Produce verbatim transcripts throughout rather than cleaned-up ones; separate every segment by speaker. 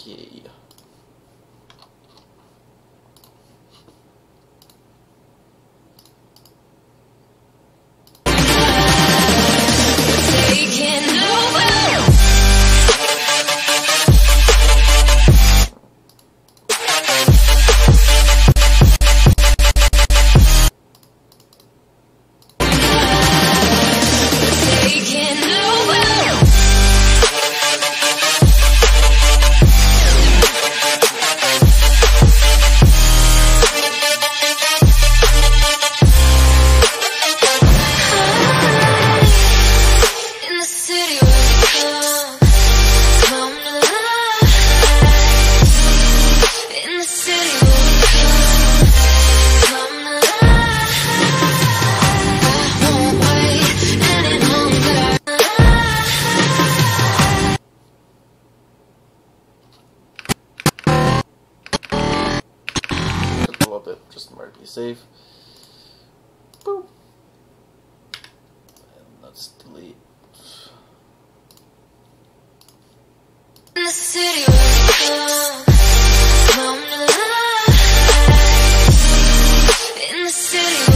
Speaker 1: Okay. Just in order to be safe. Boop. And let's delete. In the city in the city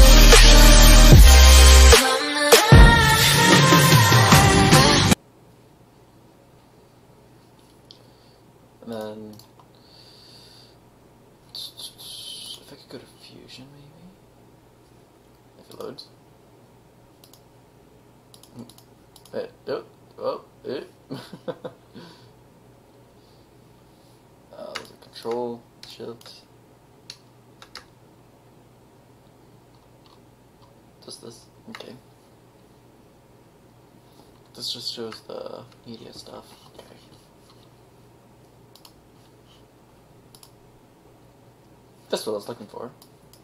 Speaker 1: and then if I could go to Fusion, maybe? If it loads. Eh, oh, oh, eh. uh, there's a control, shift. Just this? Okay. This just shows the media stuff. Okay. That's what I was looking for.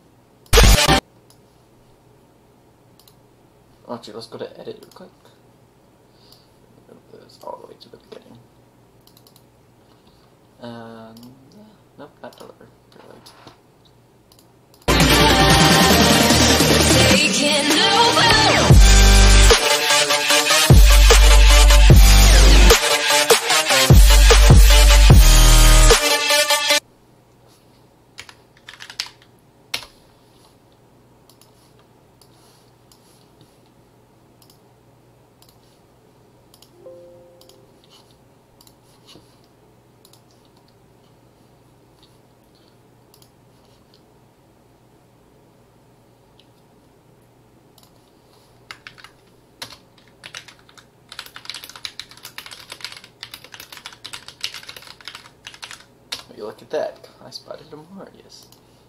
Speaker 1: Actually, let's go to edit real quick. Move this all the way to the beginning. And nope, not deliver. Taking over. You look at that. I spotted a Marius.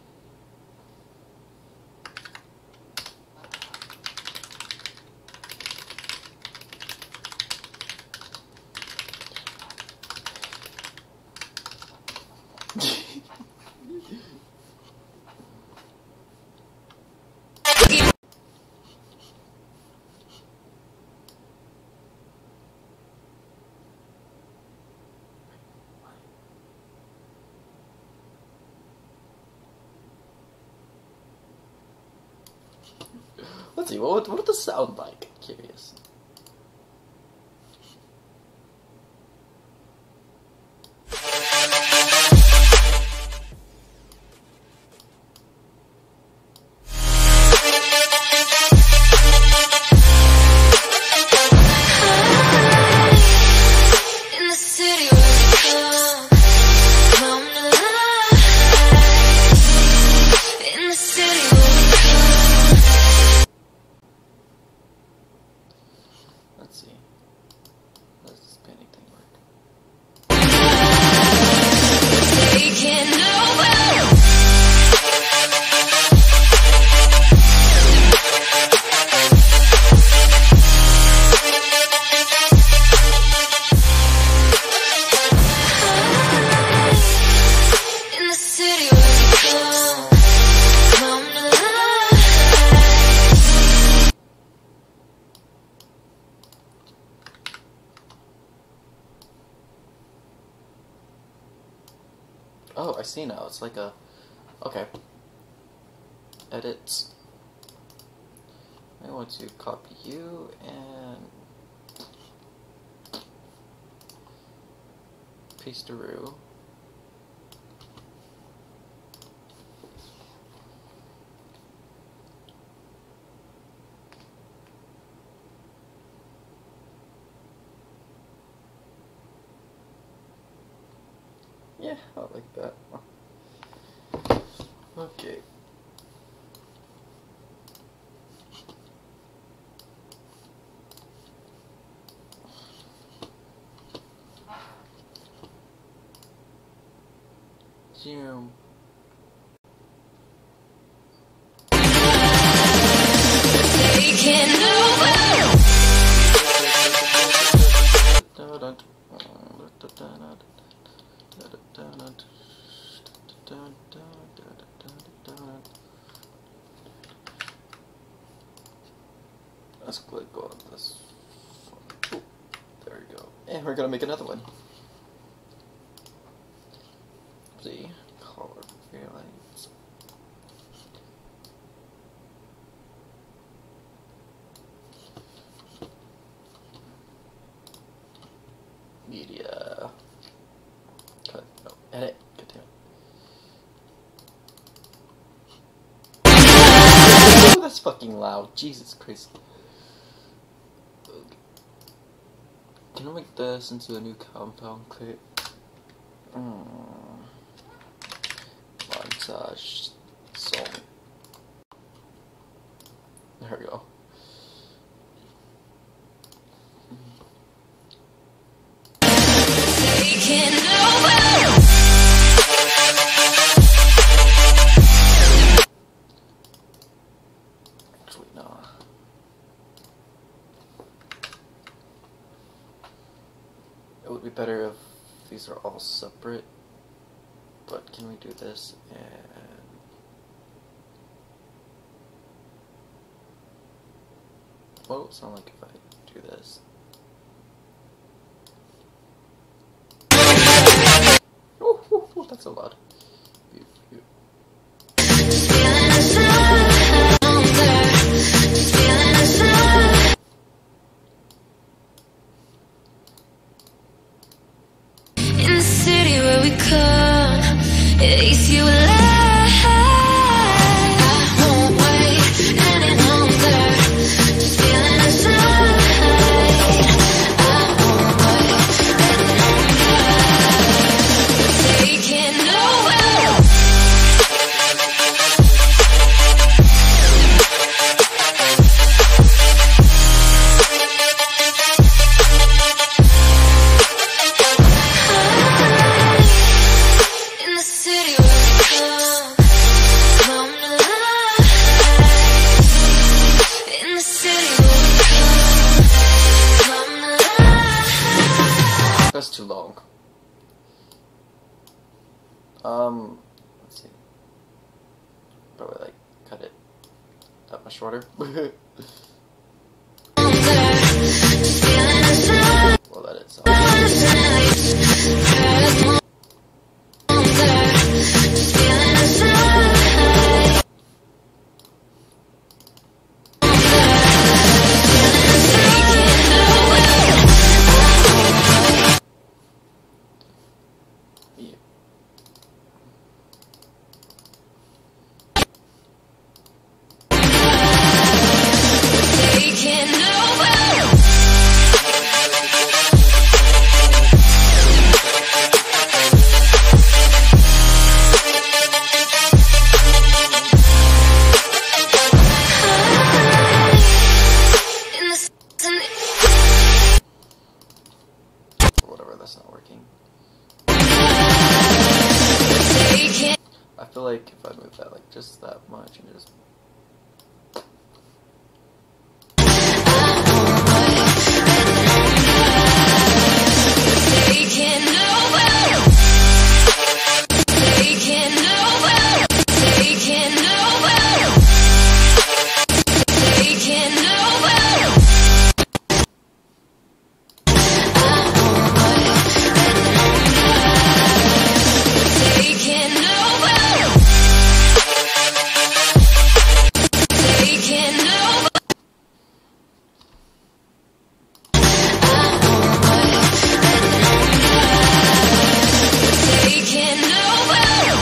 Speaker 1: Let's see, what would, what would this sound like? I'm curious. Let's see. How does this painting thing work? Taking over. In the city Oh, I see now. It's like a... Okay. Edit. I want to copy you and... paste a row. Yeah, I like that. Okay. Zoom. Let's click on this. Ooh, there we go. And we're gonna make another one. The color variants. Media. Cut. No. Edit. God damn it. Oh, that's fucking loud. Jesus Christ. Okay. Can I make this into a new compound clip? Mm. Montage song. There we go. Actually, no. It would be better if these are all separate. But can we do this and what would it sound like if I do this? Oh, oh, oh, that's so loud. View, view.
Speaker 2: In the city where we come, at least you alive. I won't wait any longer. Just feeling inside. I won't wait any longer. Taking nowhere. In the city where we come, come to life. In the city where we come, come to life.
Speaker 1: That's too long. Um, let's see. Probably like cut it that much shorter. We'll let it sound. Yeah.
Speaker 2: Taking nowhere. In the city.
Speaker 1: Whatever, that's not working.
Speaker 2: Taking.
Speaker 1: I feel like if I move that like just that much and just
Speaker 2: Taking nowhere. Taking nowhere. Taking nowhere. Taking nowhere. Taking nowhere. Taking nowhere. Taking nowhere.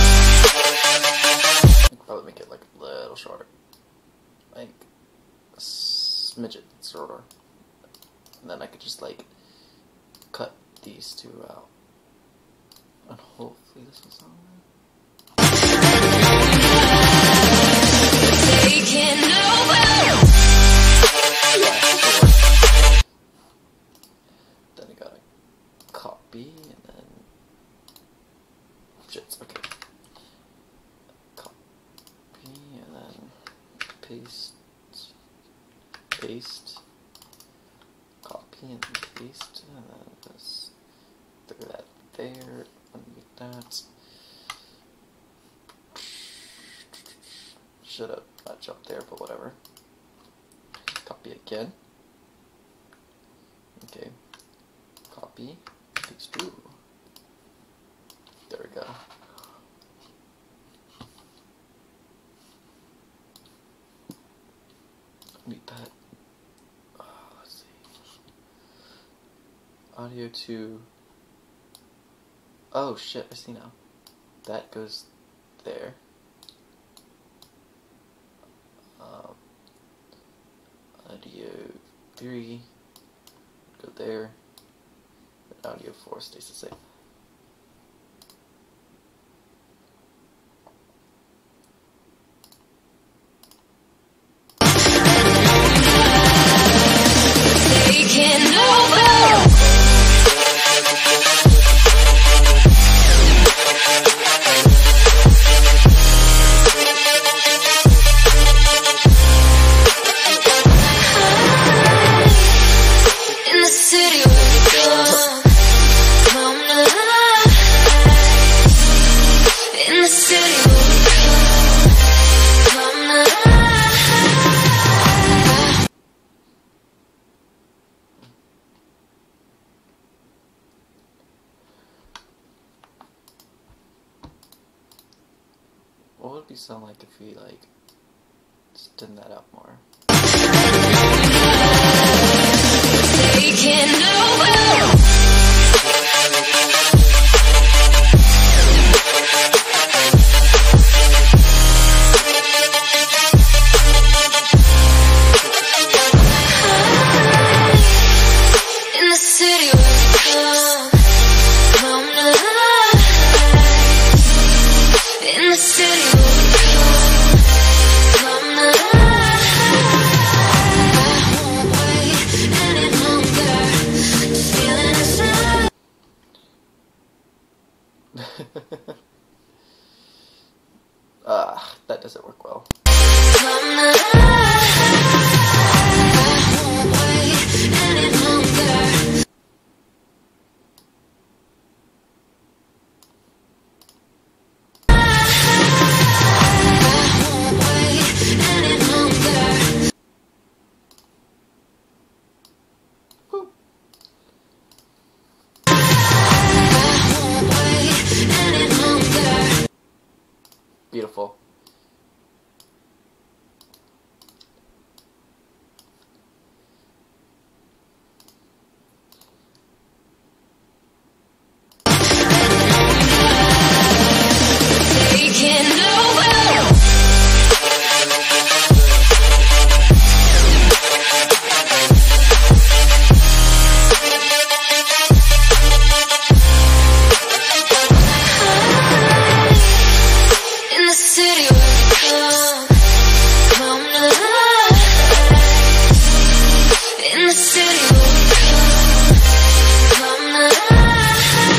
Speaker 1: I could probably make it like a little shorter. Like a smidget shorter. And then I could just like cut these two out. And hopefully this is on there.
Speaker 2: Taking over.
Speaker 1: Then I gotta copy and then shit, okay. Copy and then paste, paste, copy and paste, and then just throw that there, undo that. Should have not jumped there, but whatever. Copy again. Okay. Copy, paste. Ooh. There we go. Need that. Oh, let's see. Audio to. Oh shit! I see now. That goes there. Um, audio three go there. And audio four stays the same.
Speaker 2: Taking over. In the city we come. Come alive. In the city we come. Come alive.
Speaker 1: What would it sound like if we like just thin that out more?
Speaker 2: Taking over. In the city we come. Come alive. In the city we come. Come alive. I won't wait any longer. The feeling is right.
Speaker 1: Ah, that doesn't work well.
Speaker 2: Come alive. I won't wait any longer. I won't wait any longer.
Speaker 1: Woo.
Speaker 2: I won't wait any longer.
Speaker 1: Beautiful.
Speaker 2: Taking over. In the city we come. Come alive. In the city we come. Come alive.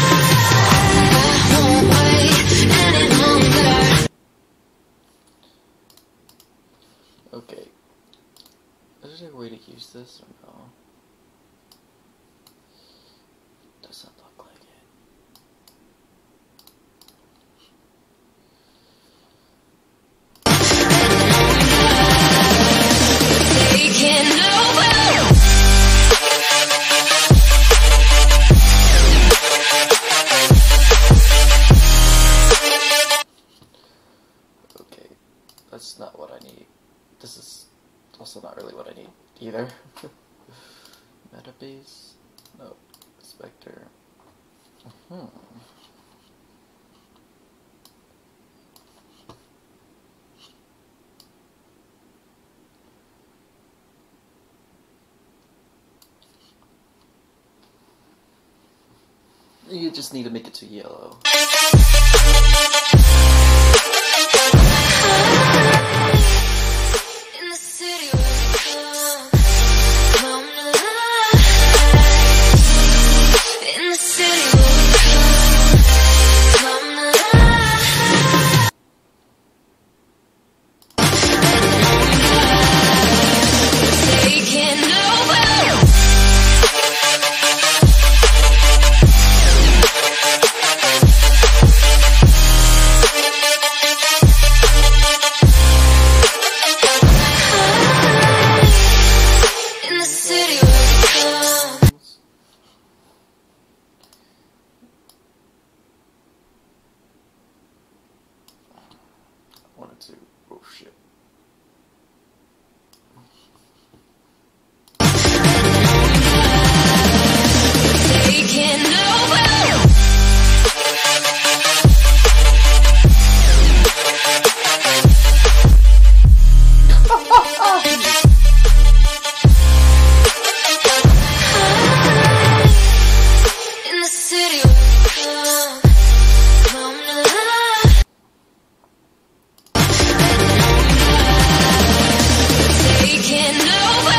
Speaker 2: I won't wait any longer.
Speaker 1: Okay. Is there a way to use this or no? Doesn't look like it.
Speaker 2: Taking over.
Speaker 1: Okay. That's not what I need. This is also not really what I need either. Metabase? No. Spectre. Hmm. You just need to make it to yellow.
Speaker 2: In the city of love, come alive. In the city of love, come alive. Taking over. In the city of love.
Speaker 1: I wanted to. Oh shit.
Speaker 2: Taking over. In the city of love, come alive. Taking over.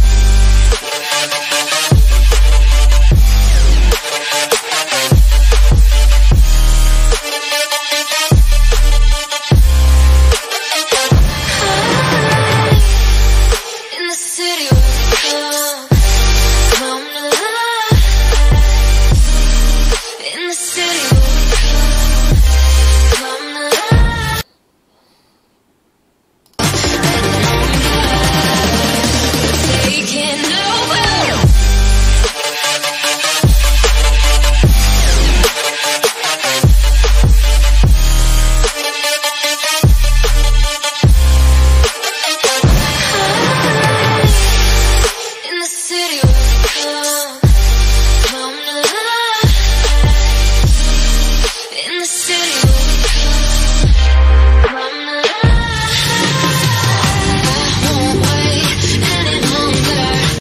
Speaker 2: In the city of love, come alive. In the city of love, come alive. Taking over. In the city of love, come alive. In the city of love, come alive. I won't wait any longer.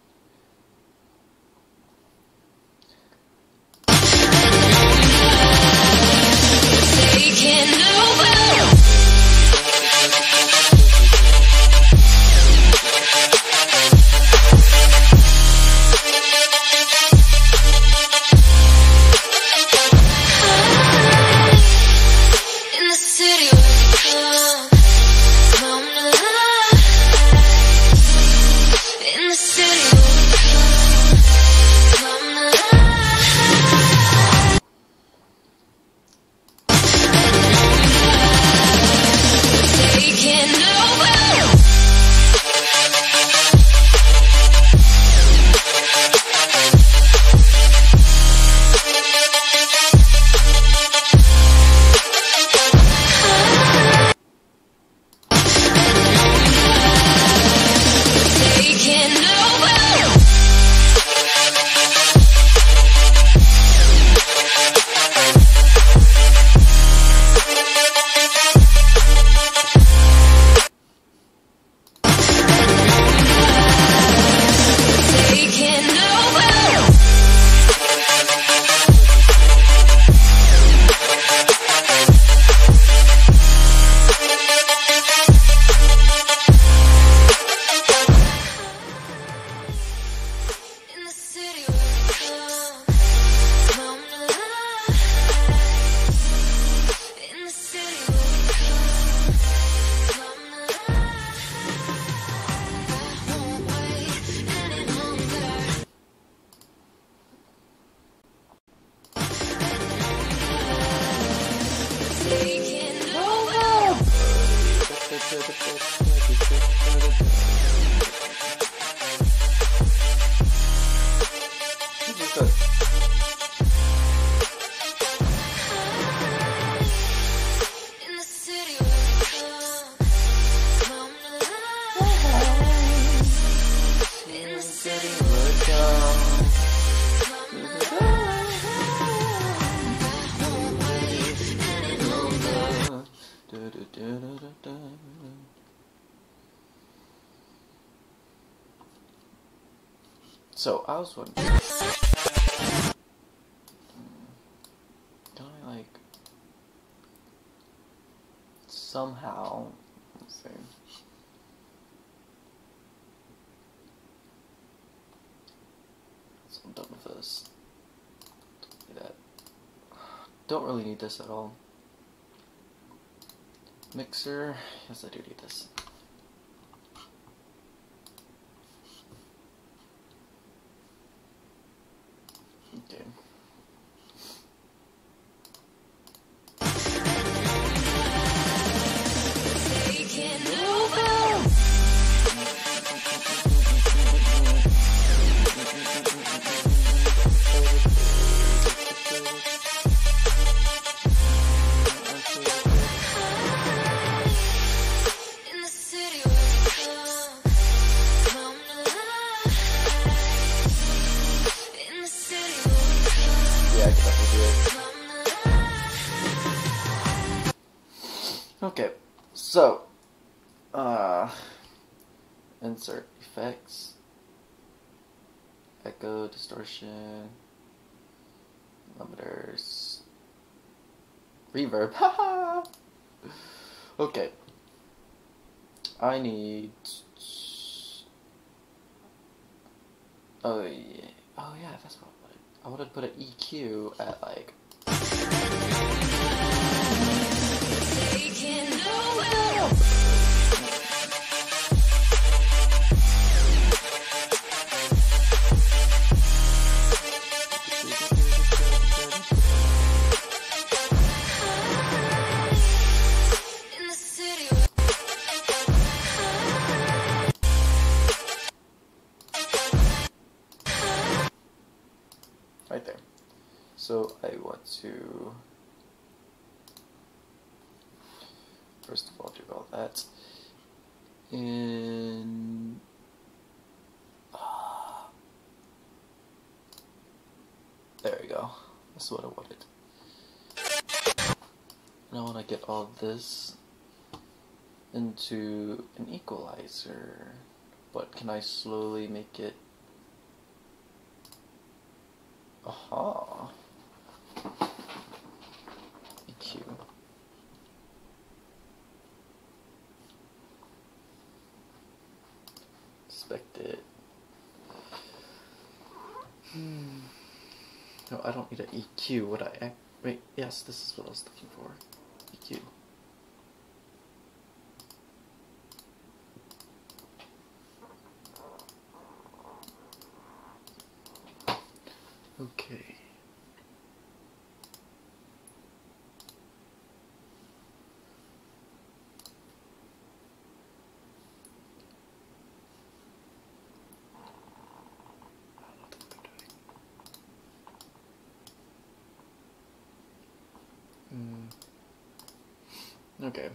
Speaker 2: Taking over. In the city of love, come alive. In the city of love, come alive. Taking over. Taking over. Taking over. In the city of love, come alive. In the city of love, come alive. I won't wait any longer. Taking over. In the city of love, come alive. In the city of love, come alive. I won't wait any longer.
Speaker 1: So I was wondering. somehow, let's see. So I'm done with this. Don't need that. Don't really need this at all. Mixer, yes I do need this. Okay.
Speaker 2: Taking over. In the city where we come from the light. In the city where we come
Speaker 1: Yeah, I can definitely do it.
Speaker 2: from the light.
Speaker 1: Okay, so, uh, insert effects, echo, distortion, limiters, reverb, haha! Okay, I need, oh yeah, oh yeah, that's what I wanted. I wanted to put an E Q at like,
Speaker 2: Taking over. In the city where
Speaker 1: right there. So I want to, first of all, do all that. And ah, there we go. That's what I wanted. And I want to get all this into an equalizer. But can I slowly make it? Aha. E Q. Expect it. Hmm. No, I don't need an E Q. Would I? Act Wait, yes, this is what I was looking for. E Q. Okay. Mm. Okay.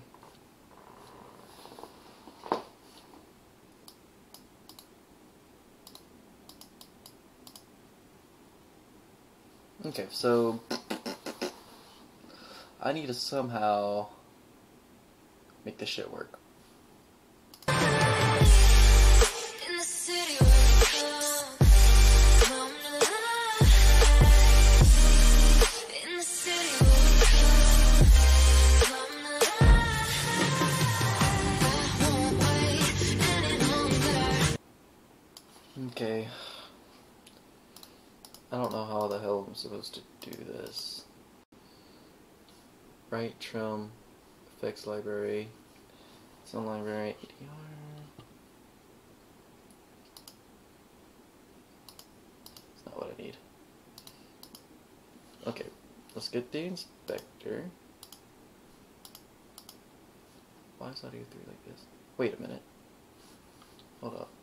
Speaker 1: Okay, so I need to somehow make this shit work.
Speaker 2: in the city where we come from the light. In the city where we come from the light. I won't wait any longer.
Speaker 1: Okay. I don't know how the hell I'm supposed to do this. Right, trim, effects library, sound library, A D R. That's not what I need. Okay, let's get the inspector. Why is audio three like this? Wait a minute. Hold up.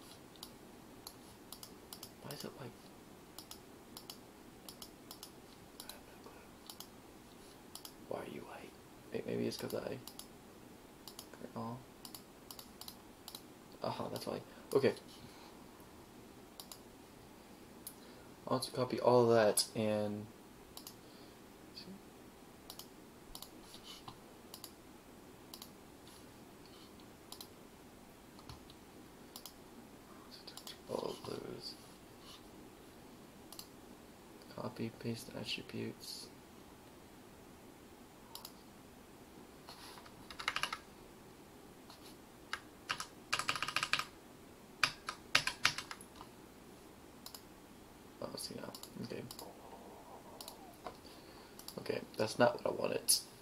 Speaker 1: Why is it like... Why are you white? Wait, maybe it's because I... Oh. Aha, that's why. Okay. I want to copy all of that and... all of those. Copy, paste attributes. Okay, that's not what I wanted.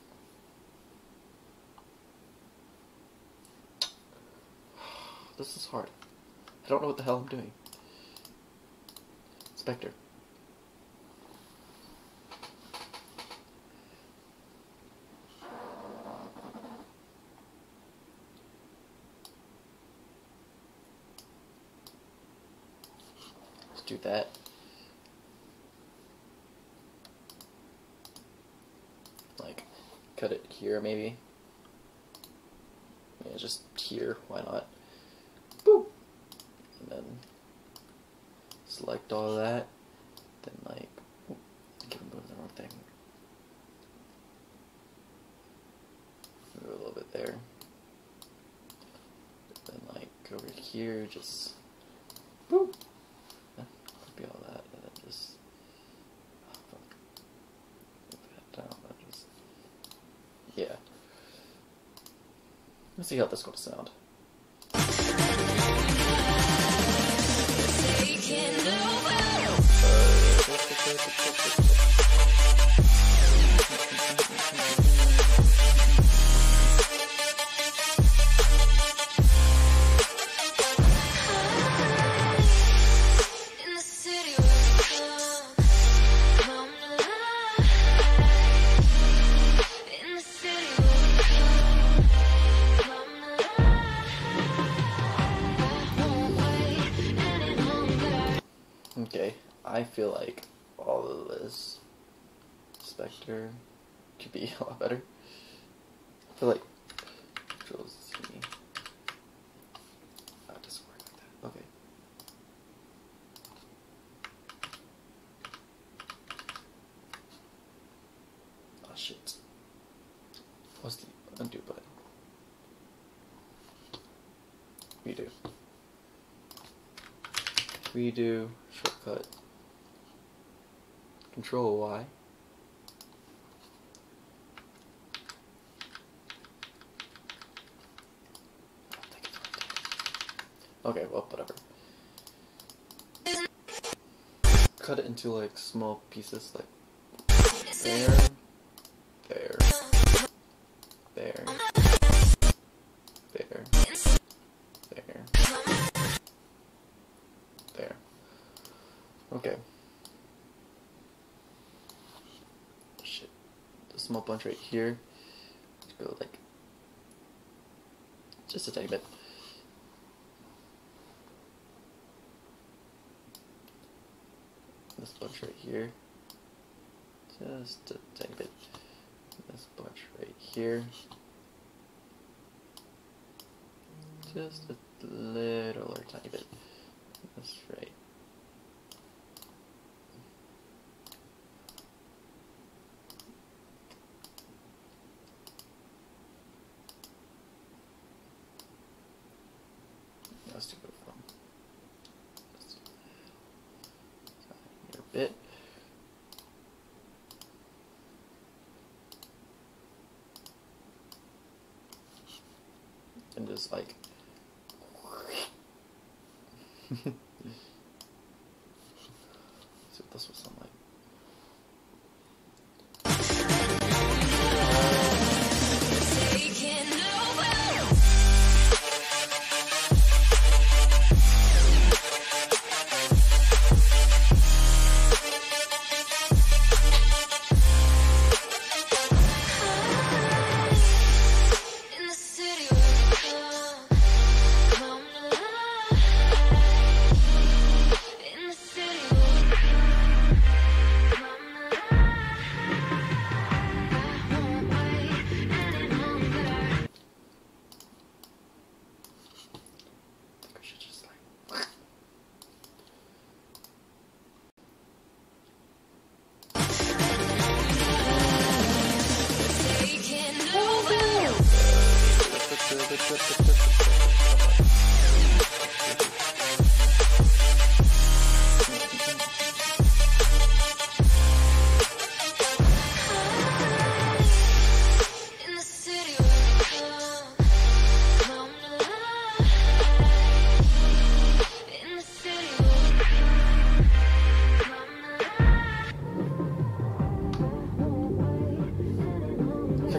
Speaker 1: This is hard. I don't know what the hell I'm doing. Spectre. Let's do that. Like, cut it here maybe. Yeah, just here, why not? Boop! And then select all of that. Then like, oh, I keep moving the wrong thing. Move a little bit there. Then like over here, just boop. Yeah, copy all that, and then just oh, fuck. Move that down. And just yeah. Let's see how this is going to sound. Okay, I feel like all of this Spectre could be a lot better. I feel like Control Z. That doesn't work like that. Okay. Oh shit. What's the undo button? Redo. Redo, shortcut, Control Y. Okay, well, whatever. Cut it into like small pieces, like there, there, there, there, there. There. Okay. Shit. The small bunch right here. Let's go like just a tiny bit. This bunch right here. Just a tiny bit. This bunch right here. Just a little or tiny bit. That's right. Let's do it from your bit. And just like see what this will sound like.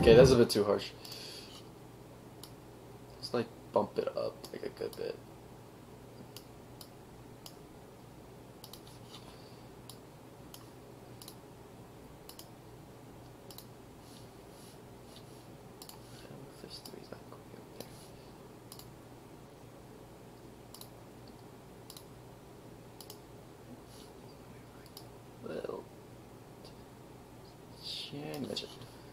Speaker 1: Okay, that's a bit too harsh. Let's like bump it up like a good bit. This three's not going up there. Little chin midget.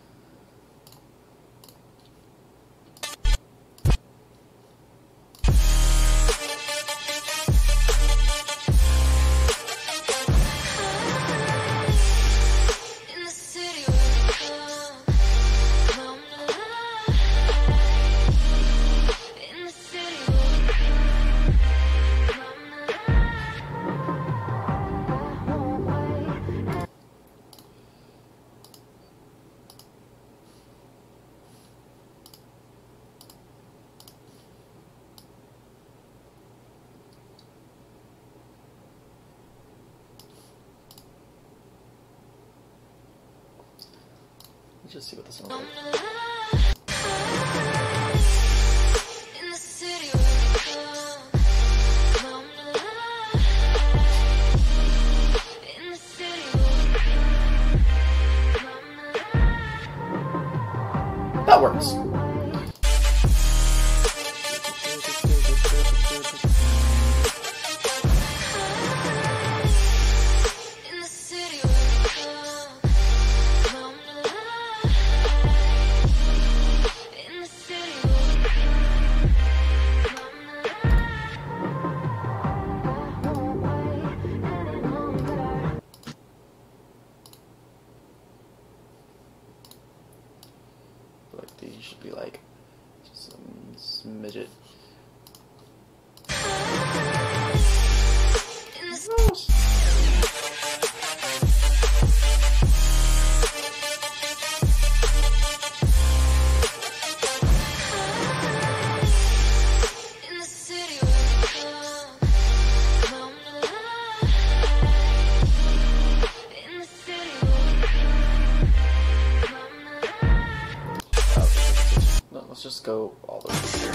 Speaker 1: Let's just see what this sounds like. That works. Like these should be like just some smidget. Let's just go all the way here.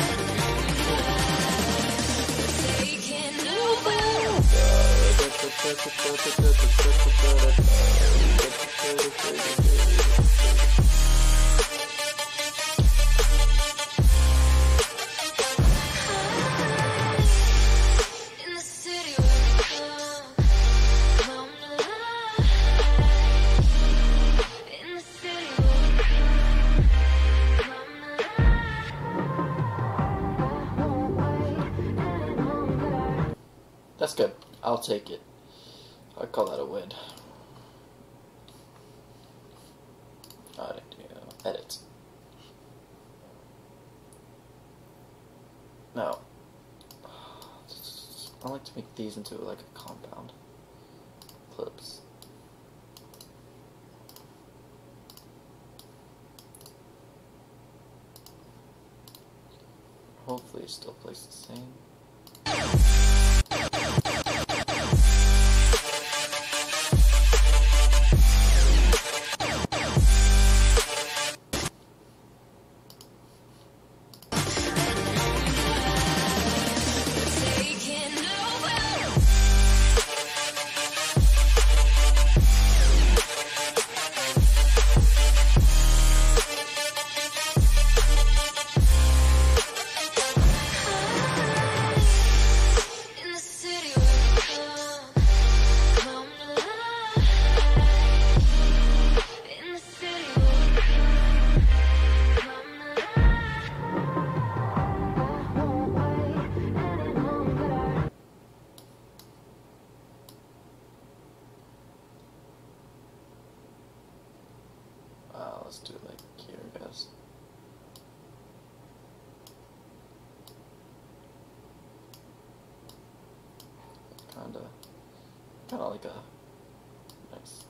Speaker 1: That's good. I'll take it. I call that a win. Alright, yeah. Edit. Now, I like to make these into like a compound. Clips. Hopefully it still plays the same. Let's do it like here, guys. Kinda, kinda like a nice.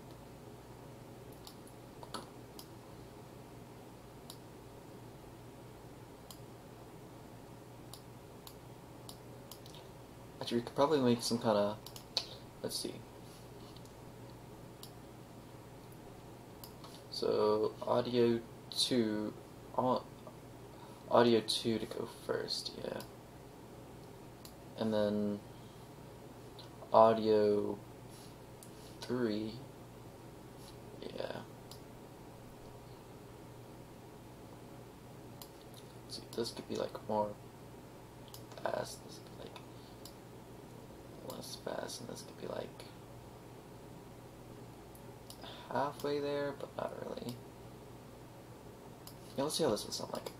Speaker 1: Actually, we could probably make some kind of. Let's see. So audio two, all, audio two to go first, yeah. And then audio three, yeah. Let's see, this could be like more fast, this could be like less fast, and this could be like halfway there, but not really. Yeah, let's see how this will sound like.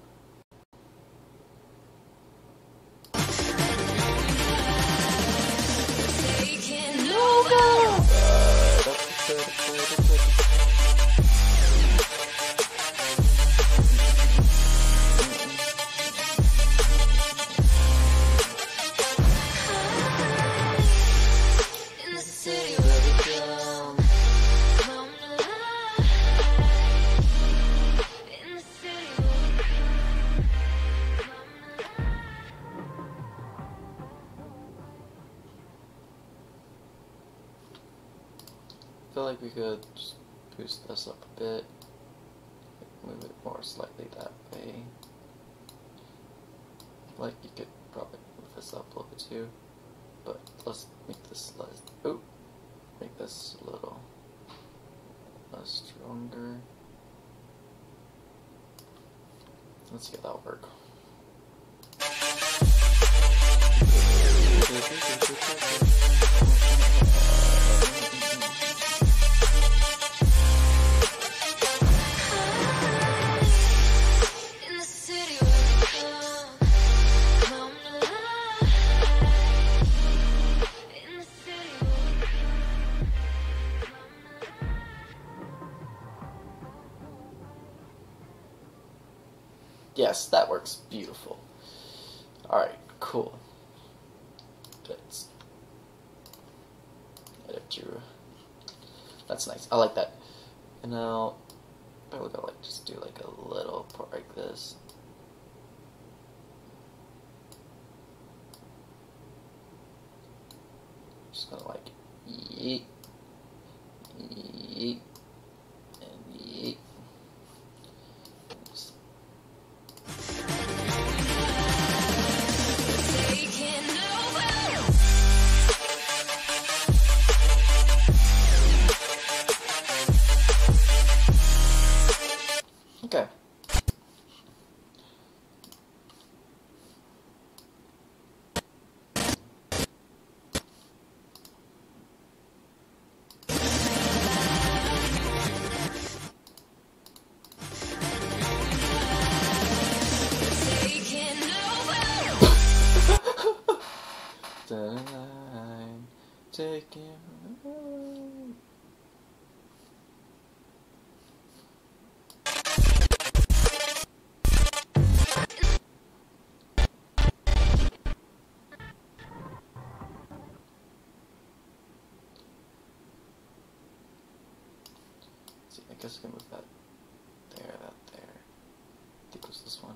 Speaker 1: I feel like we could just boost this up a bit, move it more slightly that way. Like you could probably move this up a little bit too, but let's make this less. Oh, make this a little less stronger. Let's see how that'll work. Yes, that works beautiful. Alright, cool. Let's edit you. That's nice. I like that. And now, probably gonna like just do like a little part like this. Just gonna like yeet, yeet, and yeet. Just okay. I'm taking. See, I guess I can move that there, that there. I think it was this one.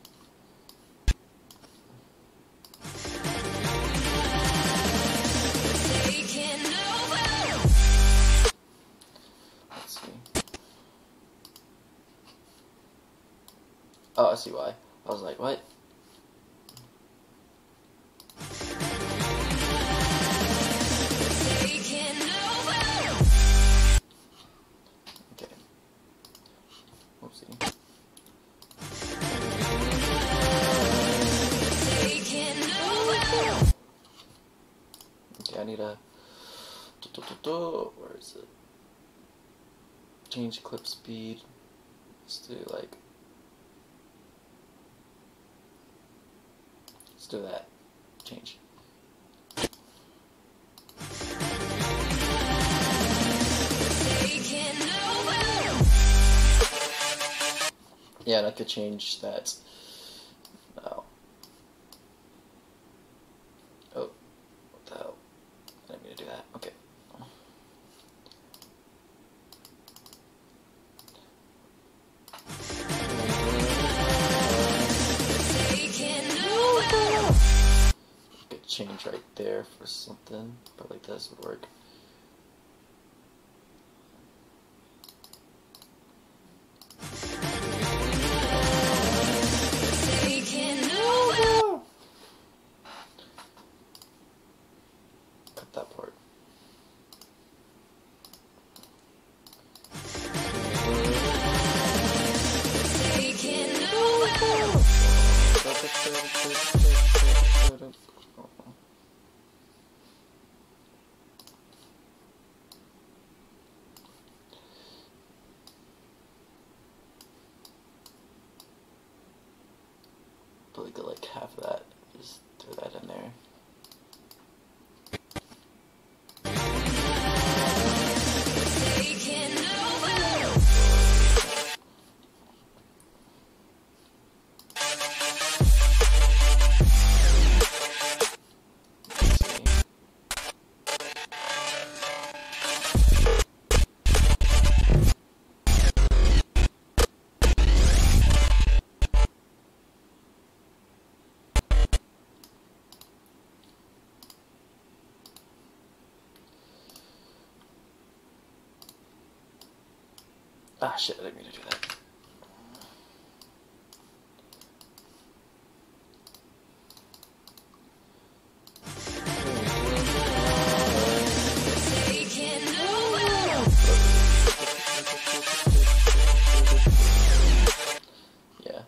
Speaker 1: Let's see. Oh, I see why. I was like, what? Okay. Whoopsie. Okay, I need a. Where is it? Change clip speed. Let's do like. Let's do that. Change. Yeah, and I could change that. No. Oh, what the hell? I didn't mean to do that. Okay. Could change right there for something. Probably like this would work. we could like half of that. Just throw that in there.
Speaker 2: Taking over.
Speaker 1: Ah, shit, I didn't mean to do that.
Speaker 2: Taking over.
Speaker 1: Yeah.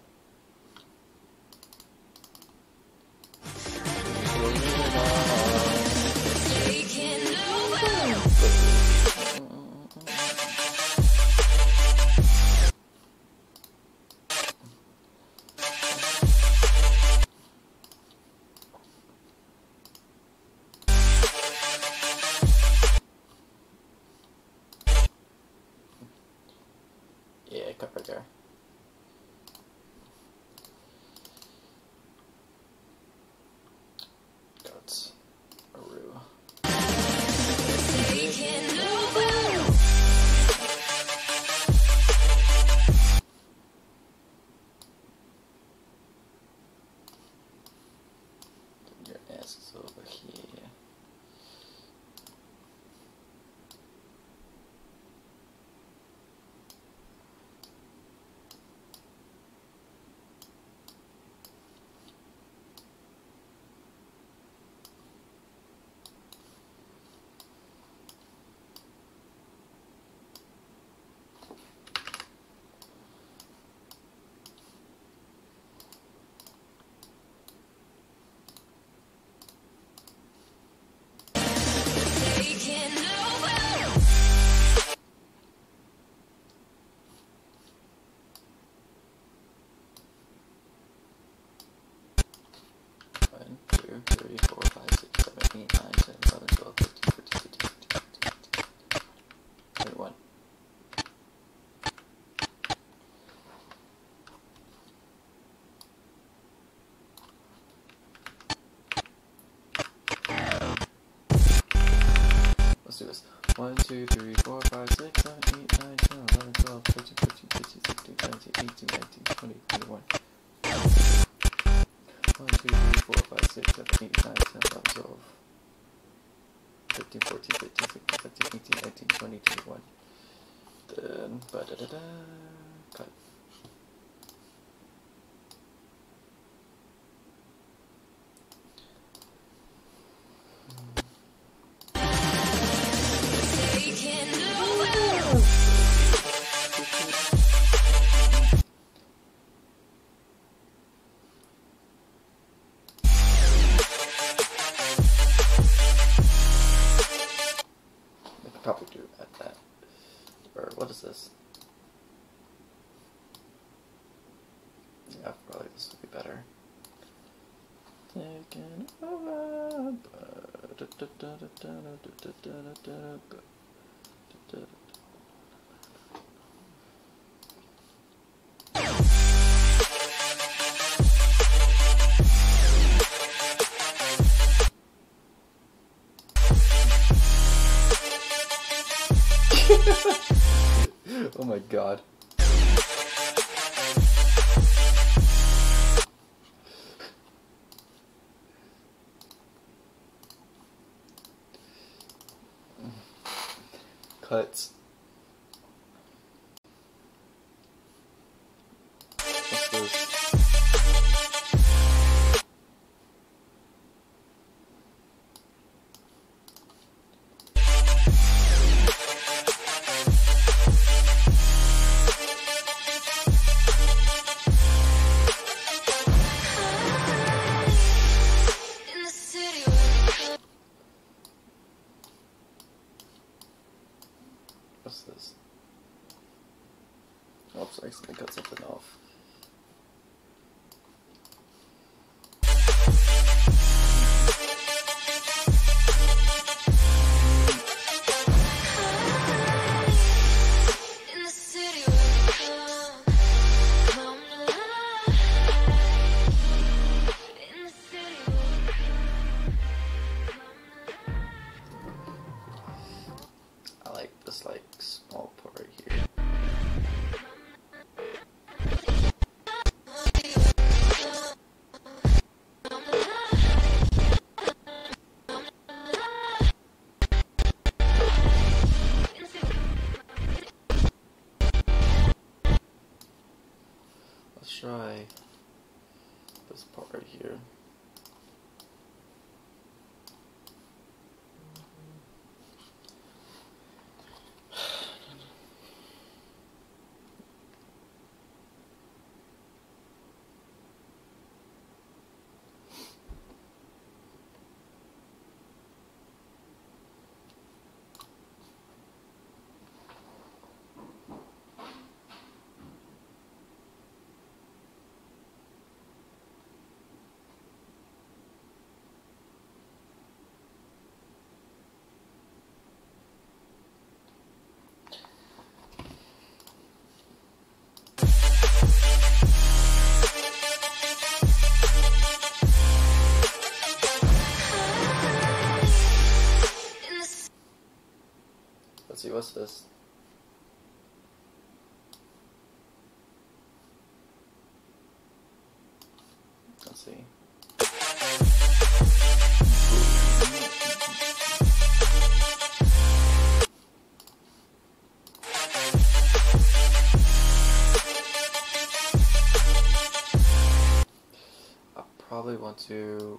Speaker 2: Taking over.
Speaker 1: Yeah, cut right there. Guts. Aru.
Speaker 2: Taking over.
Speaker 1: Your ass is over here.
Speaker 2: Taking over.
Speaker 1: One, two, three, four, five, six, seven, eight, nine, ten, eleven, twelve, thirteen, fourteen, fifteen, sixteen, seventeen, twenty-one. Let's do this. one, two, three, four, five, six, seven, eight, nine, ten, eleven, twelve, thirteen, fourteen, fifteen, sixteen, seventeen, eighteen, nineteen, twenty, twenty-one. one, two, three, four, five, six, seven, eight, nine, ten, eleven, twelve, thirteen, fourteen, fifteen, sixteen, seventeen, eighteen, nineteen, twenty, twenty-one. Then, ba-da-da-da, cut.
Speaker 2: Taking over.
Speaker 1: I could probably do at that. Or what is this? Yeah, probably this would be better. Taking over. Oh my god. Cuts. What's this?
Speaker 2: In the city where
Speaker 1: What's this? Oops, I accidentally cut something off. Let's try this part right here. Let's see, what's this? Let's see. I probably want to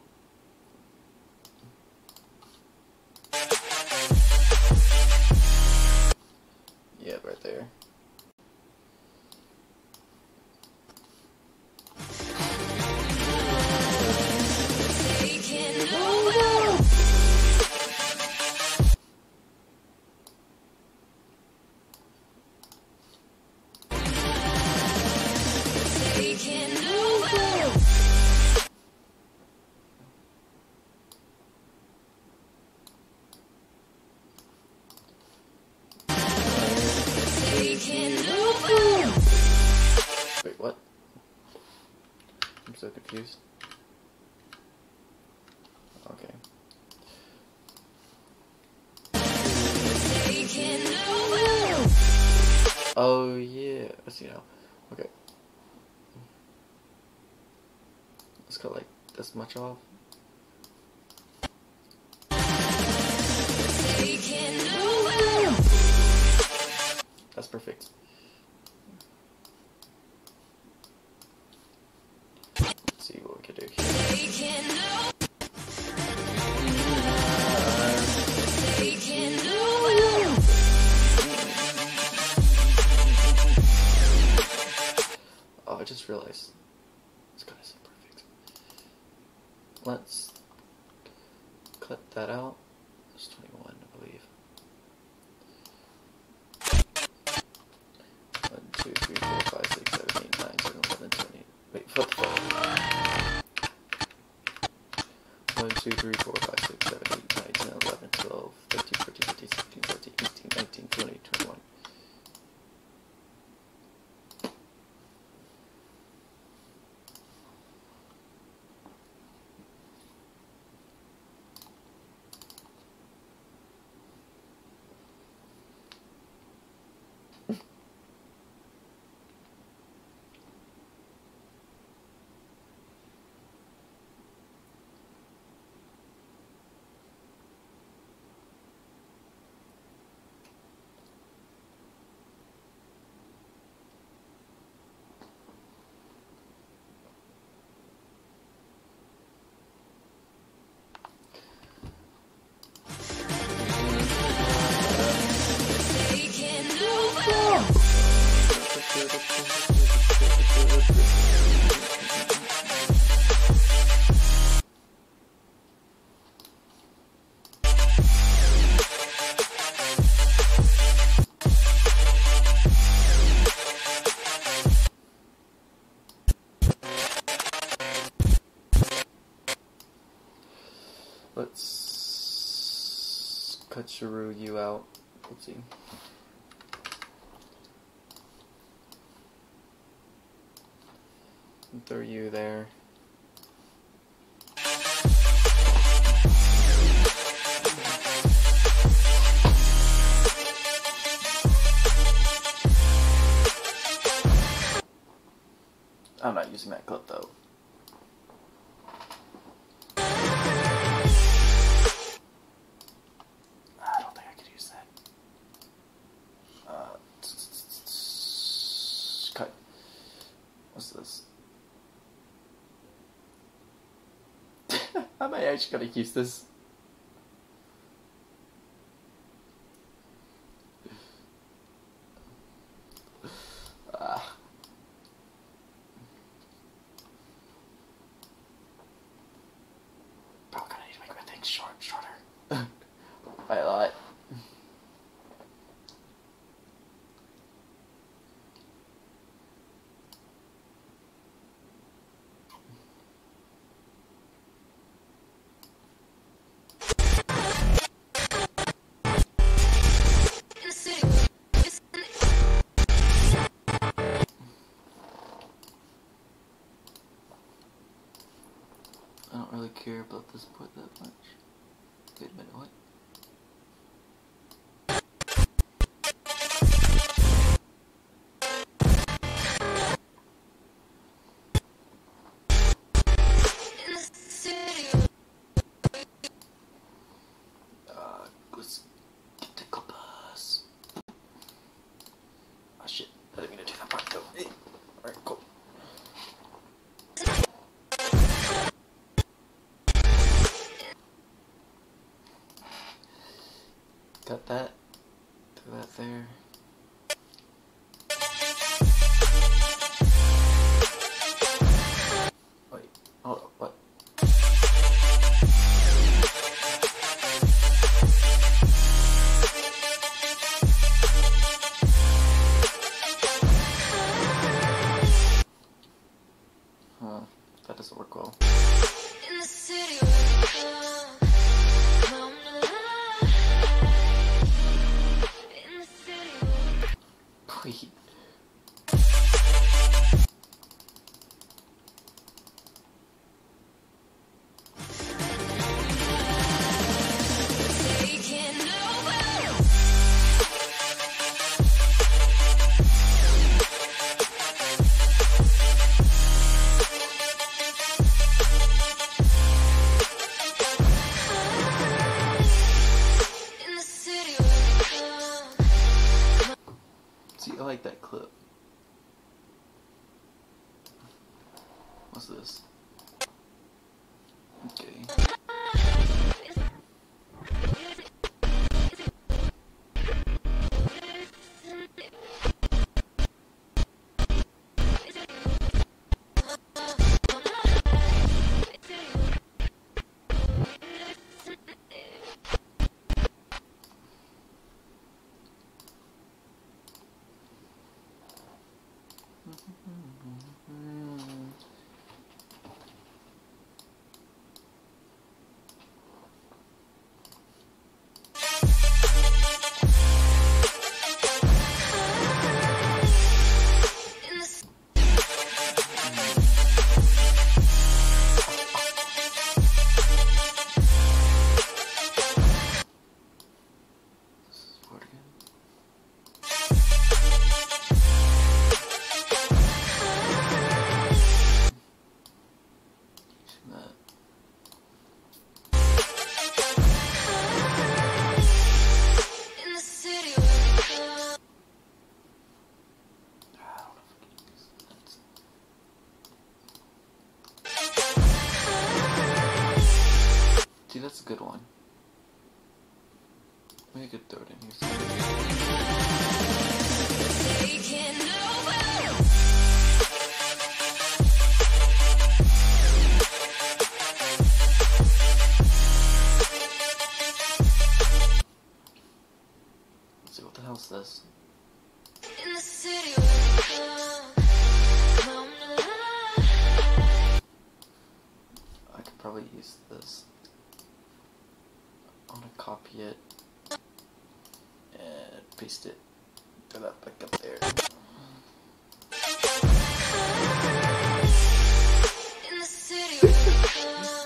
Speaker 1: yeah, right there. Wait, what? I'm so confused. Okay. Oh yeah, I see now. Okay. Let's cut like this much off. That's perfect. Let's see what we can do here. Oh, I just realized it's kind of so perfect. Let's cut that out. It's twenty-one, I believe. one, two, three, four, five, six, seven, eight, nine, ten, eleven, twenty. Wait, what the fuck? one, two, three, four, five, six, seven, eight, nine, ten, eleven, twelve, thirteen, fourteen, fifteen, sixteen, seventeen, eighteen, nineteen, twenty, twenty-one. Let's cut Shiru out. Let's see. Throw you there. I'm not using that clip though. I don't think I could use that. Uh, cut. What's this? Am I actually gonna use this? Ah. Probably gonna need to make my thing short, shorter. By a lot. I don't really care about this part that much. Wait a minute, what? Uh, let's get the compass. Oh shit, I didn't mean to do that part though. Hey. Alright, cool. Got that. Throw that there. Wait, hold up, what? Huh, that doesn't work well.
Speaker 2: In the city where come to life. In the city where
Speaker 1: Wait.
Speaker 2: taking over. In the city where come.
Speaker 1: See, I like that clip. What's this? Okay.
Speaker 2: In the city
Speaker 1: This is what again? Using that.
Speaker 2: in the city where come.
Speaker 1: I don't know if I can use that. See, that's a good one. Maybe I could throw it in here.
Speaker 2: Taking over.
Speaker 1: Let's see, what the hell's this?
Speaker 2: In the city where come to life.
Speaker 1: I could probably use this. I want to copy it and paste it. Throw that back up there.
Speaker 2: In the city where come.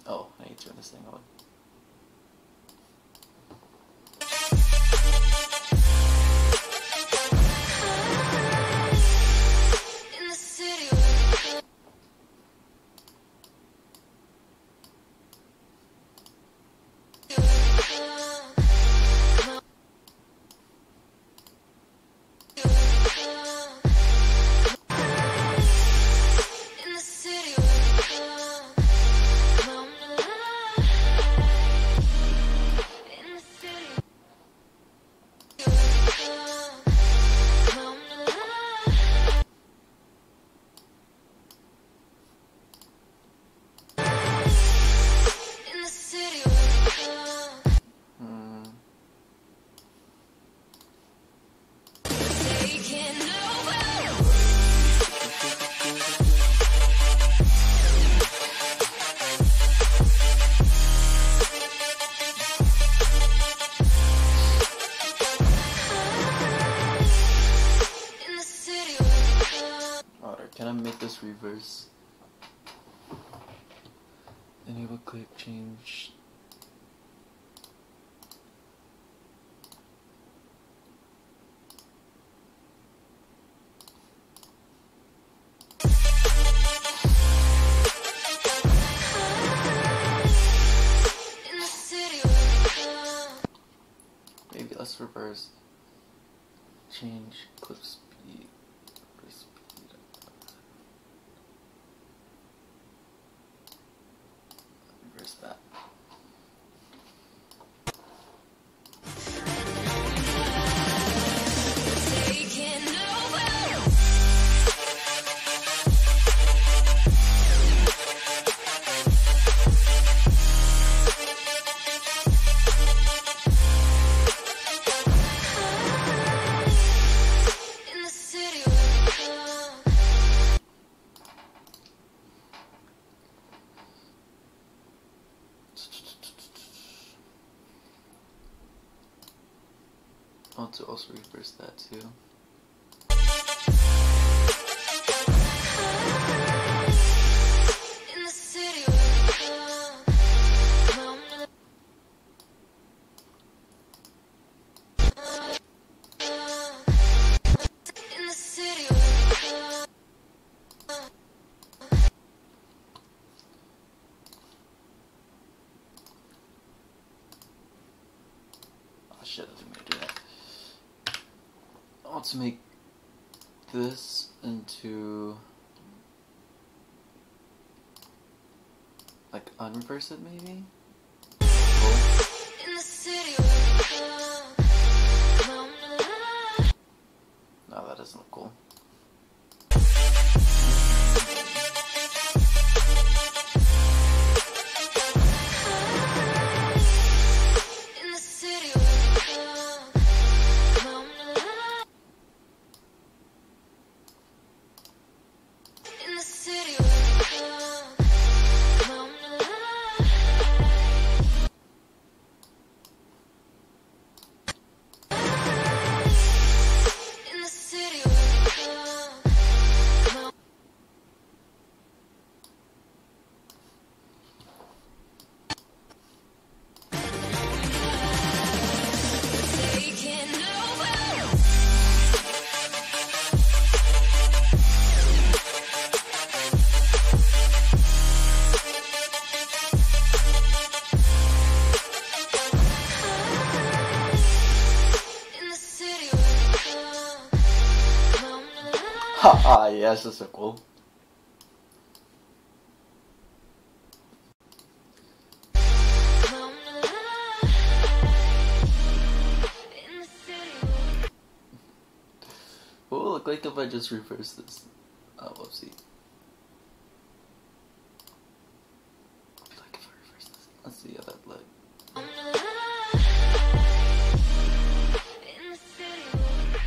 Speaker 1: Oh, I need to turn this thing on.
Speaker 2: In the city. In the city. In the city. In the city.
Speaker 1: Hmm.
Speaker 2: Taking over. In the city.
Speaker 1: Alright, can I make this reverse? Enable click change.
Speaker 2: In the city.
Speaker 1: Maybe let's reverse. Change clip speed. Reverse speed. Reverse that.
Speaker 2: Taking over. In the city.
Speaker 1: I want to also reverse that too.
Speaker 2: In the city. In the city.
Speaker 1: Oh shit, I didn't mean to do that. I want to make this into like unreverse it maybe? Cool.
Speaker 2: In the city.
Speaker 1: No, that doesn't look cool.
Speaker 2: In the city. In the city. In the city. Taking over. In the city.
Speaker 1: Haha, yes, that's so cool.
Speaker 2: In the city.
Speaker 1: What will it look like if I just reverse this? Oh, whoopsie. What would it be like if I reverse this? Let's see how that look.
Speaker 2: In the city.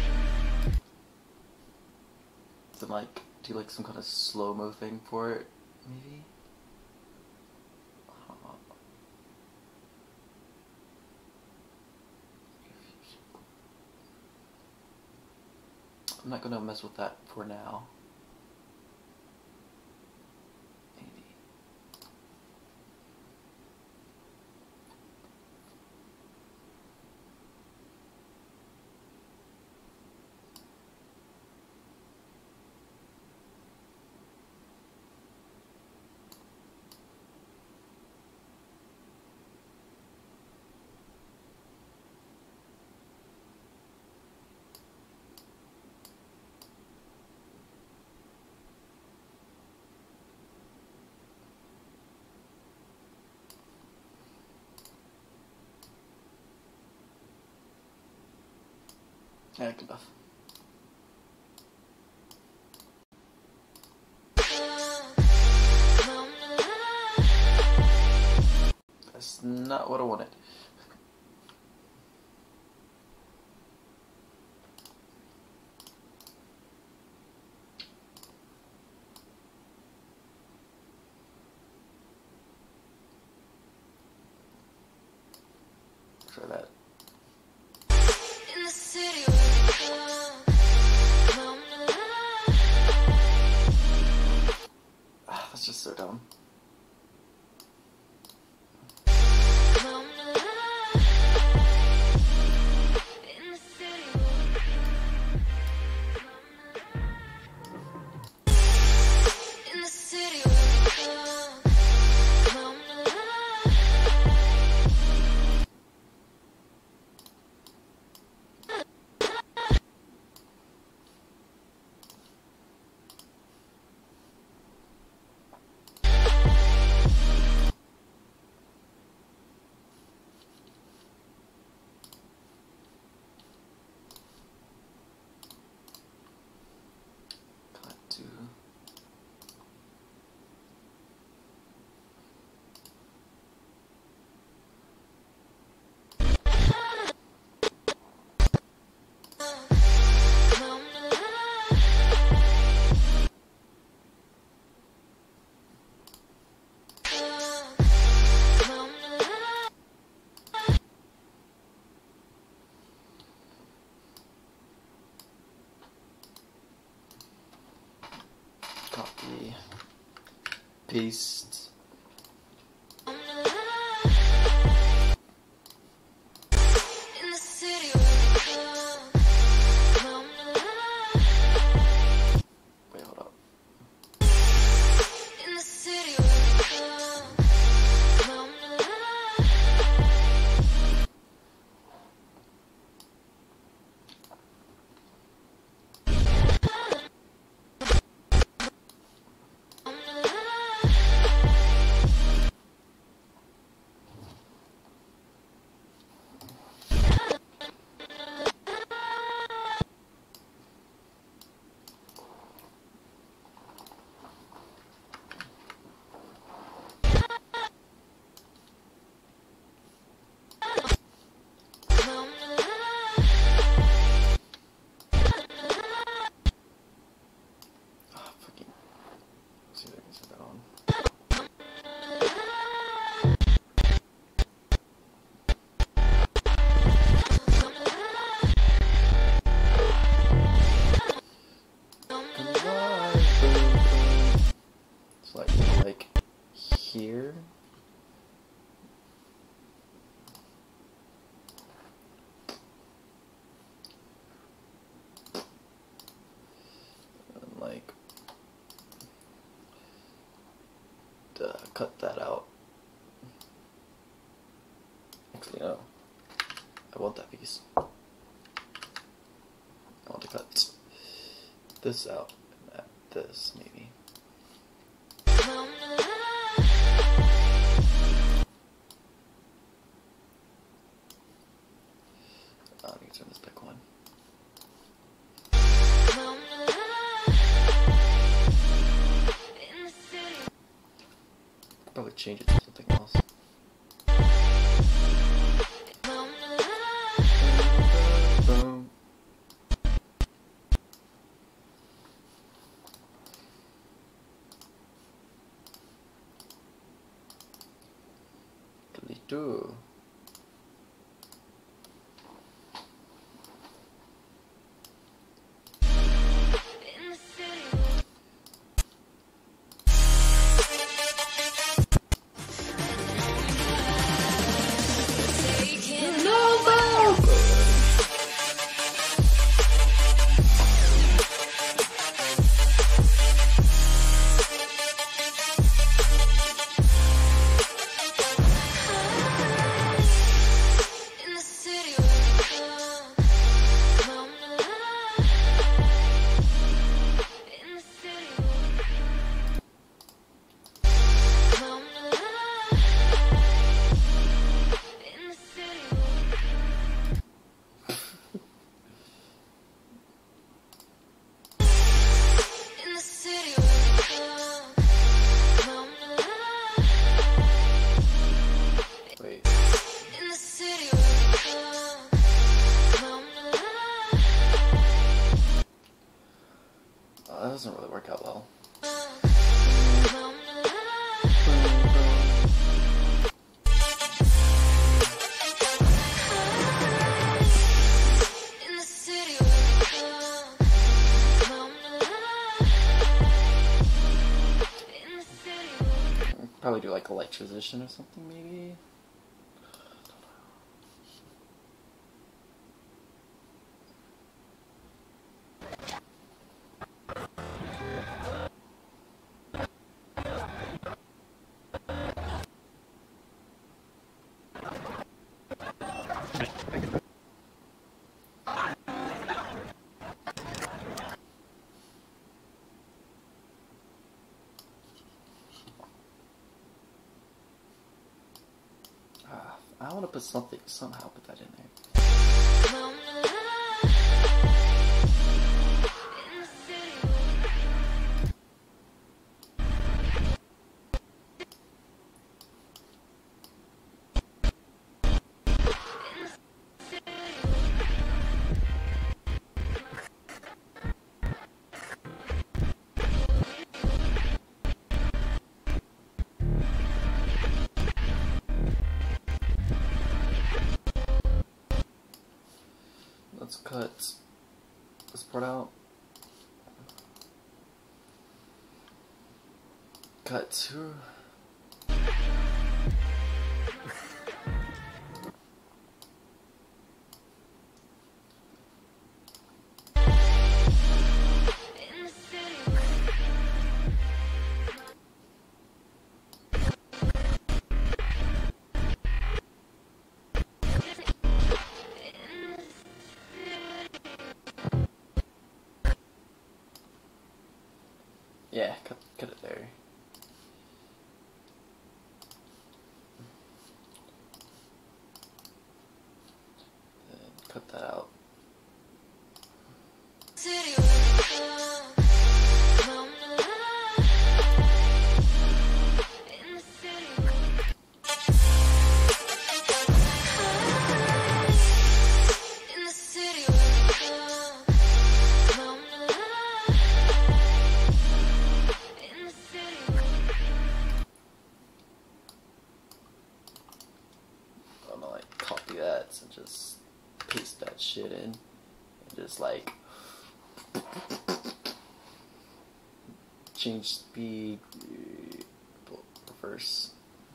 Speaker 1: Then like, do like some kind of slow-mo thing for it, maybe? I don't know. I'm not gonna mess with that for now. Maybe. Yeah, good enough. That's not what I wanted. Try that.
Speaker 2: In the city where we come,
Speaker 1: Ah, that's just so dumb.
Speaker 2: in the city in the city where we come.
Speaker 1: Cut to. Copy. Paste.
Speaker 2: In the city where we come.
Speaker 1: Wait, hold up.
Speaker 2: In the city where we come.
Speaker 1: Ah, fucking. Let's see if I can set that on. Come alive, boom, boom. It's like, like here. And like, uh, cut that out. Actually, no. I want that piece. I want to cut this out and add this, maybe. I need to turn this back on.
Speaker 2: In the city.
Speaker 1: Probably change it to something else. Boom. Itu.
Speaker 2: In the city. Taking over.
Speaker 1: Probably do like a light transition or something, maybe. I want to put something, somehow put that in there. Let's cut this part out. Cut two. Yeah, cut, cut it there. Then cut that out. And just paste that shit in and just like change speed, reverse.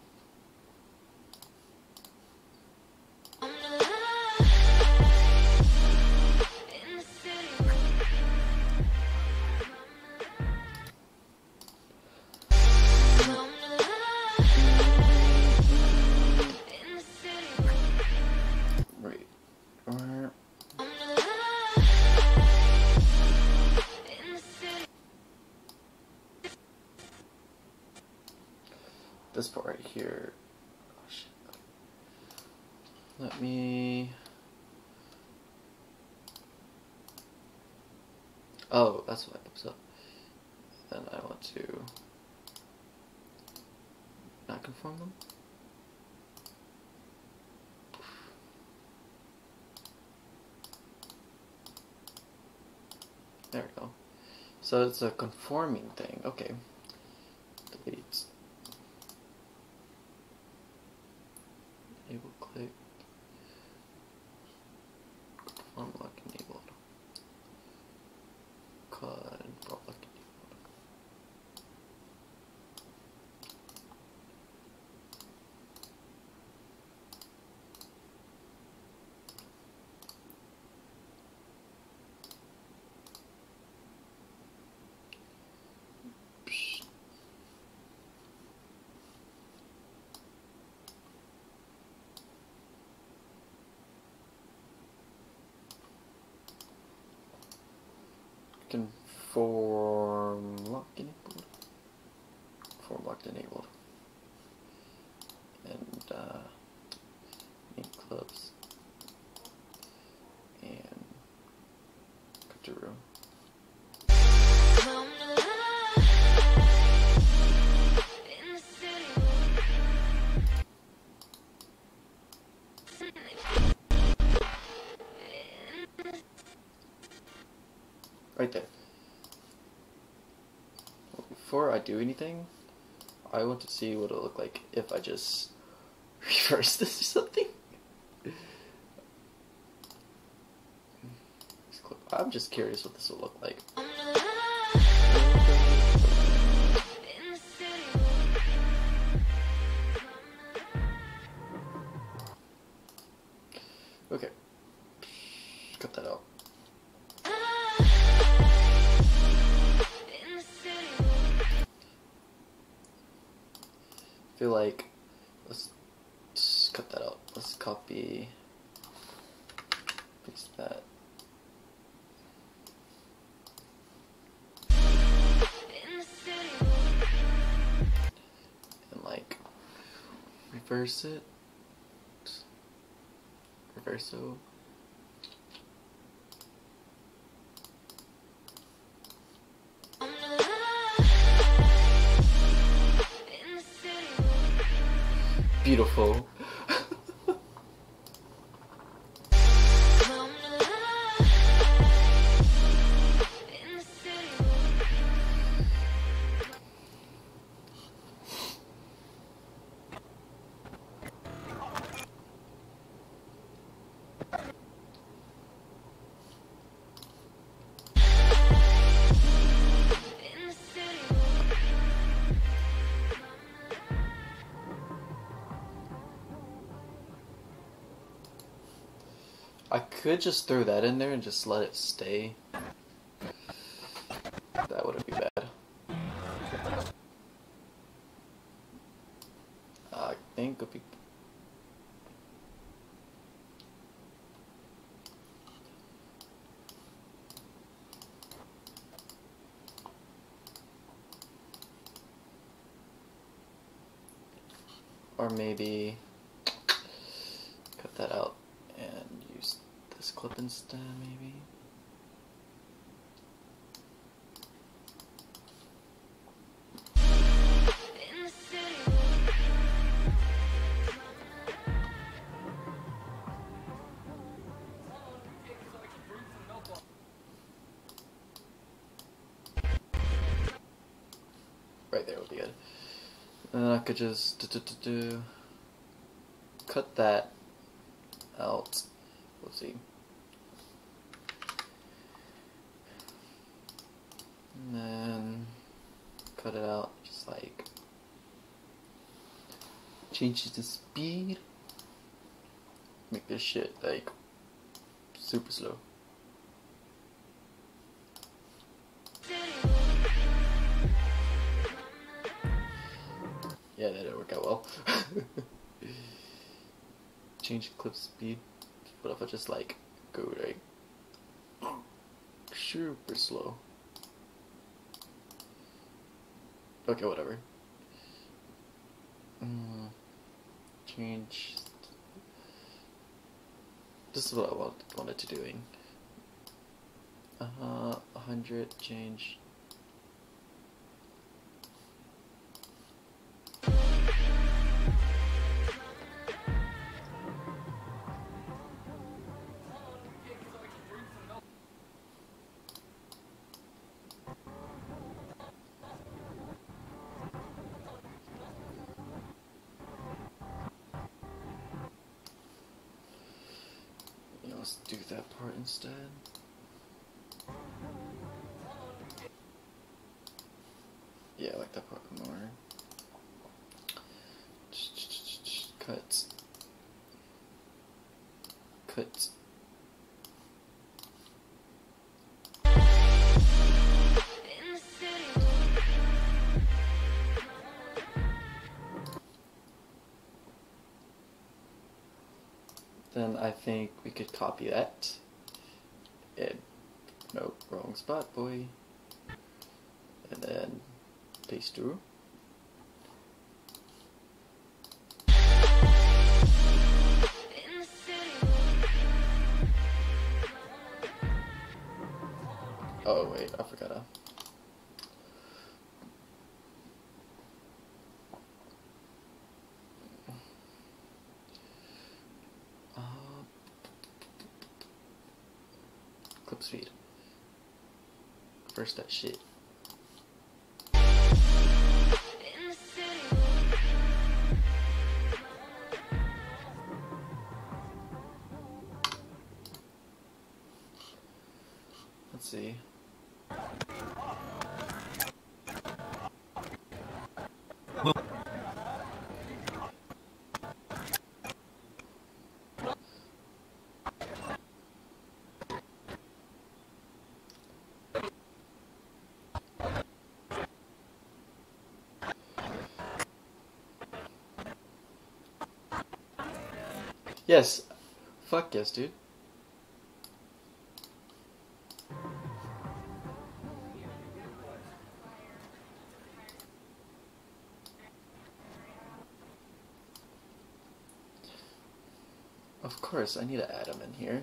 Speaker 1: This part right here. Oh, shit. Let me. Oh, that's what pops up. Then I want to not conform them. There we go. So it's a conforming thing. Okay. Delete. Enable click. Conform lock enabled. Cut and prop lock enabled. Conform lock enabled. Conform locked enabled. And uh, make clubs and cut to room. Right there. Before I do anything, I want to see what it'll look like if I just reverse this or something. I'm just curious what this will look like. feel like let's just cut that out. Let's copy, paste that. And like reverse it. Reverso. Beautiful. I could just throw that in there and just let it stay. That wouldn't be bad. I think it would be. Or maybe cut that out and use this clip instead, maybe. Right there would be good. And then I could just do, do, do, do, cut that out. Let's see. And then cut it out, just like change the speed. Make this shit like super slow. Yeah, that didn't work out well. Change clip speed. What if I just like go like super slow? Okay, whatever. Mm, change. This is what I want, wanted to doing. Uh huh. one hundred. Change. Let's do that part instead. Yeah, I like that part more. Cut. Cut. Then I think we could copy that. And nope, wrong spot, boy. And then paste through. Oh wait, I forgot. Uh, uh, clip speed. First that shit. Let's see. Yes. Fuck yes, dude. Of course, I need to add him in here.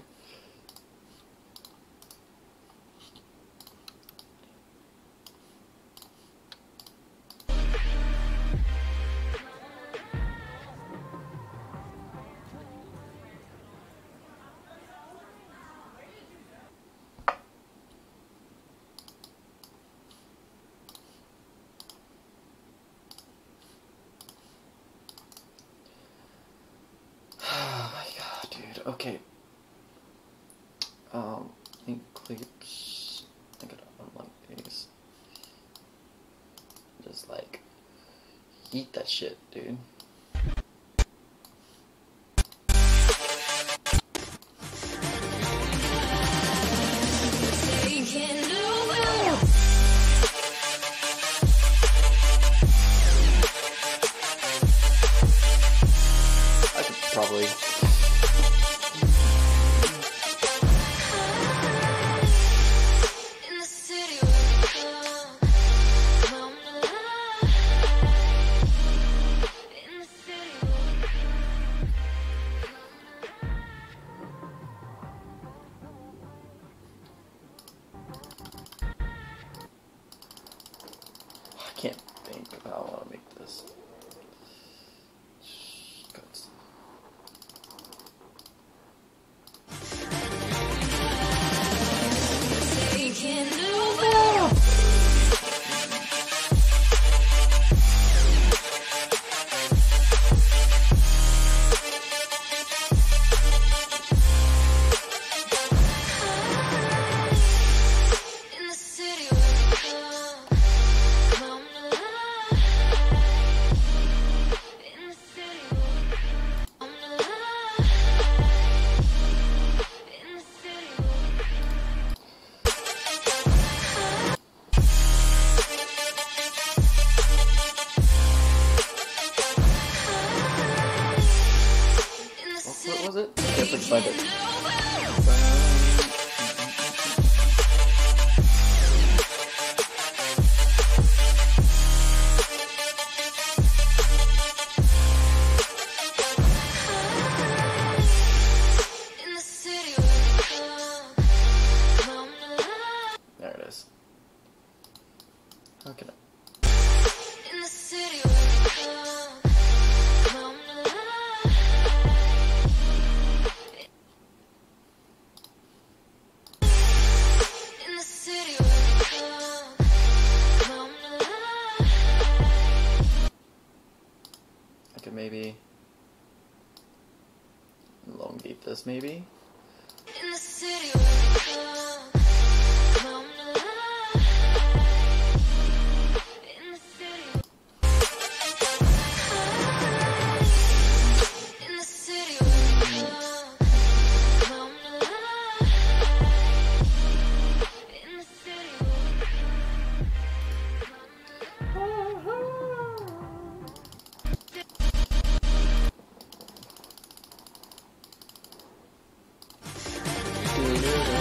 Speaker 1: Okay. Um, link clips. I think I don't unlock these. Just like eat that shit, dude. I could probably. I can't think of how I want to make this. Cuts. What was it? I can't find it. There it is. How can I? I could maybe elongate this, maybe.
Speaker 2: In the city
Speaker 1: Dude,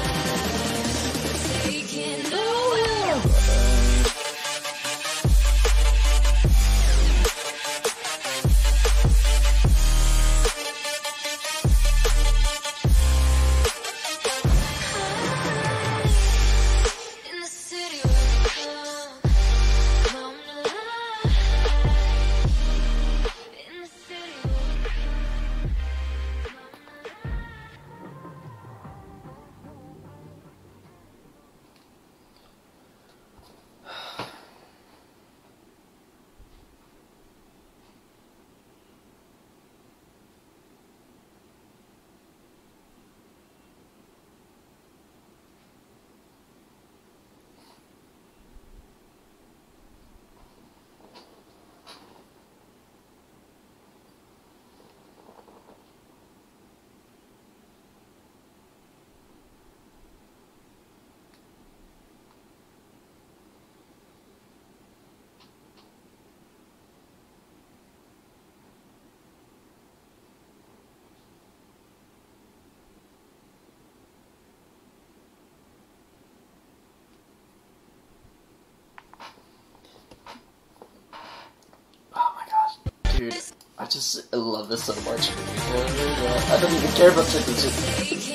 Speaker 1: Dude, I just I love this so much. I don't even care about championship.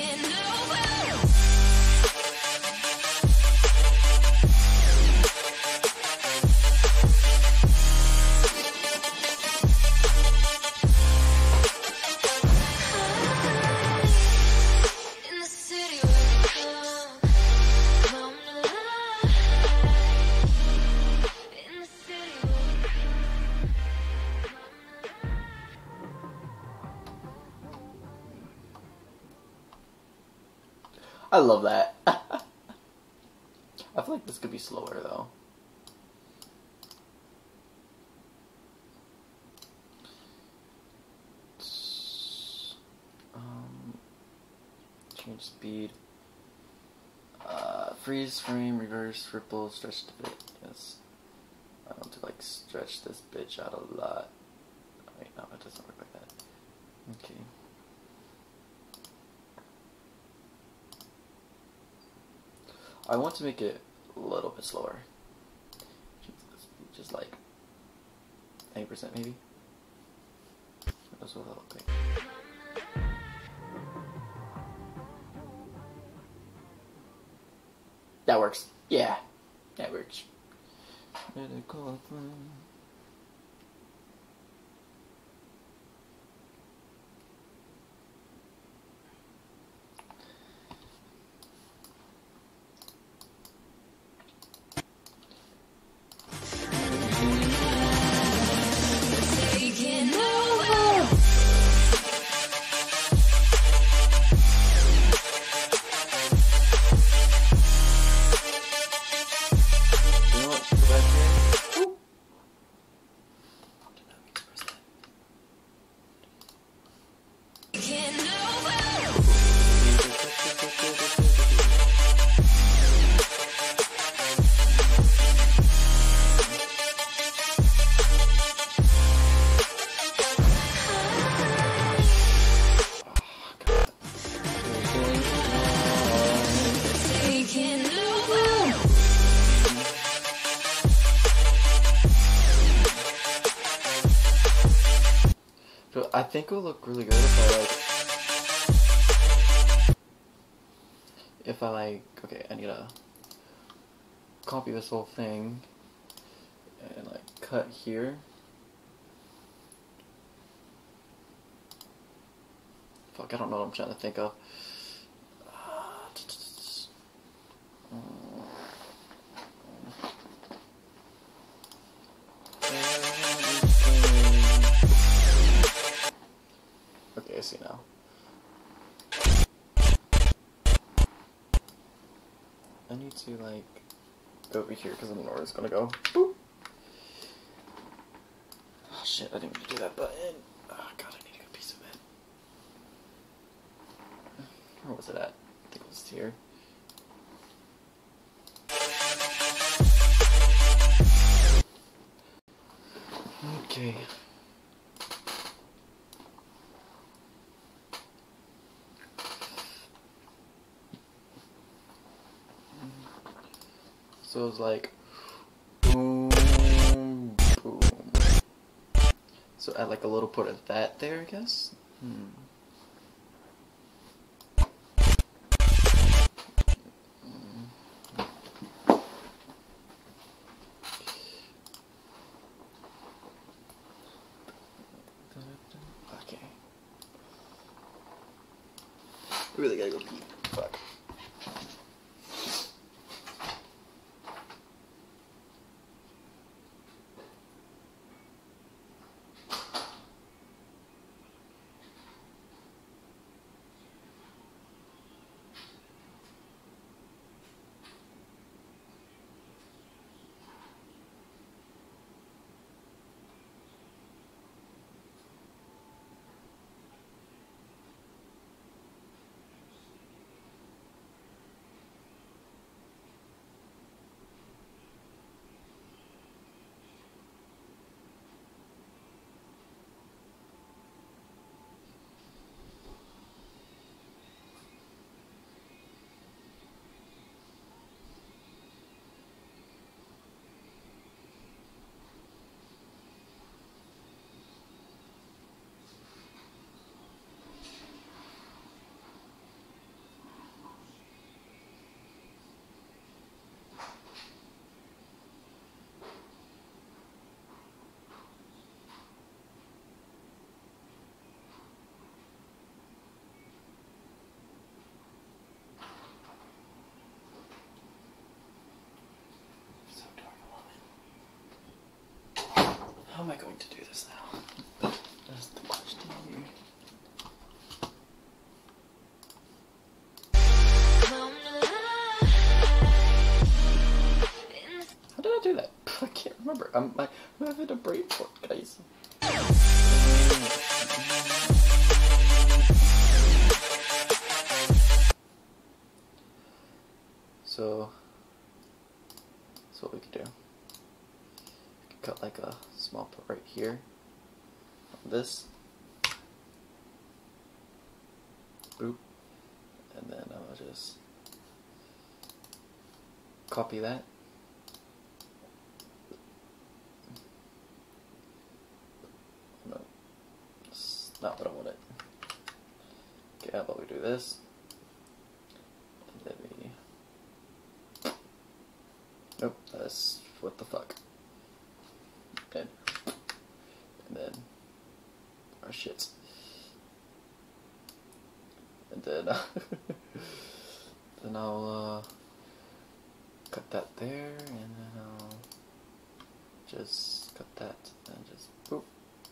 Speaker 1: I love that. I feel like this could be slower though. Um, change speed. Uh, freeze, frame, reverse, ripple, stretch the bit. Yes. I want to like stretch this bitch out a lot. Wait, no, it doesn't work like that. Okay. I want to make it a little bit slower. Just like eighty percent maybe. That's what that'll take. That works. Yeah, that works. I think it will look really good if I like, if I like, okay, I need to copy this whole thing and like cut here. Fuck, I don't know what I'm trying to think of. Okay, I see now. I need to like go over here because I don't know where it's gonna go. Boop. Oh shit, I didn't mean to do that button. Oh god, I need a good piece of it. Where was it at? I think it was here. Okay. So it was like boom, boom. So add like a little part of that there, I guess. Hmm. Okay. Really gotta go pee. Fuck. How am I going to do this now? That's the question here. How did I do that? I can't remember. I'm, I'm having a brain fart, guys. So, that's what we could do. We could cut like a small part right here on this. Boop. And then I'll just copy that. No, that's not what I wanted. Okay, how about we do this? And then we. Nope, that's what the fuck. And, and then our shits. And then uh, then I'll uh, cut that there, and then I'll just cut that and just boop.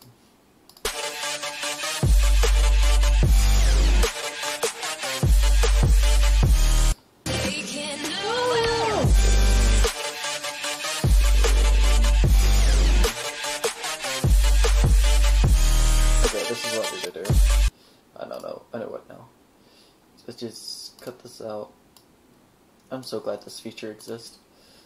Speaker 1: Okay, this is what we could do. I don't know. I know what now. Let's just cut this out. I'm so glad this feature exists.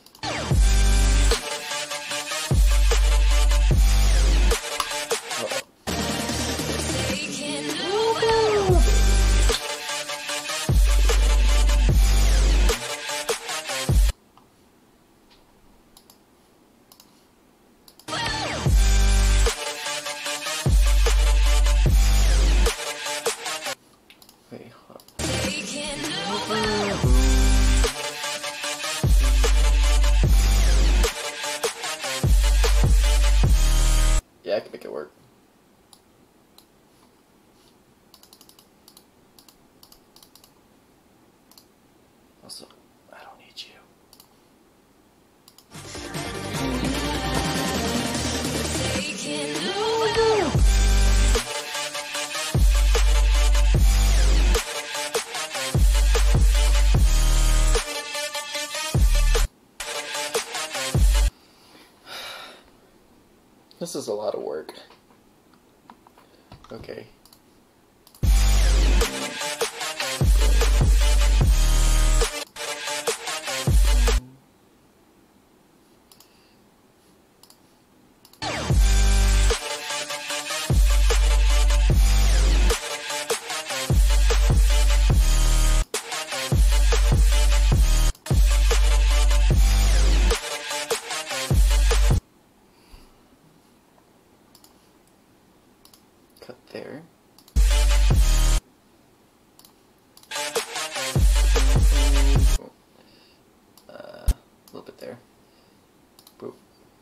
Speaker 1: Wait, hold on. Yeah, I can make it work. Also, I don't need you. This is a lot of work. Okay. Cut there. Uh, a little bit there. Boop.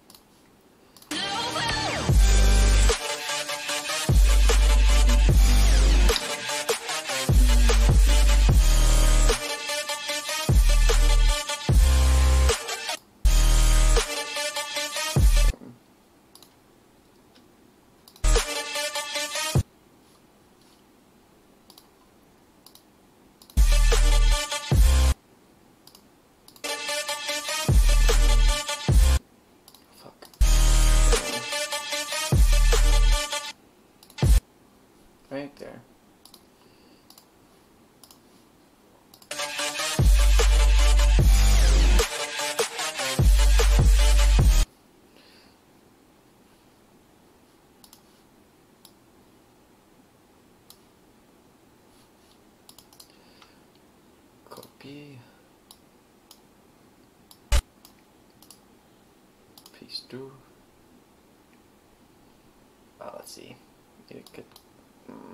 Speaker 1: Right there. Copy. Paste through. Oh, let's see. Maybe it could. Mm.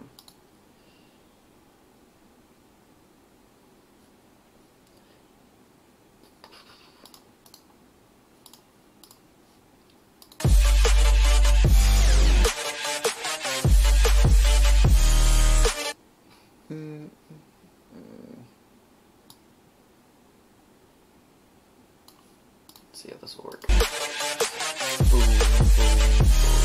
Speaker 1: Mm. Mm. Let's see how this will work. Boom, boom, boom.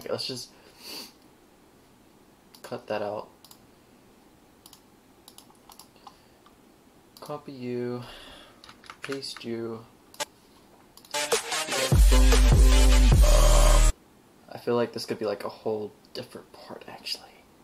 Speaker 1: Okay, let's just cut that out. Copy you, paste you. Yeah, boom, boom. Uh, I feel like this could be like a whole different part actually.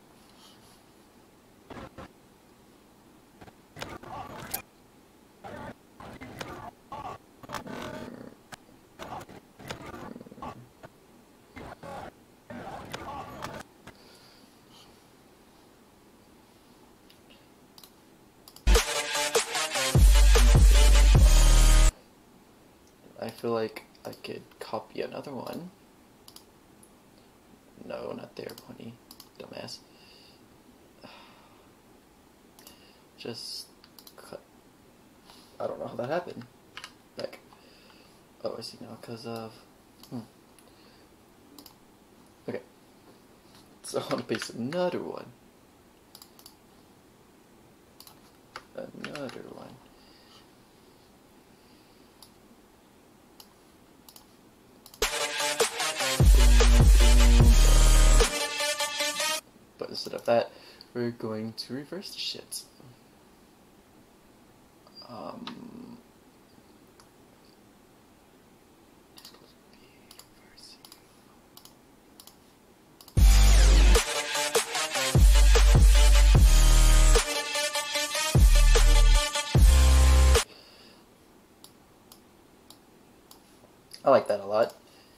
Speaker 1: I feel like I could copy another one. No, not there, honey. Dumbass. Just cut. I don't know how that happened. Like, oh, I see now, because of. Hmm. Okay. So I want to paste another one. Another one. But instead of that, we're going to reverse the shit. Um, I like that a lot.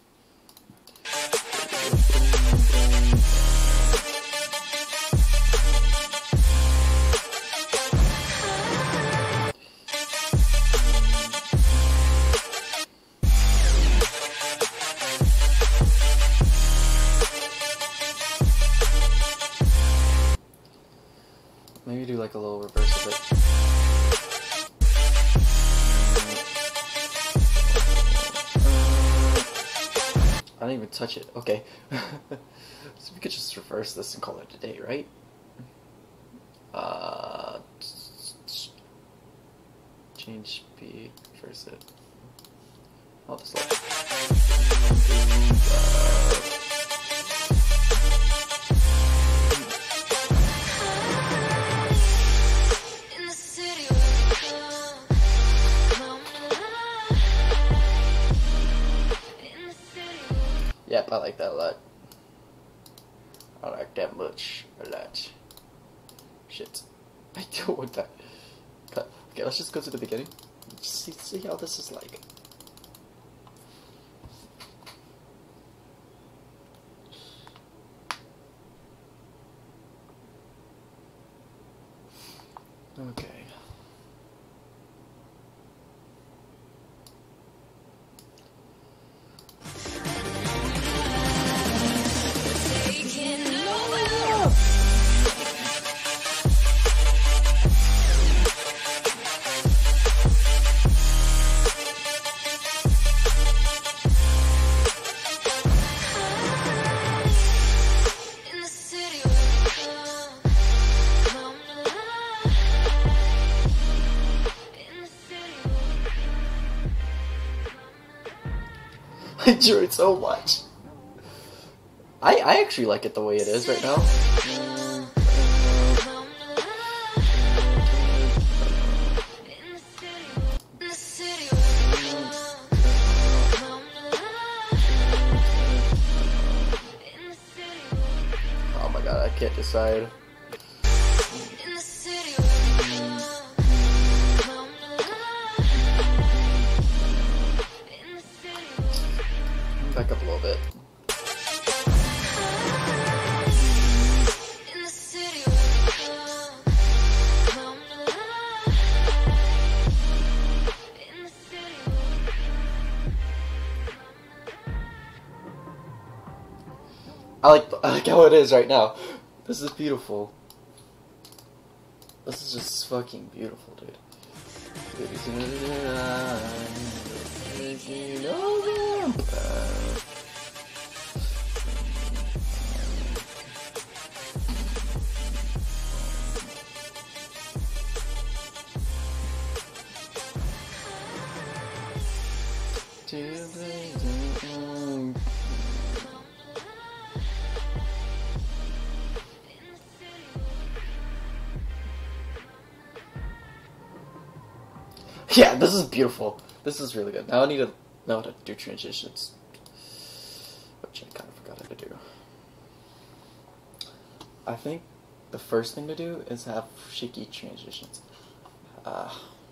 Speaker 1: Maybe do like a little reverse of it. I didn't even touch it. Okay. So we could just reverse this and call it a day, right? Uh, change speed, reverse it. I'll just like. Yep, I like that a lot. I like that much a lot. Shit. I don't want that. Cut. Okay, let's just go to the beginning. Just see, see how this is like. Okay. I enjoy it so much. I I actually like it the way it is right now. Oh my god, I can't decide. Back up a little bit. I like, I like how it is right now. This is beautiful. This is just fucking beautiful, dude. Yeah, this is beautiful. This is really good. Now I need to know how to do transitions, which I kind of forgot how to do. I think the first thing to do is have shaky transitions. Uh,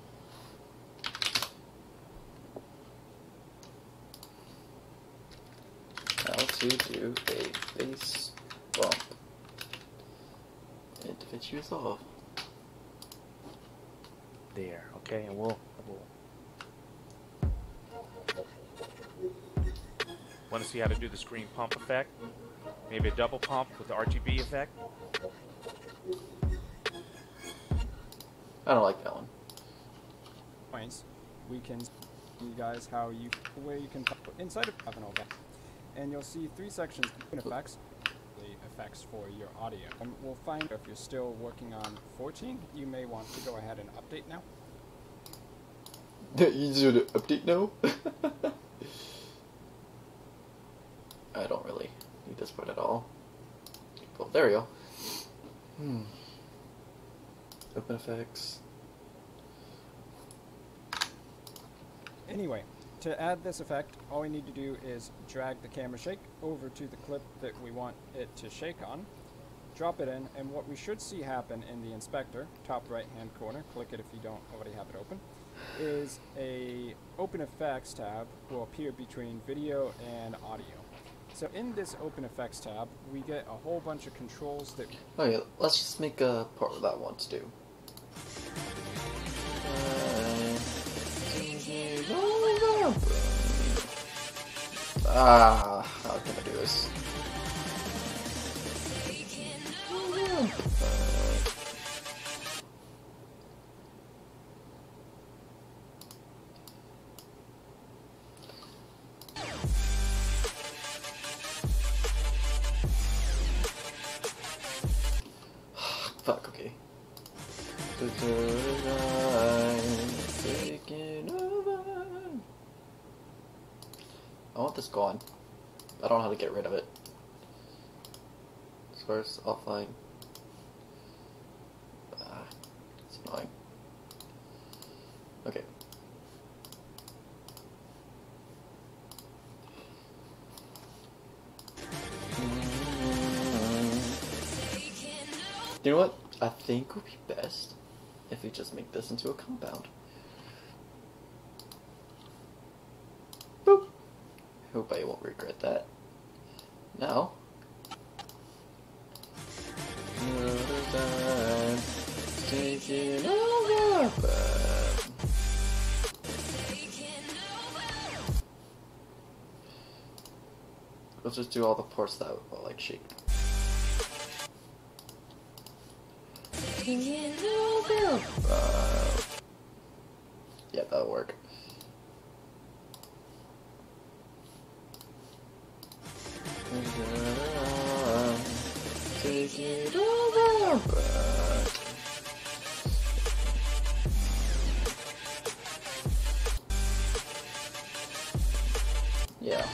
Speaker 1: how to do a face bump in DaVinci Resolve.
Speaker 3: There, okay, and we'll, we'll want to see how to do the screen pump effect? Maybe a double pump with the R G B effect?
Speaker 1: I don't like that one.
Speaker 4: Points, we can see you guys how you where you can put inside of Avanova, and you'll see three sections: effects, the effects for your audio. And we'll find if you're still working on fourteen, you may want to go ahead and update now.
Speaker 1: Easier to update now? I don't really need this part at all. Well, there we go. Hmm. Open effects.
Speaker 4: Anyway, to add this effect, all we need to do is drag the camera shake over to the clip that we want it to shake on, drop it in, and what we should see happen in the inspector, top right hand corner, click it if you don't already have it open, is a open effects tab will appear between video and audio. So in this open effects tab, we get a whole bunch of controls that...
Speaker 1: Okay, let's just make a part that I want to do. Ah, how can I do this? Fuck, okay. I want this gone. I don't know how to get rid of it. Source, offline. Ah, it's annoying. Okay. You know what? I think it would be best if we just make this into a compound. Boop. Hope I won't regret that. Now. Taking over. Let's just do all the parts that will like shake. Uh, yeah, that'll work. Take it over. Yeah.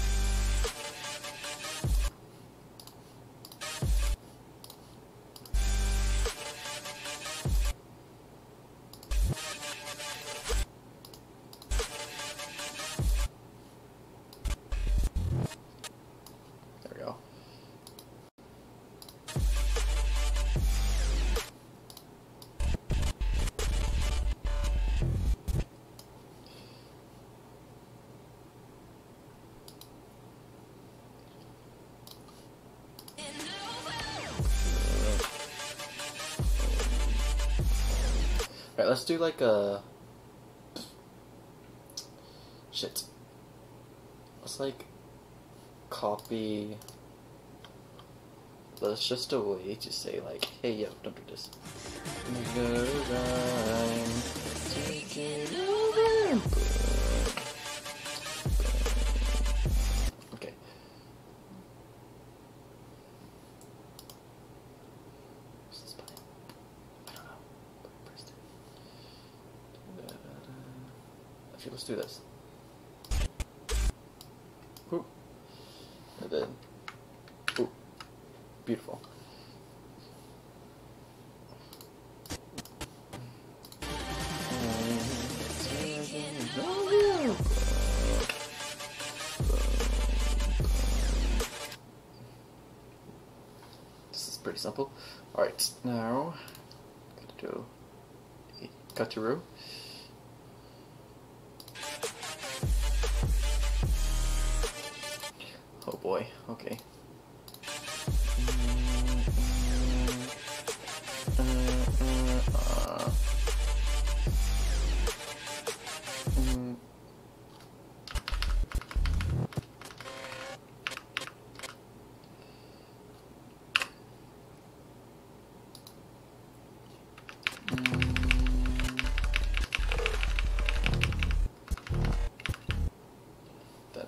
Speaker 1: There we go. Alright, let's do like a... Shit. Let's like copy... That's just a way to say like, hey yo, don't do this. Because I'm taking over. Okay. What's this button? I don't know. I pressed it. Actually, let's do this. Whoop. And then, ooh, beautiful. pretty simple. Alright, now gotta do a Kataru. Oh boy, okay. Uh, uh, uh, mm. Then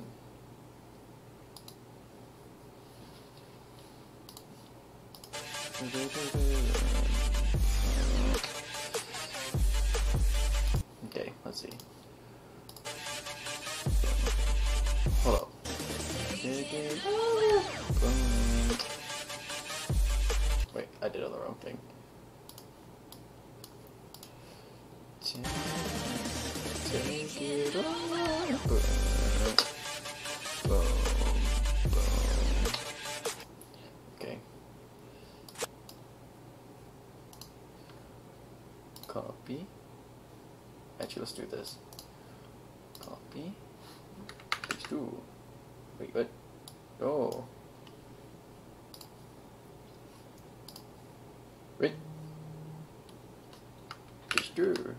Speaker 1: okay, let's see. Hold up. Wait, I did on the wrong thing. Take it on. Boom, boom, boom. Okay. Copy. Actually, let's do this. Copy. Paste two. Wait, what? Oh. Wait. Paste two.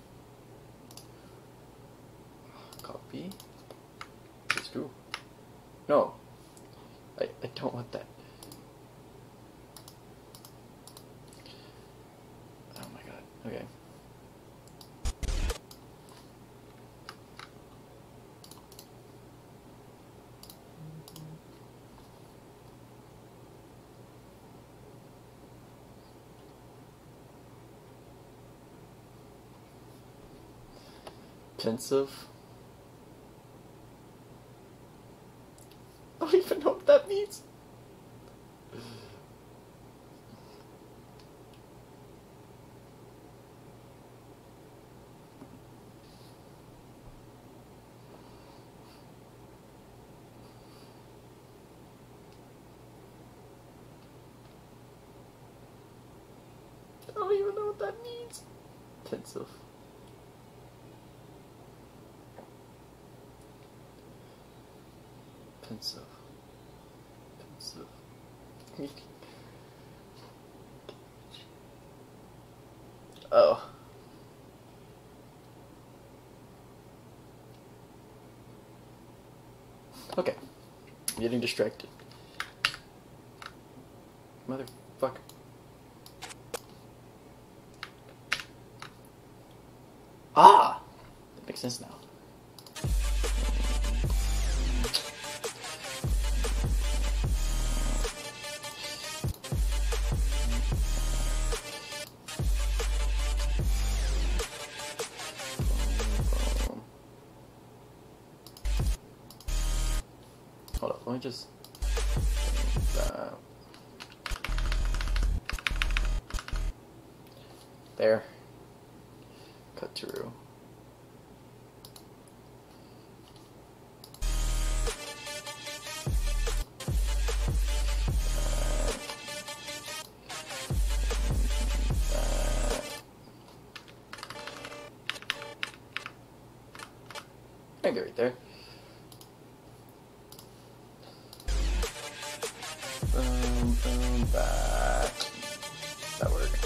Speaker 1: Copy. Paste two. No. I, I don't want that. Oh my god. Okay. Pensive. I don't even know what that means. I don't even know what that means. Pensive. Pensive. Pensive. Oh. Okay. I'm getting distracted. Motherfucker. Ah! That makes sense now. Hold up, let me just... Uh, there. Cut through. I get right there. Boom, boom, back. That worked.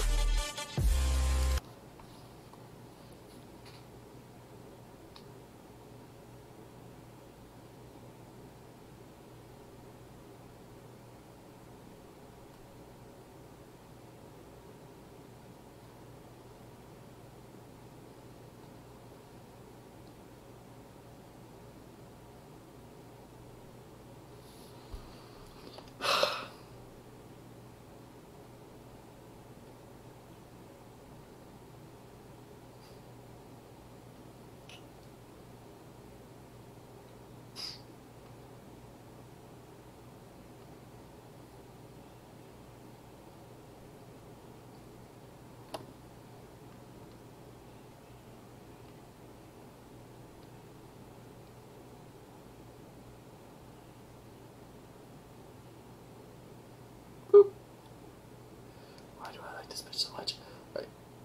Speaker 1: this bitch so much. Right.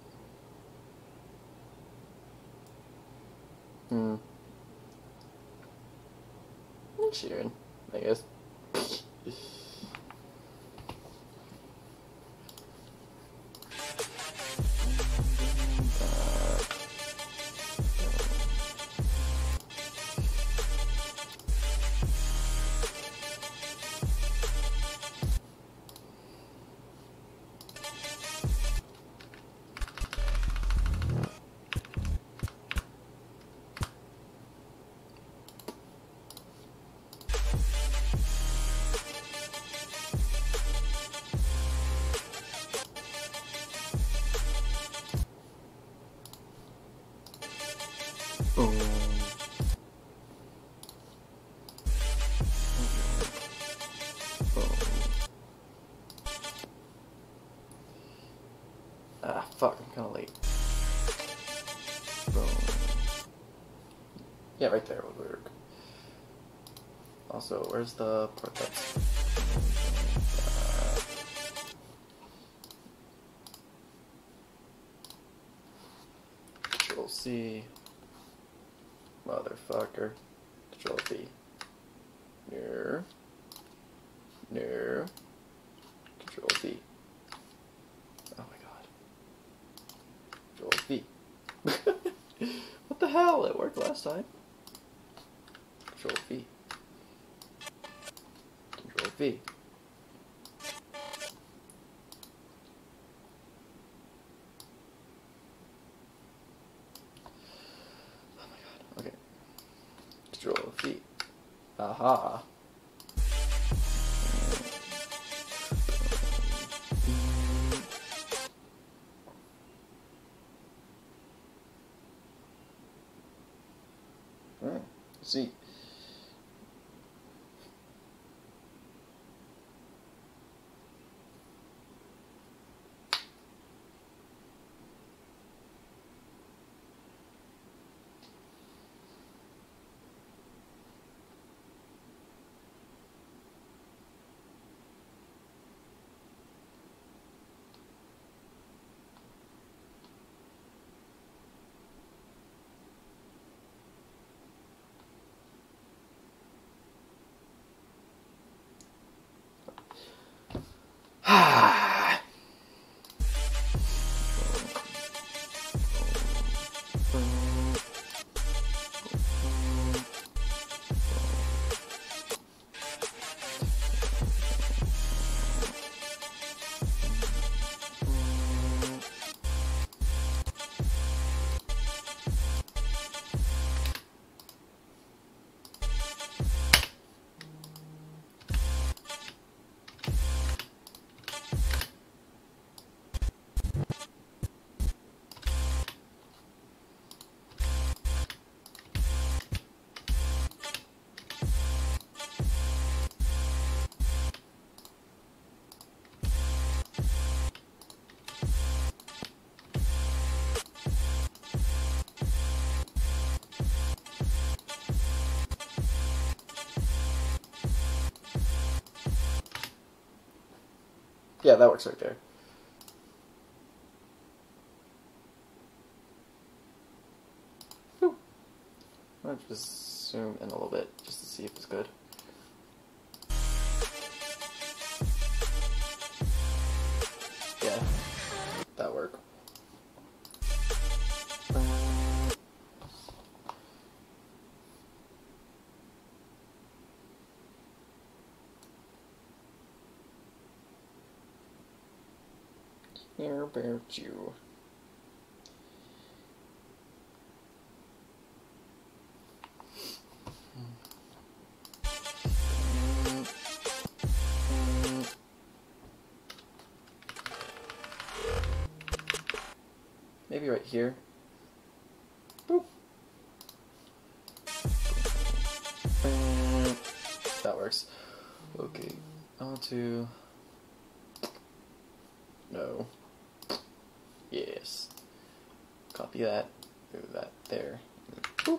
Speaker 1: Hmm. Sheeran, I guess. Boom. Boom. Ah, fuck, I'm kinda late. Boom. Yeah, right there would work. Also, where's the part that's... Uh, Control C. Motherfucker. Control V. No. No. Control V. Oh my god. Control V. What the hell? It worked last time. Control V. Control V. Oh my god. Okay. Control V. Aha. Hmm. See. Yeah, that works right there. Whew. I'll just zoom in a little bit just to see if it's good. Yeah, that worked. Here about you. Maybe right here. Boop. That works. Okay, on to... No. Yes. Copy that. Move that there. Boop.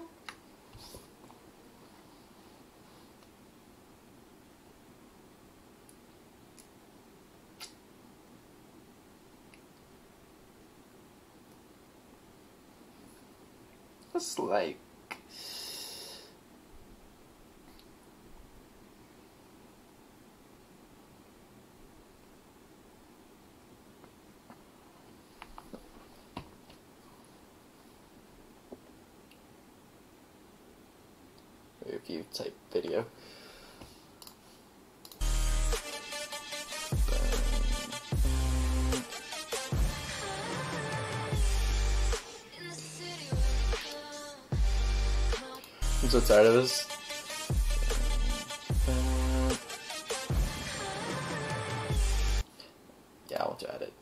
Speaker 1: It's like review type video. I'm so tired of this. Yeah, I want to add it.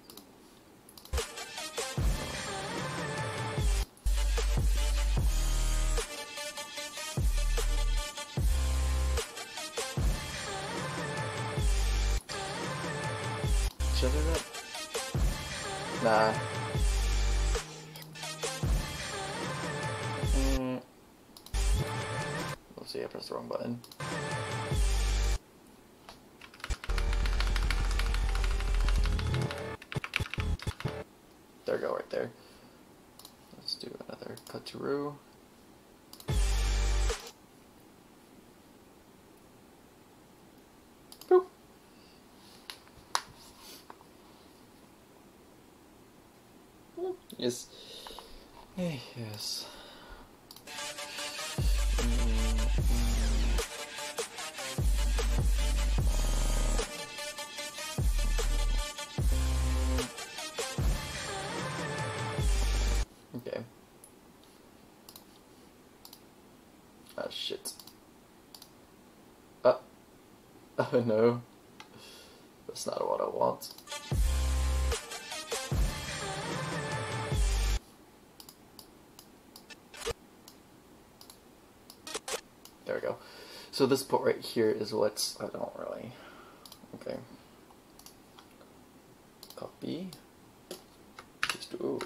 Speaker 1: Should I do that? Nah. Mm. Let's see, I pressed the wrong button. There we go, right there. Let's do another cut through. Boop. Yes. Yes. Okay. Ah, shit. Ah. Oh no. That's not what I want. There we go. So this part right here is what's, I don't really, okay. Copy. Just do.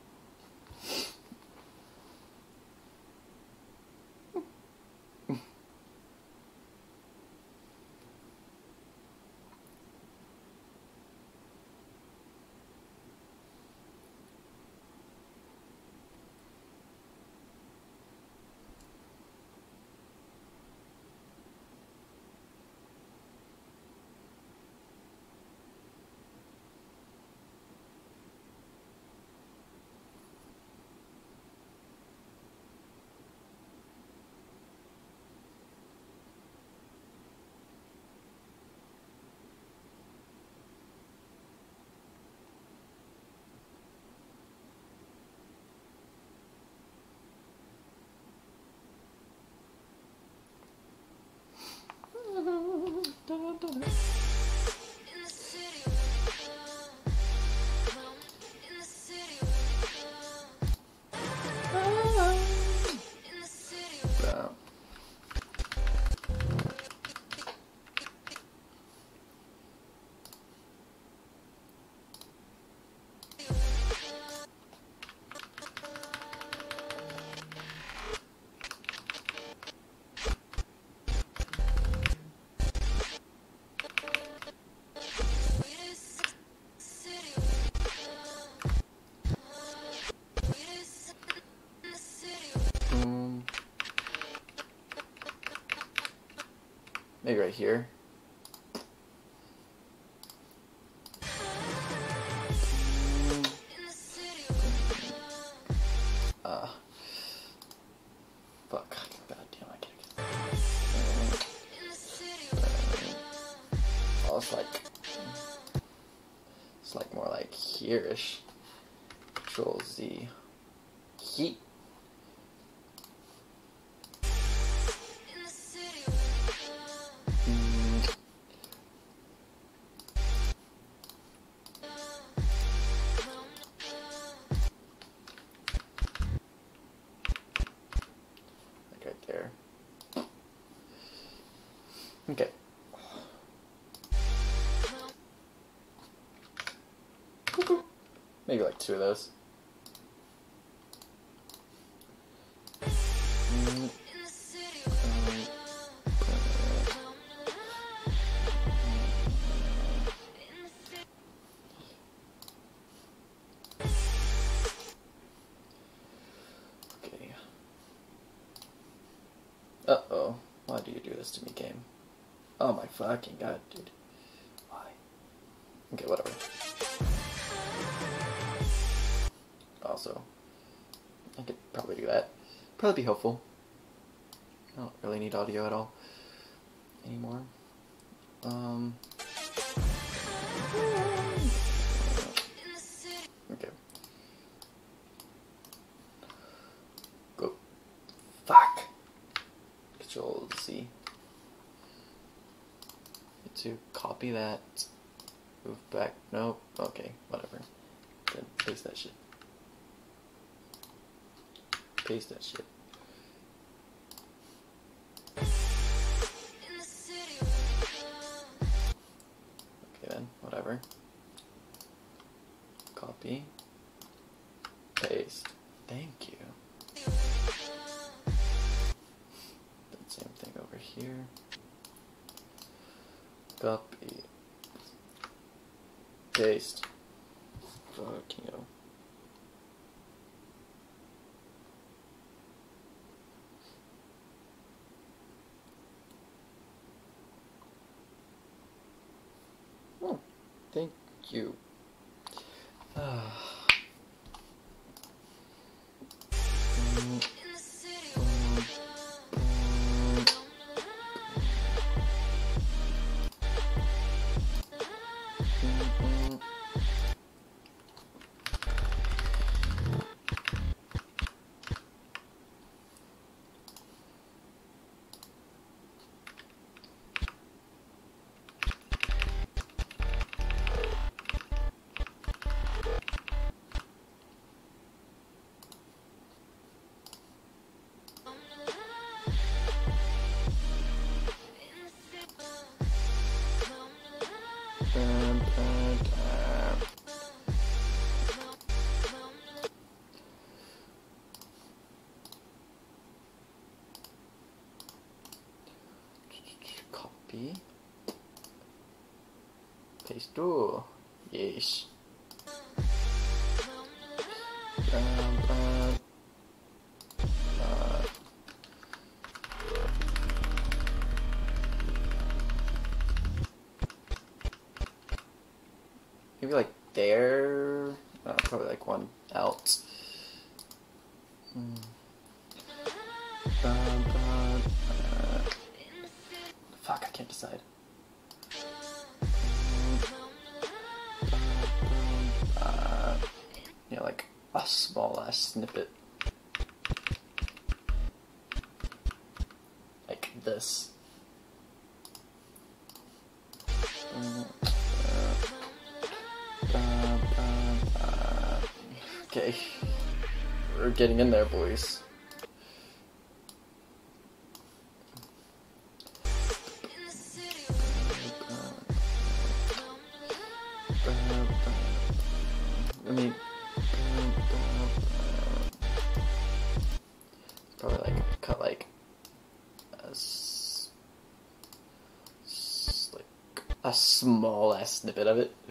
Speaker 1: Maybe right here. Uh, fuck. God damn, I can't get Oh, it's like, it's like more like here-ish. Control Z. Heat. Right there. Okay. Maybe like two of those. Mm. Okay. Uh-oh. Why do you do this to me, game? Oh my fucking god, dude. Why? Okay, whatever. Also, I could probably do that. Probably be helpful. I don't really need audio at all anymore. Um... Okay. Go. Fuck! Control C. Need to copy that. Move back. Nope. Okay, whatever. Then paste that shit. Paste that shit. Okay then, whatever. Copy. Paste. Thank you. Then same thing over here. Copy. Paste. Fucking hell. Oh, thank you. Ah. Mm, mm, mm, mm. Dun, dun, dun. Copy. Paste. Oh, yes. Dun, dun. Uh, maybe like there. Uh, probably like one out. Hmm. Dun, dun, uh, fuck, I can't decide. Uh, yeah, like a small ass snippet. Like this. Mm, uh, uh, uh, uh, okay. We're getting in there, boys. I mean, probably like cut like a, s s like a small ass snippet of it.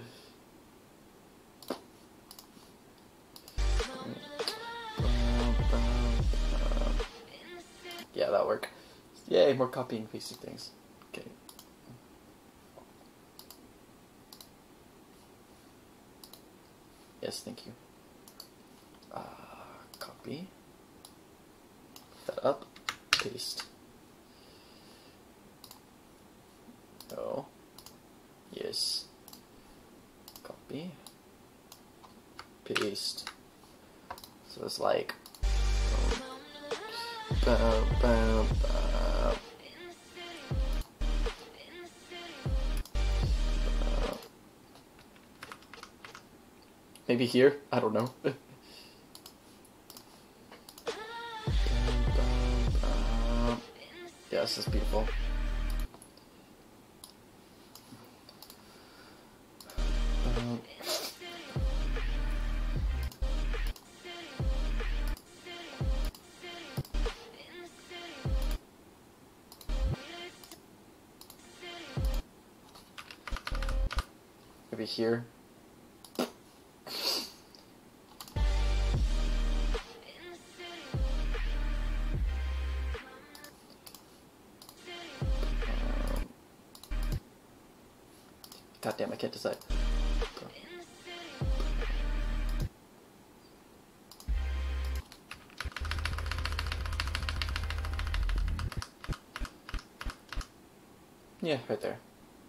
Speaker 1: Yeah, that'll work. Yay, more copying and pasting things. Okay. Yes, thank you. Uh, copy. That up. Paste. No. Yes. Copy. Paste. So it's like. Bam, bam, bam. Uh, maybe here? I don't know. Bam, bam, bam. Yeah, this is beautiful. Um, maybe here. God damn, I can't decide. Yeah, right there.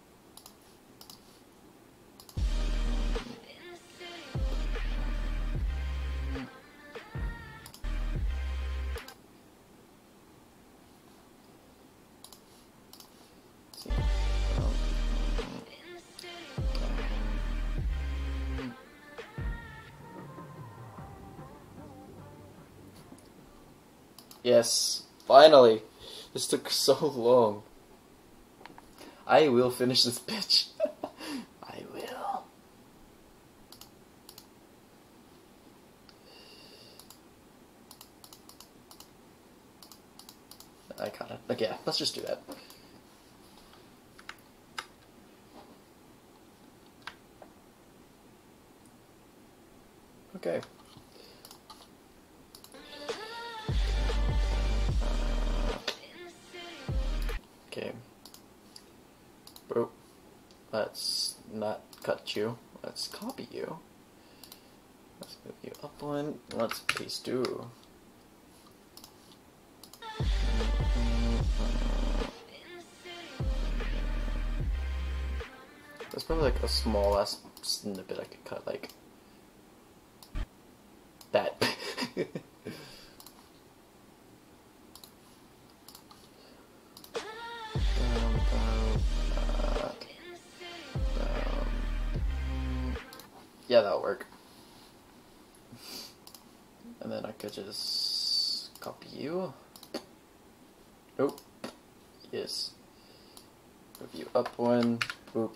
Speaker 1: Let's see. Um, um, yes, finally. This took so long. I will finish this bitch. I will. I kinda, like, yeah, let's just do that. Okay. Okay. Bro, let's not cut you. Let's copy you. Let's move you up one. Let's paste you. There's probably like a small ass snippet I could cut, like that. Yeah, that'll work. And then I could just copy you. Nope. Yes. Move you up one. Boop.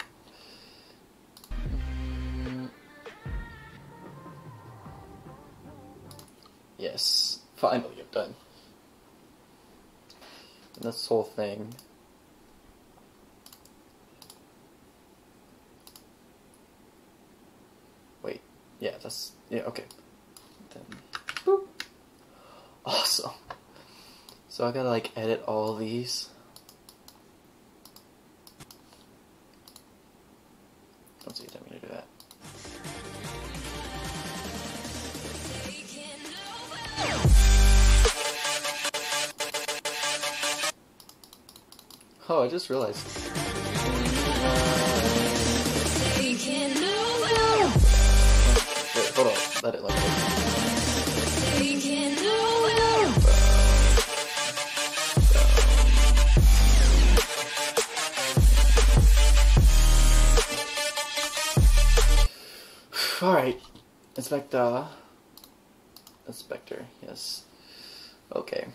Speaker 1: Mm. Yes. Finally, I'm done. And this whole thing. Wait. Yeah, that's... Yeah, okay. Then... Boop. Awesome. So I gotta, like, edit all these. Don't see you telling me to do that. Oh, I just realized. Wait, hold on. Let it let it. Alright. Inspector. Inspector, yes. Okay.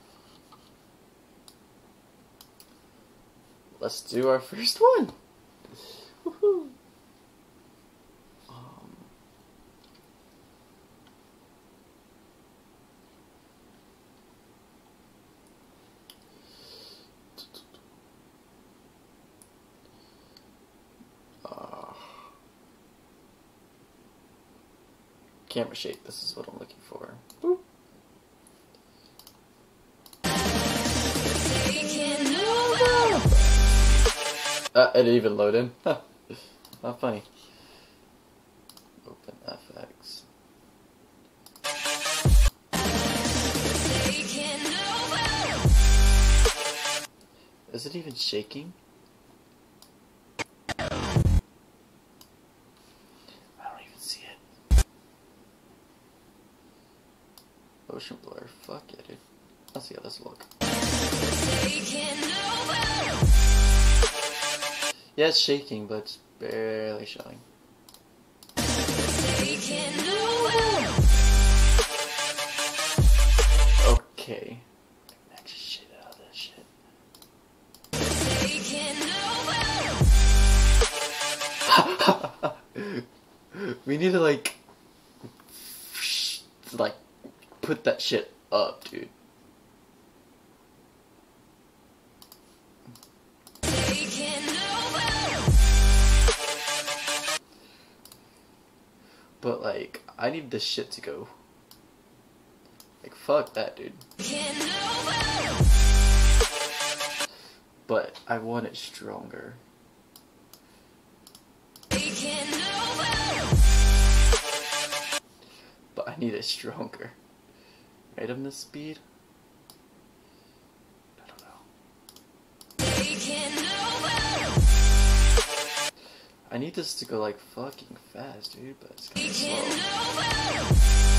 Speaker 1: Let's do our first one. Woohoo. Um. Uh, camera shake. This is what I'm looking for. Boop. Uh, it even loaded. Huh. Not funny. Open F X. Is it even shaking? I don't even see it. Motion blur. Fuck yeah, dude. Let's see how this look. Yeah, it's shaking, but it's barely showing. Okay. Max shit out of this shit. We need to like, like, put that shit up, dude. But like, I need this shit to go. Like, fuck that, dude. But I want it stronger. I need it stronger. Randomness speed? I don't know.
Speaker 2: Taking over.
Speaker 1: I need this to go like fucking fast, dude, but it's kinda
Speaker 2: Taking
Speaker 1: slow.
Speaker 2: over.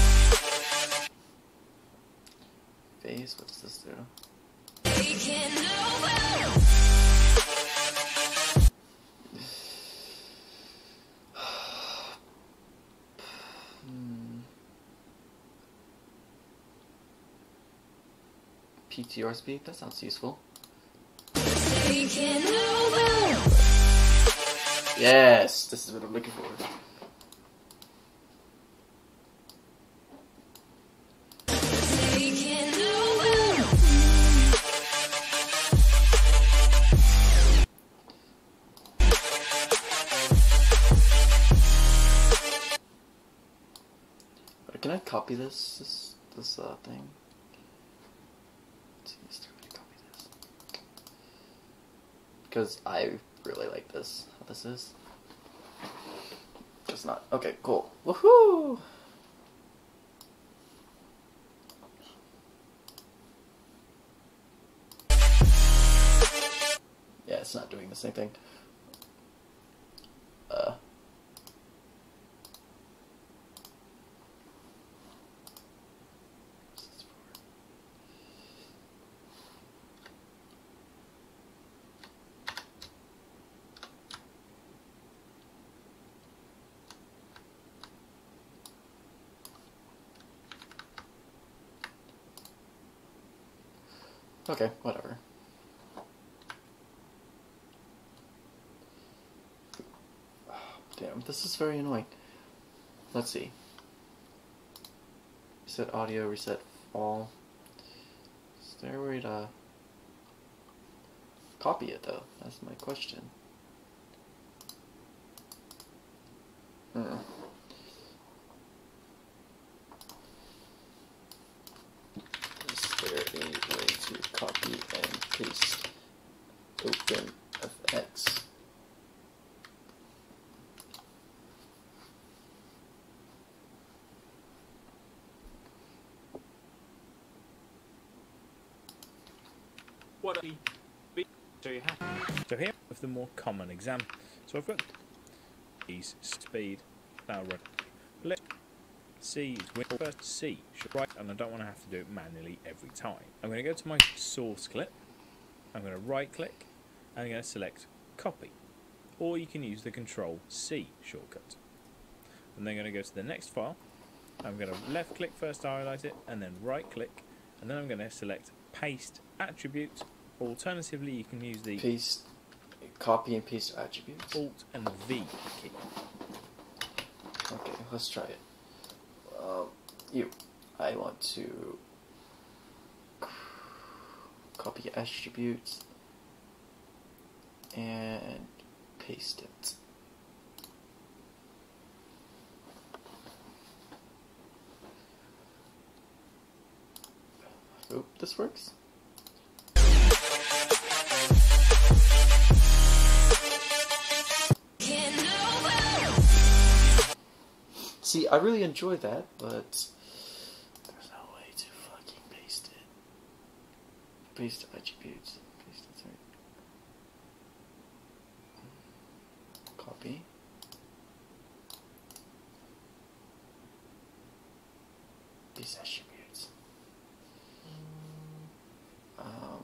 Speaker 1: Phase, what does this do?
Speaker 2: Taking over.
Speaker 1: Hmm. P T R speed, that sounds useful.
Speaker 2: Taking over.
Speaker 1: Yes, this is what I'm looking for.
Speaker 2: Taking over.
Speaker 1: Can I copy this, this, this uh, thing? Let's see, let's try to copy this. Because I really like this, how this is. Just not, okay, cool. Woohoo! Yeah, it's not doing the same thing. Uh. Okay, whatever. Oh, damn, this is very annoying. Let's see. Reset audio, reset all. Is there a way to copy it though? That's my question. Hmm. Is there a way to copy and paste OpenFX?
Speaker 3: What a be so you have. So here with the more common exam. So I've got these speed now run. Let C is win first C should right, and I don't want to have to do it manually every time. I'm going to go to my source clip. I'm going to right click and I'm going to select copy, or you can use the Control C shortcut. I'm then going to go to the next file. I'm going to left click first to highlight it, and then right click, and then I'm going to select paste attributes. Alternatively, you can use the
Speaker 1: Paste, copy and paste attributes.
Speaker 3: Alt and V key.
Speaker 1: Okay, let's try it. Um, you, I want to copy attributes and paste it. I hope this works. See, I really enjoy that, but there's no way to fucking paste it. Paste attributes. Paste it, sorry. Copy. Paste attributes. Um.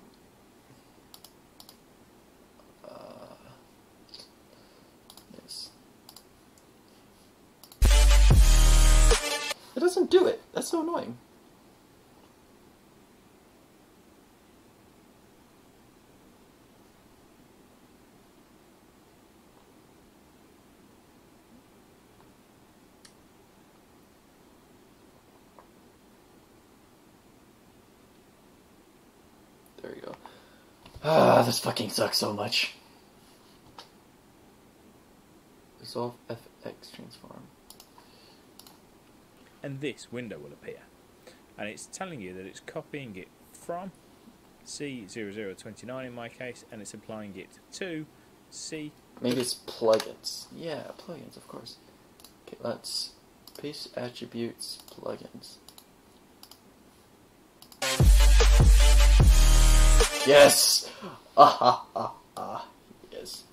Speaker 1: Uh. Yes. It doesn't do it. That's so annoying. There we go. Ah, this fucking sucks so much. Resolve F X transform.
Speaker 3: And this window will appear, and it's telling you that it's copying it from C zero zero two nine in my case, and it's applying it to C.
Speaker 1: Maybe it's plugins. Yeah, plugins, of course. Okay, let's Paste attributes plugins. Yes! Ah ah ah ah. Yes.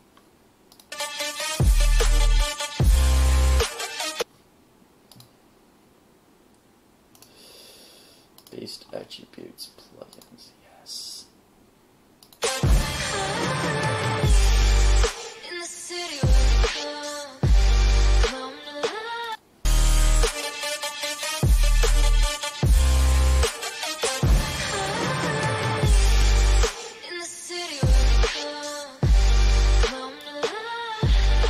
Speaker 1: Paste attributes plugins. Yes.
Speaker 2: In the city where come, come alive. In the city where come, come alive.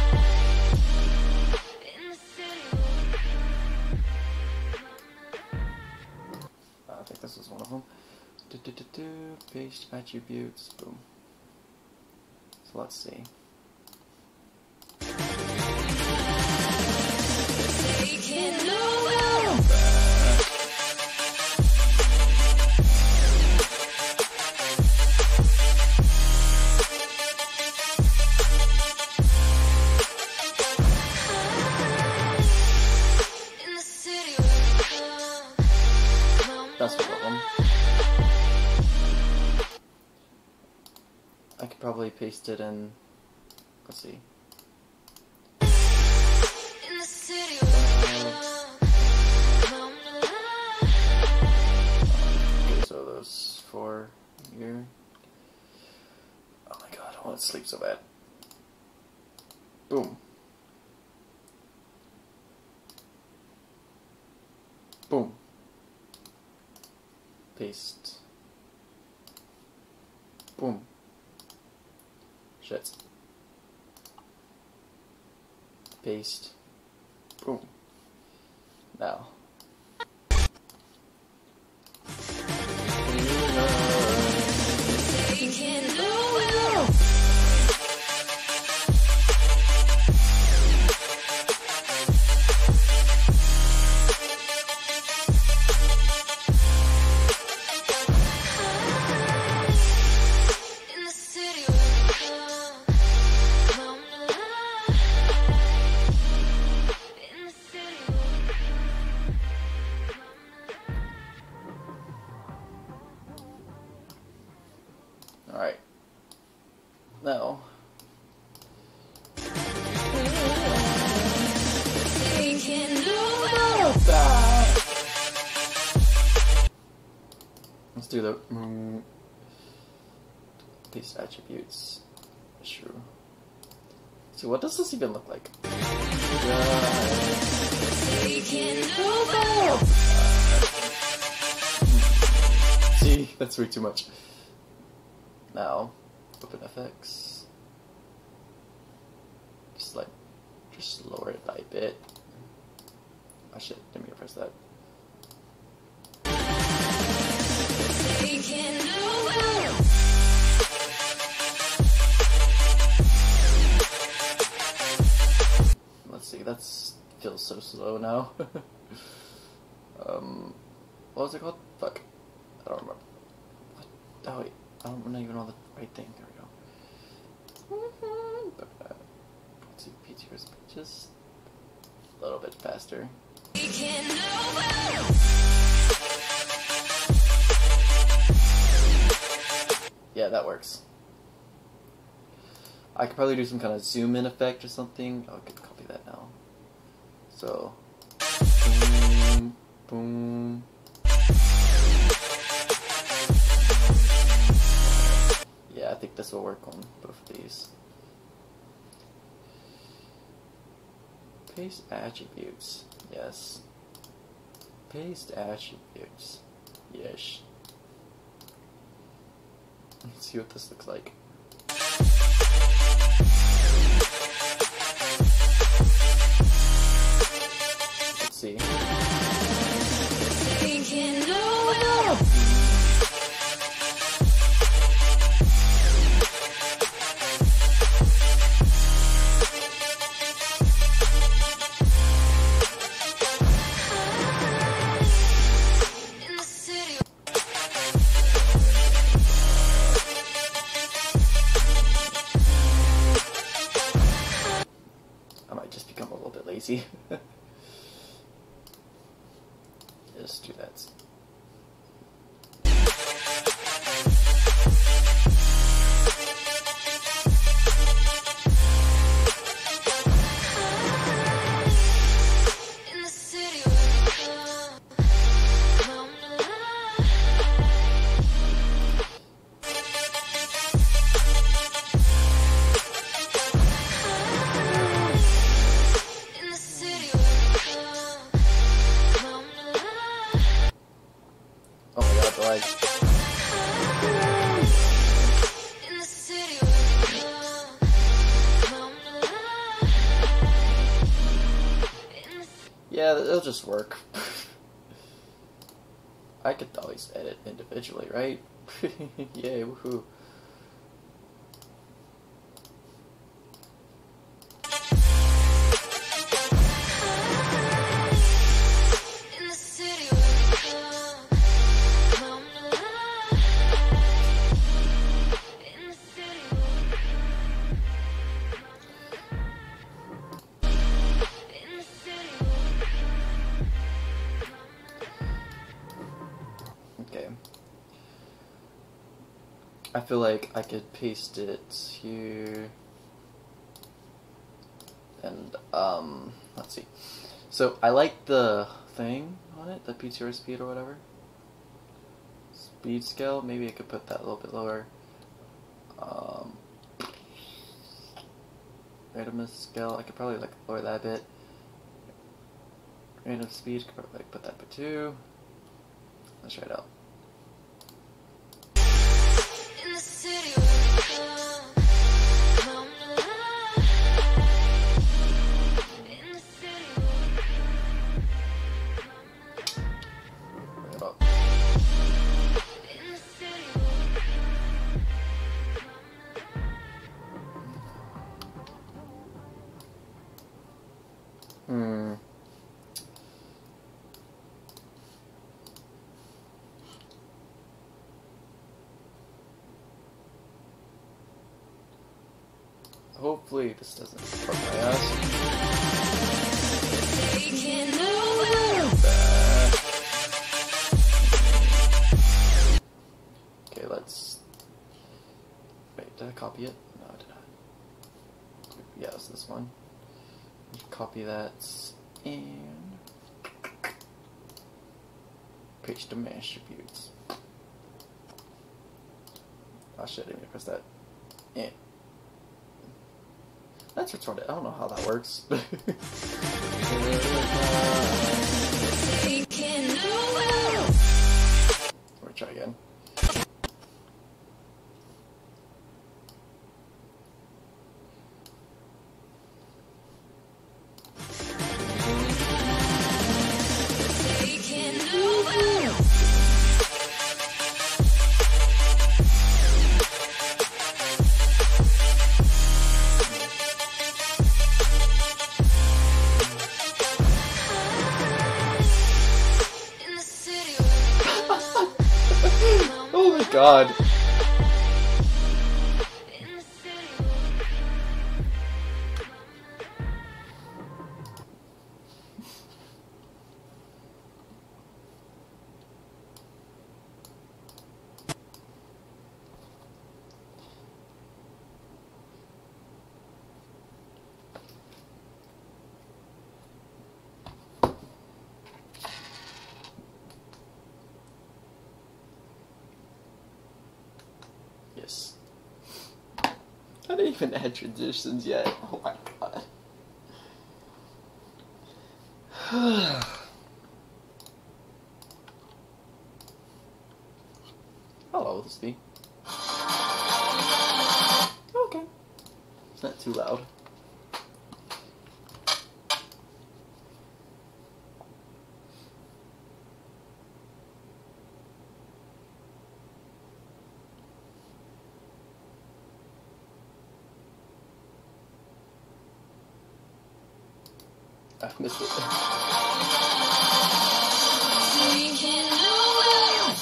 Speaker 2: In the city where
Speaker 1: I think this is one of them. Do, do, do, do. Paste attributes. Boom. So let's see.
Speaker 2: taking over. In the city where come, come
Speaker 1: That's one of them. I could probably paste it in. Let's see.
Speaker 2: in the city where come, come alive.
Speaker 1: Okay, so those four here. Oh my god, I want to sleep so bad. Boom. Boom. Paste. Boom. Shit. Paste. Boom. Now.
Speaker 2: Taking over. In the city where come, come alive. In the city where
Speaker 1: Alright. Now.
Speaker 2: taking over.
Speaker 1: Let's do the mm, paste attributes. Sure. So what does this even look like?
Speaker 2: Taking over.
Speaker 1: See, that's way too much. Now, open F X. Just like, just lower it by a bit. Oh shit, didn't mean to press that.
Speaker 2: Taking over.
Speaker 1: Let's see, that's feels so slow now. um, what was it called? Fuck, I don't remember. What? Oh wait, I don't even know the right thing. There we go. But, uh, let's see, P T was just a little bit faster.
Speaker 2: Taking over.
Speaker 1: Yeah, that works. I could probably do some kind of zoom in effect or something. Oh, I could copy that now. So, boom, boom. Yeah, I think this will work on both of these. Paste attributes. Yes. Paste attributes. Yes. Let's see what this looks like. Let's see.
Speaker 2: Taking over. In the city.
Speaker 1: I might just become a little bit lazy. it'll just work. I could always edit individually, right? Yay, woohoo.
Speaker 2: In the city where come, come alive. In the city in the city
Speaker 1: Okay. I feel like I could paste it here. And, um, let's see. So, I like the thing on it, the P T R speed or whatever. Speed scale, maybe I could put that a little bit lower. Um, randomness scale, I could probably like lower that a bit. Random speed, could probably like put that to two. Let's try it out.
Speaker 2: in the city where come, come alive. In the city
Speaker 1: Bring it up.
Speaker 2: in the city
Speaker 1: Hmm. Hopefully this doesn't fuck my ass.
Speaker 2: taking nowhere.
Speaker 1: Okay, let's... Wait, did I copy it? No, I did not. Yeah, it's this one. Copy that and paste to mash attributes. Oh shit, I didn't even press that. Yeah. That's retarded. I don't know how that works.
Speaker 2: Taking nowhere.
Speaker 1: Let me try again.
Speaker 2: Taking nowhere. In the city where come,
Speaker 1: Oh my god.
Speaker 2: in the city
Speaker 1: Yes. I didn't even add transitions yet. Oh my god. How loud will this be? Okay. It's not too loud. I missed it.
Speaker 2: taking nowhere.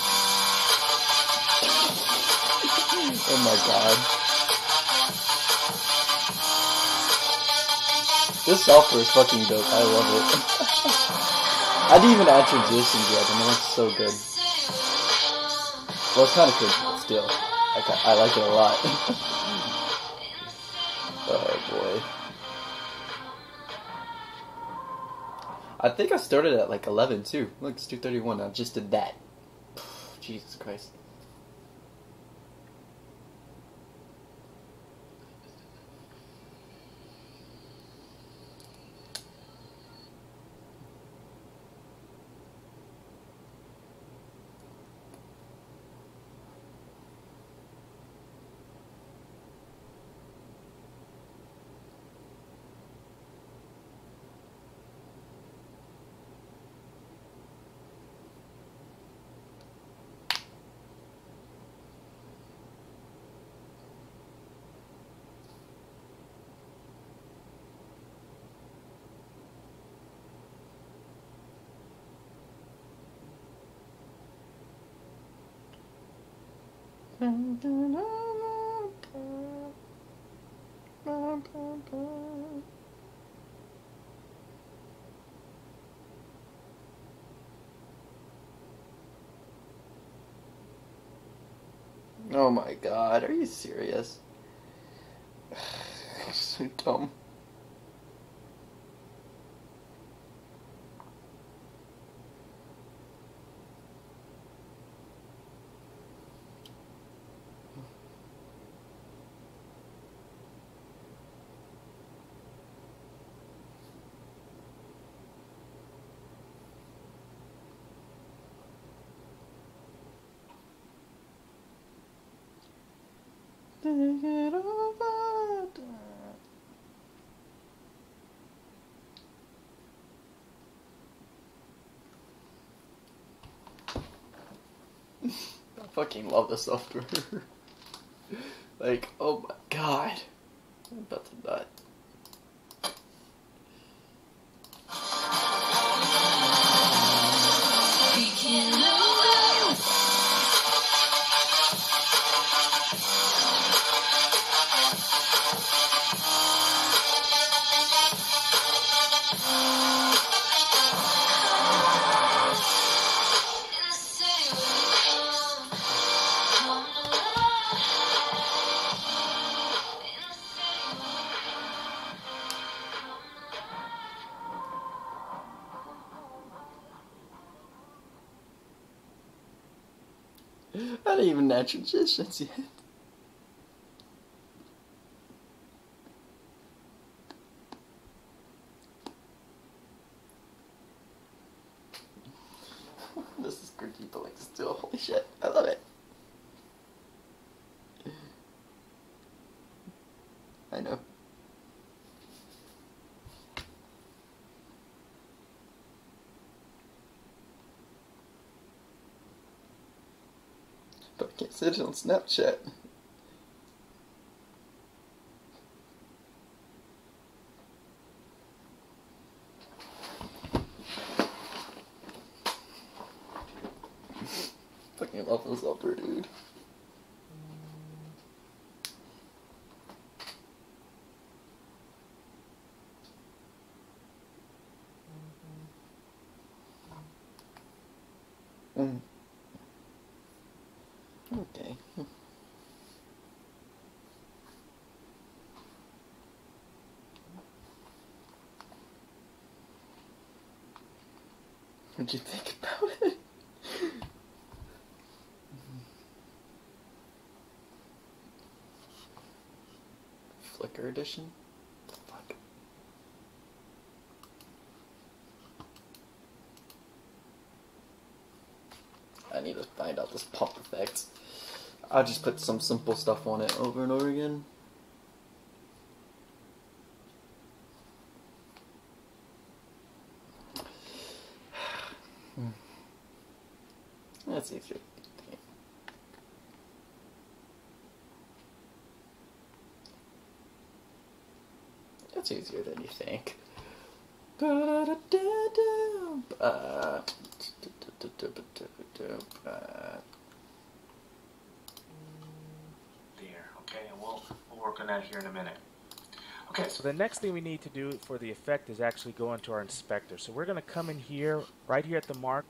Speaker 1: Oh my god. This software is fucking dope. I love it. I didn't even add transitions yet, and it looks so good. Well, it's kind of cringy, but still. I, ca- I like it a lot. Oh boy. I think I started at like eleven too. Look, it's two thirty-one. I just did that. Jesus Christ. Oh my god, are you serious? So dumb. Take it over. I fucking love this software. Like, oh my god. I'm about to die. I didn't even add transitions yet. This is gritty, but like still, holy shit, I love it. I know. But I can't say it on Snapchat. Fucking love this upper, dude. Mm. Okay. What'd you think about it? Flickr edition? Fuck. I need to find out this pump effect. I'll just put some simple stuff on it over and over again. That's easier. That's easier than you think. Uh,
Speaker 5: There, okay, and we'll, we'll work on that here in a minute. Okay, so
Speaker 3: So the next thing we need to do for the effect is actually go into our inspector. So we're going to come in here, right here at the mark.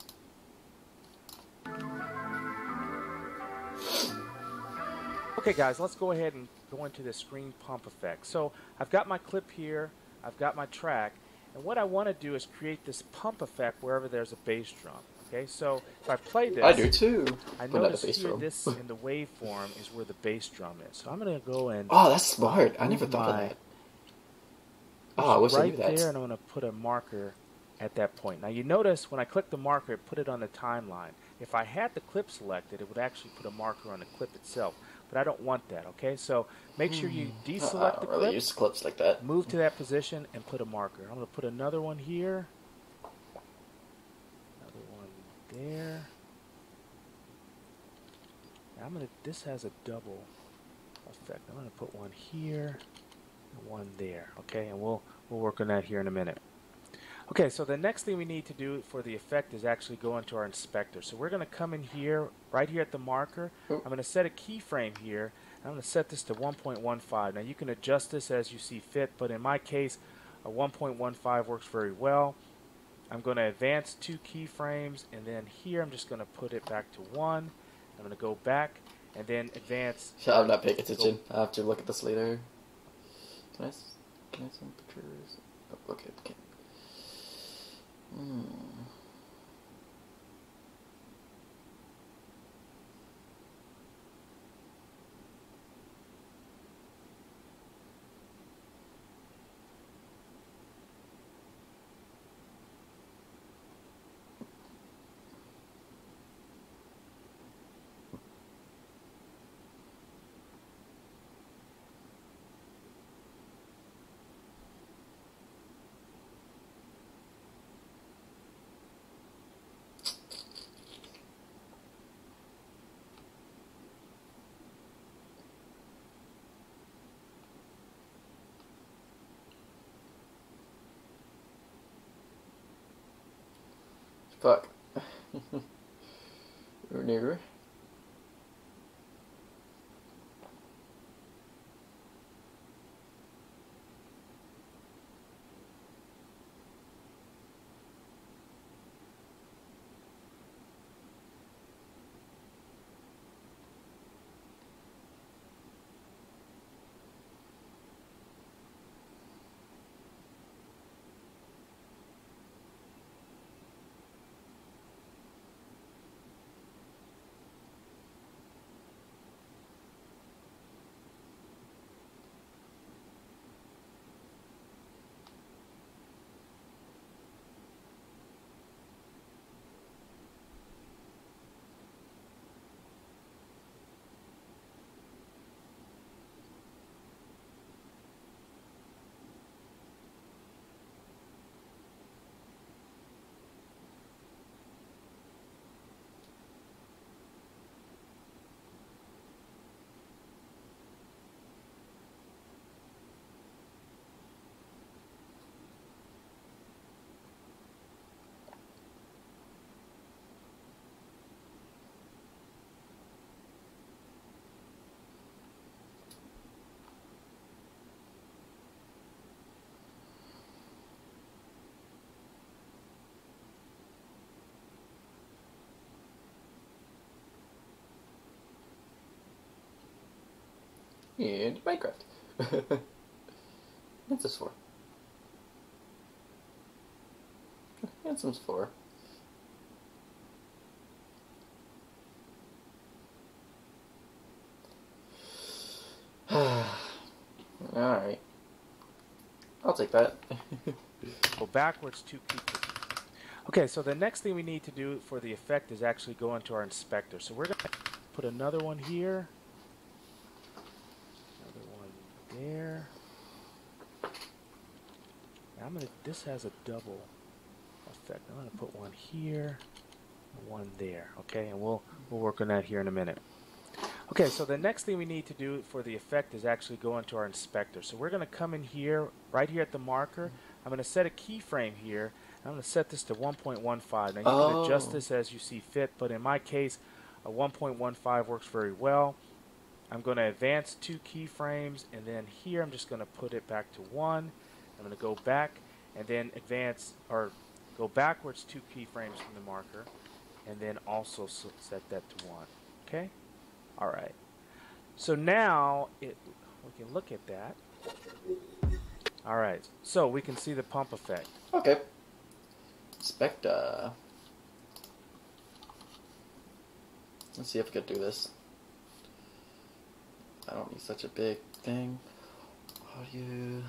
Speaker 3: Okay guys, let's go ahead and go into the screen pump effect. So I've got my clip here, I've got my track, and what I want to do is create this pump effect wherever there's a bass drum. Okay, so if I play this,
Speaker 1: I do too.
Speaker 3: I
Speaker 1: but not a
Speaker 3: notice
Speaker 1: bass
Speaker 3: here
Speaker 1: drum.
Speaker 3: this in the waveform is where the bass drum is. So I'm going to go and
Speaker 1: Oh, that's smart. I never
Speaker 3: move
Speaker 1: thought of
Speaker 3: my-
Speaker 1: that. Oh, I wish I
Speaker 3: right
Speaker 1: knew that.
Speaker 3: there, and I'm going to put a marker at that point. Now you notice when I click the marker, it put it on the timeline. If I had the clip selected, it would actually put a marker on the clip itself. But I don't want that, okay? So make sure you
Speaker 1: I
Speaker 3: deselect
Speaker 1: don't
Speaker 3: the
Speaker 1: really
Speaker 3: clip,
Speaker 1: use clips like that.
Speaker 3: move to that position, and put a marker. I'm going to put another one here. Another one there. Now I'm going to, this has a double effect. I'm going to put one here and one there, okay? And we'll, we'll work on that here in a minute. Okay, so the next thing we need to do for the effect is actually go into our inspector. So we're going to come in here, right here at the marker.
Speaker 1: Oh.
Speaker 3: I'm going to set a keyframe here. I'm going to set this to one point one five. Now you can adjust this as you see fit, but in my case, a one point one five works very well. I'm going to advance two keyframes, and then here I'm just going to put it back to one. I'm going to go back, and then advance.
Speaker 1: I'm not paying attention. I have to look at this later. Can I, s- can I send pictures? Oh, okay, okay. Hmm. Fuck. Renew. And Minecraft. What's this for? Handsome's for. Alright. I'll take that.
Speaker 3: Go backwards two keyframes. Okay, so the next thing we need to do for the effect is actually go into our inspector. So we're going to put another one here. Another one there. Now I'm gonna. This has a double effect. I'm gonna put one here, and one there. Okay, and we'll we'll work on that here in a minute. Okay, so the next thing we need to do for the effect is actually go into our inspector. So we're gonna come in here, right here at the marker. I'm gonna set a keyframe here. I'm gonna set this to one point one five. Now you
Speaker 1: Oh.
Speaker 3: can adjust this as you see fit, but in my case, a one point one five works very well. I'm going to advance two keyframes, and then here I'm just going to put it back to one. I'm going to go back and then advance or go backwards two keyframes from the marker, and then also set that to one. Okay? All right. So now it we can look at that. All right. So we can see the pump effect.
Speaker 1: Okay. Spectre. Let's see if we can do this. I don't need such a big thing. Audio.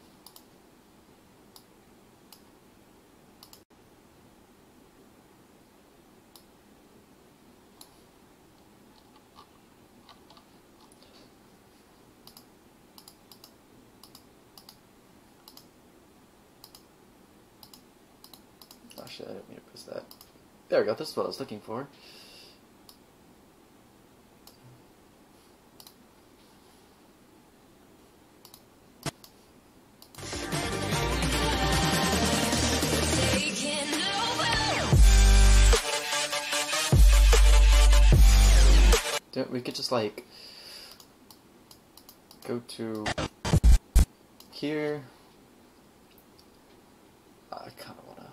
Speaker 1: Oh shit, I didn't mean to press that. There we go, this is what I was looking for. we could just like go to here. I kind of wanna.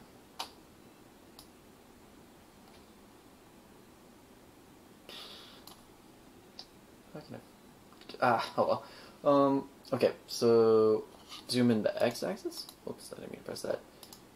Speaker 1: How can I? Ah, oh well. Um. Okay, so zoom in the x-axis. Oops, I didn't mean to press that.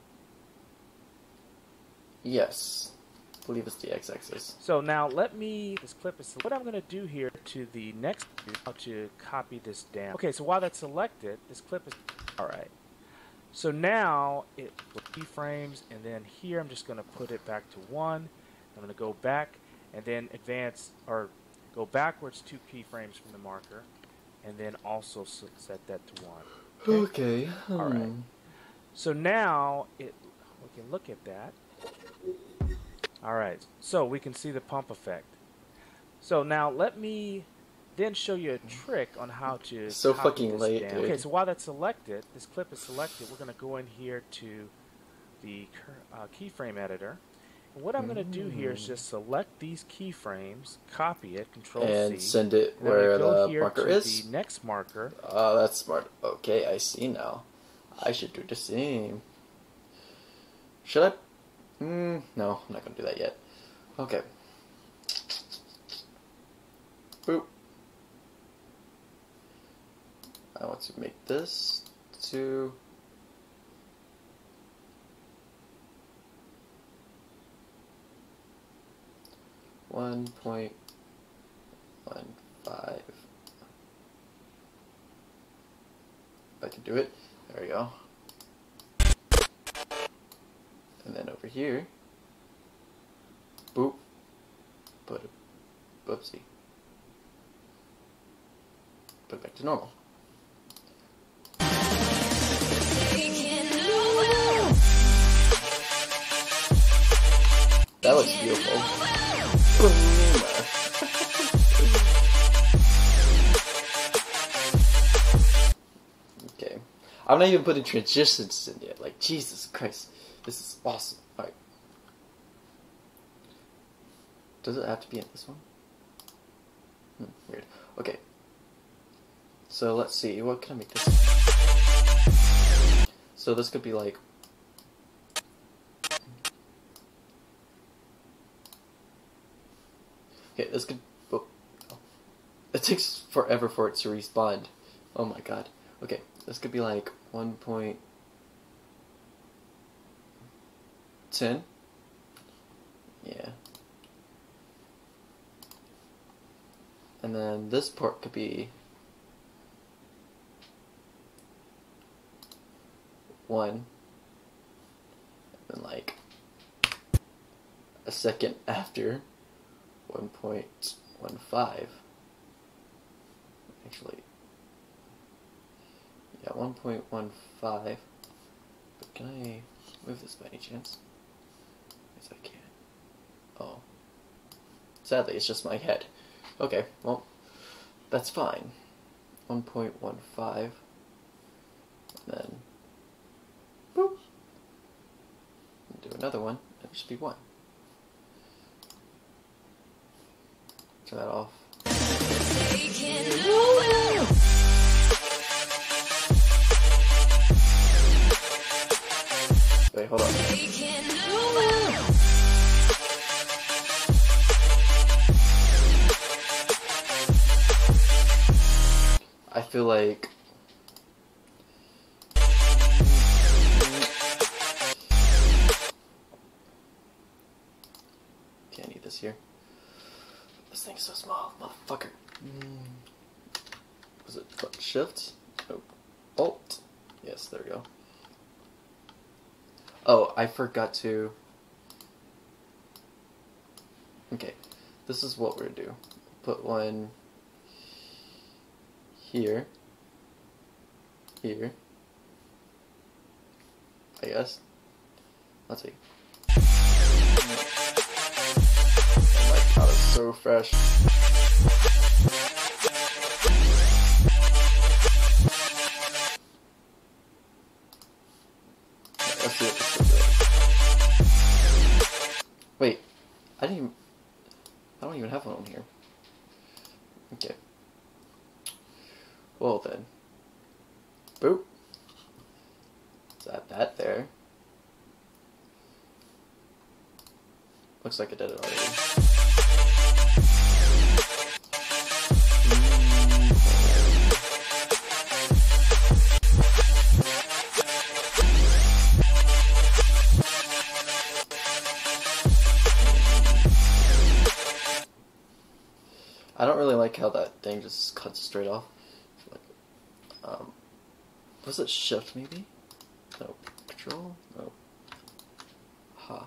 Speaker 1: Yes, I believe it's the x-axis.
Speaker 6: So now let me, this clip is, what I'm going to do here to the next, how to copy this down. Okay, so while that's selected, this clip is, alright. So now it keyframes, and then here I'm just going to put it back to one. I'm going to go back and then advance, or go backwards two keyframes from the marker, and then also set that to one.
Speaker 1: Okay. Hmm.
Speaker 6: Alright. So now it, we can look at that. Alright, so we can see the pump effect. So now let me then show you a trick on how to
Speaker 1: So
Speaker 6: copy
Speaker 1: fucking
Speaker 6: this
Speaker 1: late,
Speaker 6: down.
Speaker 1: dude.
Speaker 6: Okay, so while that's selected, this clip is selected, we're going to go in here to the uh, keyframe editor. And what I'm going to do here is just select these keyframes, copy it, Control
Speaker 1: And
Speaker 6: C,
Speaker 1: send it
Speaker 6: and then we
Speaker 1: where
Speaker 6: go
Speaker 1: the
Speaker 6: here
Speaker 1: marker
Speaker 6: to
Speaker 1: is.
Speaker 6: the next marker.
Speaker 1: Oh, that's smart. Okay, I see now. I should do the same. Should I? Hmm, no, I'm not gonna do that yet. Okay. Boop. I want to make this to one point one five. If I can do it. There we go. And then over here, boop, put a whoopsie. Put it back to normal. That looks beautiful. Okay. I'm not even putting transitions in yet. Like, Jesus Christ. This is awesome. Alright. Does it have to be in this one? Hmm, weird. Okay. So let's see. What can I make this? So this could be like. Okay, this could. Oh. It takes forever for it to respawn. Oh my god. Okay, this could be like one point ten. Yeah. And then this port could be one. And then like a second after one point one five. Actually, yeah, one point one five. But can I move this by any chance? Yes, I can. Oh. Sadly, it's just my head. Okay, well, that's fine. one point one five. And then, boop. And do another one. It should be one. Turn that off. Wait, hold on. I feel like okay, I need this here. This thing's so small, motherfucker. Mm. Was it shift? Nope. Alt. Yes, there we go. Oh, I forgot to. Okay, this is what we're gonna do. Put one here, here, I guess. Let's see. Oh my god, it's so fresh. Let's see what this is. Wait, I didn't even, I don't even have one on here. Okay. Well then. Boop. Let's add that there. Looks like it did it already. I don't really like how that thing just cuts straight off. Like, um, was it shift maybe? No, control? No. Ha.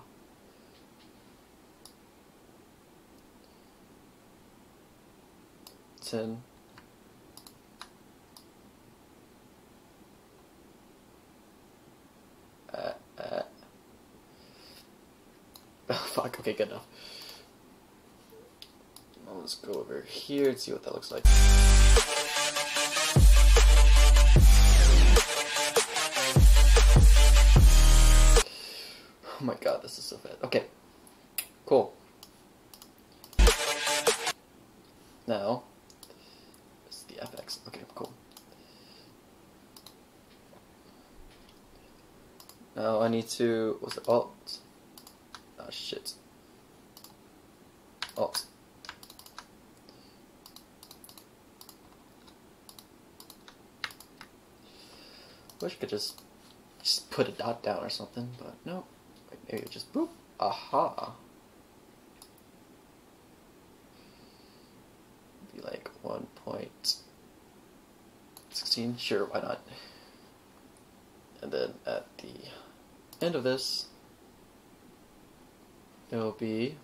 Speaker 1: Ten. Uh, uh. Oh, fuck, okay, good enough. Well, let's go over here and see what that looks like. Oh my god, this is so bad. Okay, cool. Now, this is the F X. Okay, cool. Now I need to, what's it, Alt? Ah, shit. Alt. Wish I could just, just put a dot down or something, but no. Like maybe just boop. Aha. Be like one point one six. Sure, why not? And then at the end of this, it will be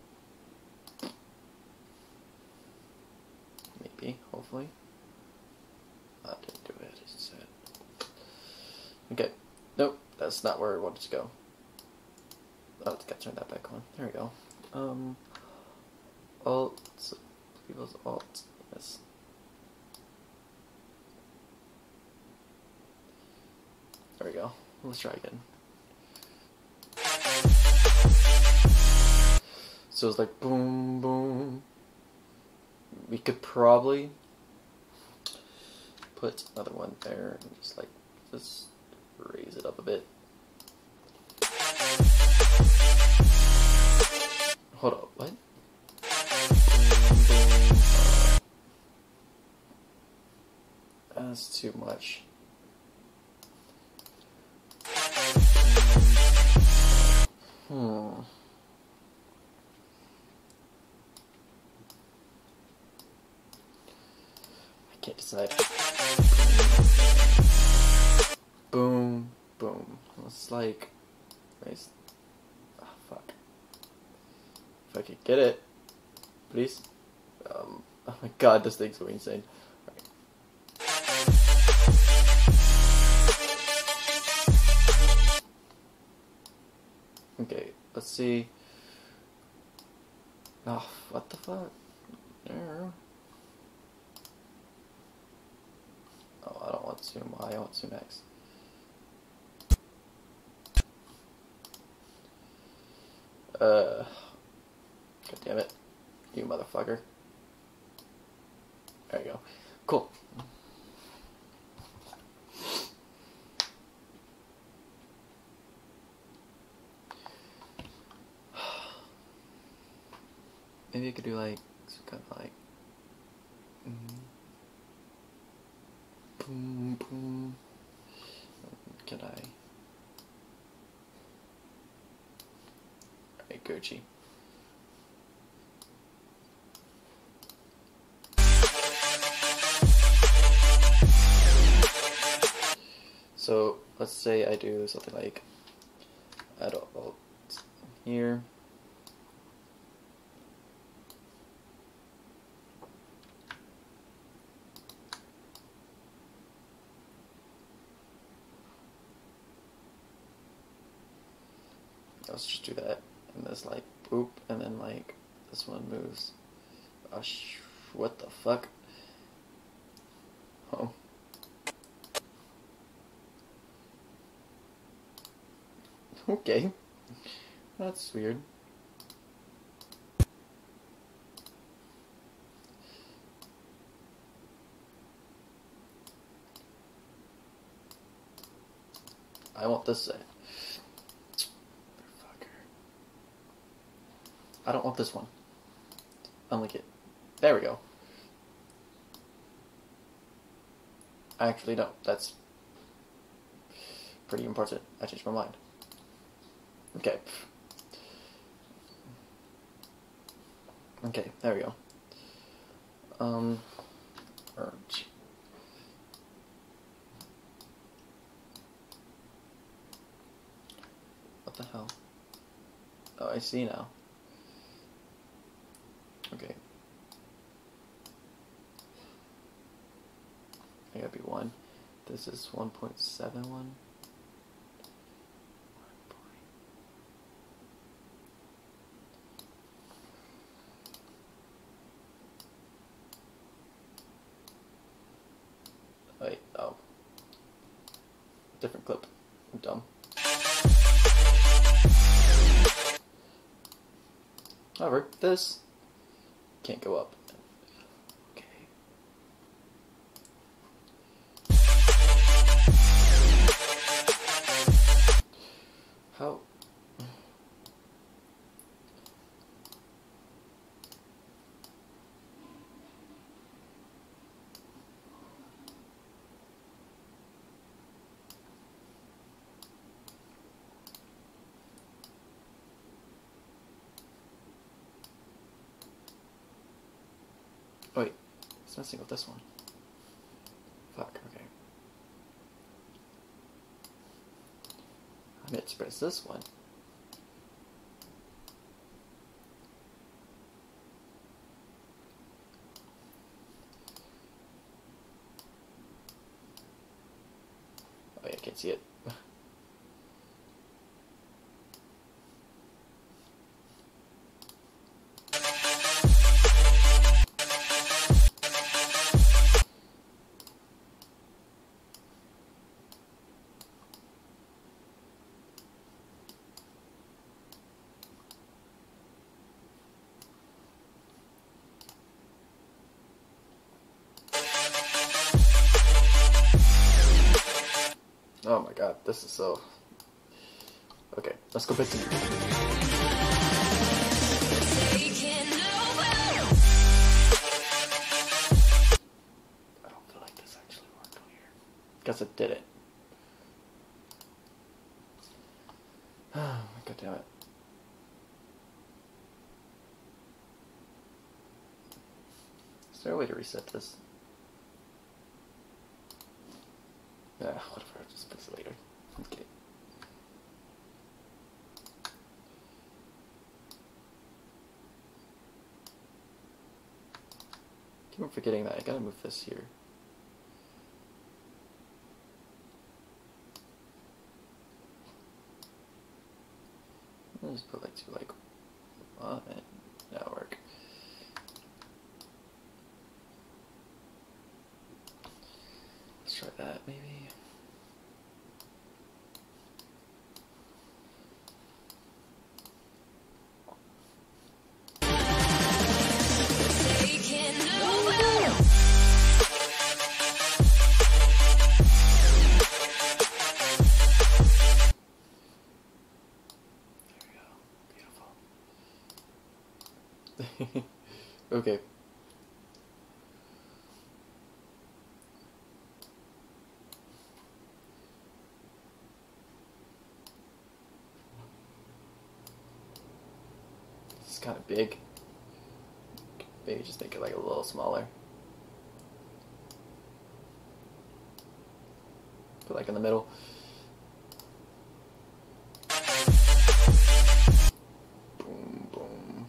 Speaker 1: maybe, hopefully. I didn't do it. It said. Okay. Nope, that's not where I wanted to go. Oh, I gotta turn that back on. There we go. Um, Alt, people's Alt. Yes. There we go. Let's try again. So it's like boom, boom. We could probably put another one there and just like just raise it up a bit. Hold up, what? That's too much. Hmm. I can't decide. Boom, boom. It's like, nice. Oh, fuck. If I could get it, please. Um, oh my god, this thing's so insane. Right. Okay, let's see. Oh, what the fuck? There. Oh, I don't want zoom Y, I want zoom X. Uh, God damn it, you motherfucker. There you go. Cool. Maybe I could do like some kind of like mm, boom boom. Can I? Alright, Gucci. So let's say I do something like add alt here. Let's just do that, and this like boop, and then like this one moves. Oh, sh what the fuck? Oh. Okay, that's weird. I want this side. Fucker. I don't want this one. Unlink it. There we go. Actually, no. That's pretty important. I changed my mind. Okay. Okay, there we go. Um, urge. What the hell? Oh, I see now. Okay. I gotta be one. This is one point seven one. Wait, oh. Different clip. I'm dumb. However, this can't go up. Okay. How? Wait, it's messing with this one. Fuck, okay. I meant to press this one. Oh yeah, I can't see it. Oh my god, this is so... Okay, let's go back to...
Speaker 2: Taking over.
Speaker 1: I don't feel like this actually worked on here. Guess it didn't. God damn it. Is there a way to reset this? Yeah, whatever, I'll just fix it later. Okay. Keep on forgetting that. I gotta move this here. I'll just put like two, like, one, and that'll work. Let's try that, maybe.
Speaker 2: Taking over.
Speaker 1: Beautiful. Okay. This is kind of big. Maybe just make it like a little smaller. Put like in the middle. Boom, boom.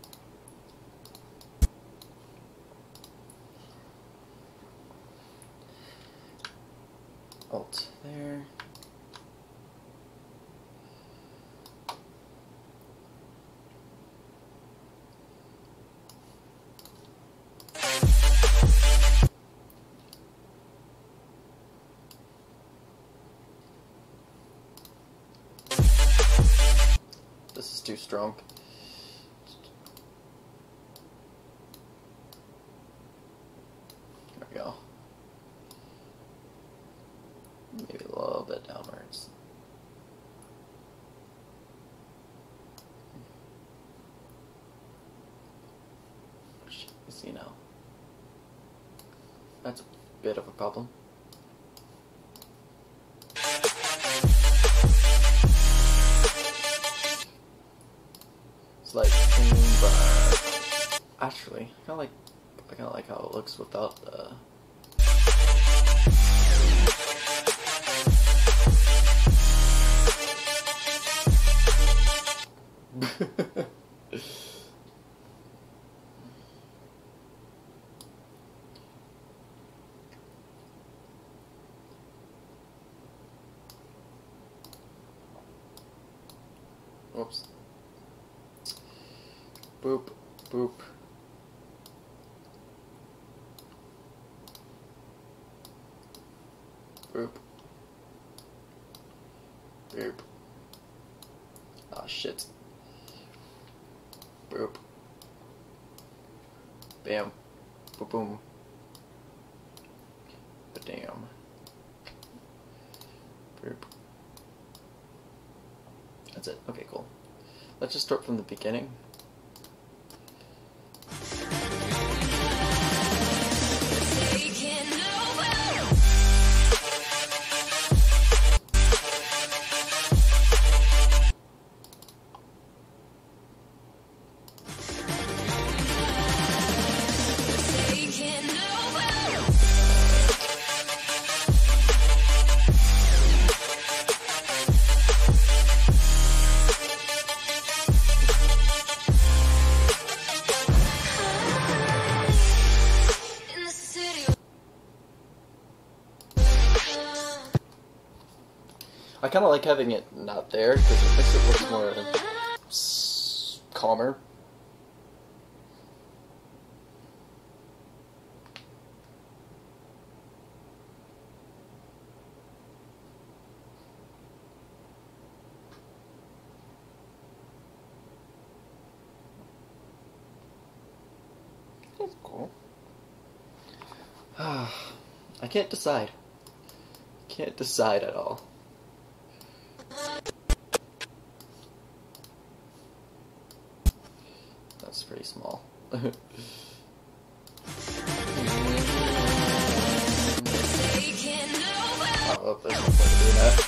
Speaker 1: Alt there. This is too strong. There we go. Maybe a little bit downwards. you know, that's a bit of a problem. It's like, mm, but actually, I kind of like, I kind of like how it looks without the. Oops. Boop, boop. Boop. Boop. Ah, shit. Boop. Bam. Boop, boom. Ba-damn. Boop. That's it. Okay, cool. Let's just start from the beginning. I kind of like having it not there because it makes it look more s calmer. That's cool. I can't decide. Can't decide at all. That's pretty small. I don't know if there's no point in doing that.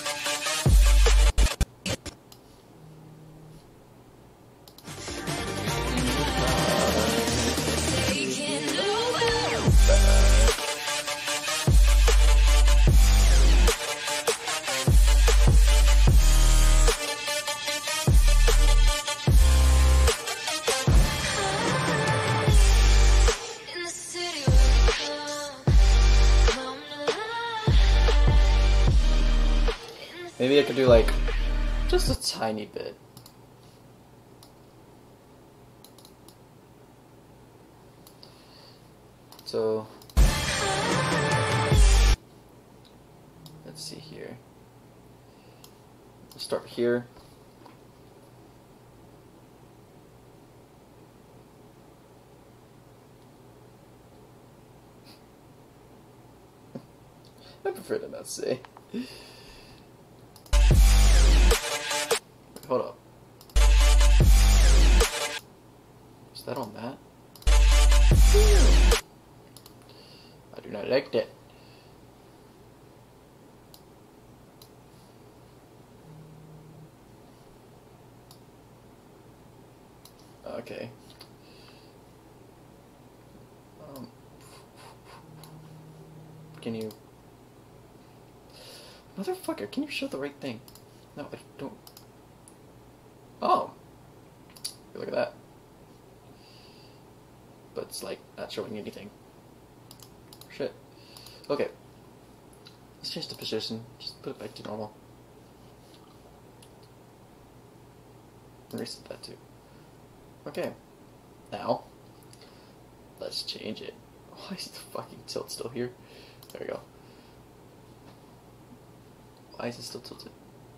Speaker 1: Maybe I could do like just a tiny bit. So let's see here. We'll start here. I prefer to not say. Hold up. Is that on that? I do not like that. Okay. Um, can you... Motherfucker, can you show the right thing? No, I don't... Oh! Look at that. But it's like not showing anything. Shit. Okay. Let's change the position. Just put it back to normal. And reset that too. Okay. Now, let's change it. Why is the fucking tilt still here? There we go. Why is it still tilted?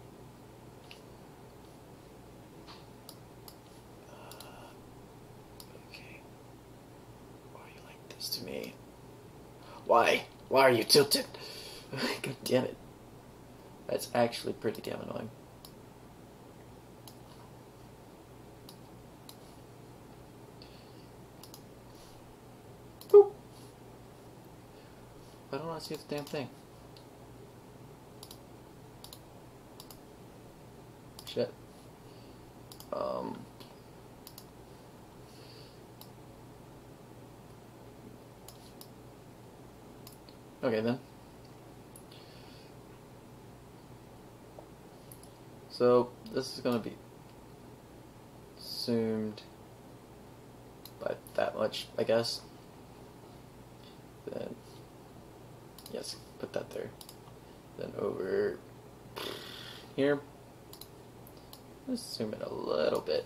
Speaker 1: To me. Why? Why are you tilted? God damn it. That's actually pretty damn annoying. I don't want to see the damn thing. Shit. Um. Okay then. So this is gonna be zoomed by that much, I guess. Then yes, put that there. Then over here. Let's zoom in a little bit.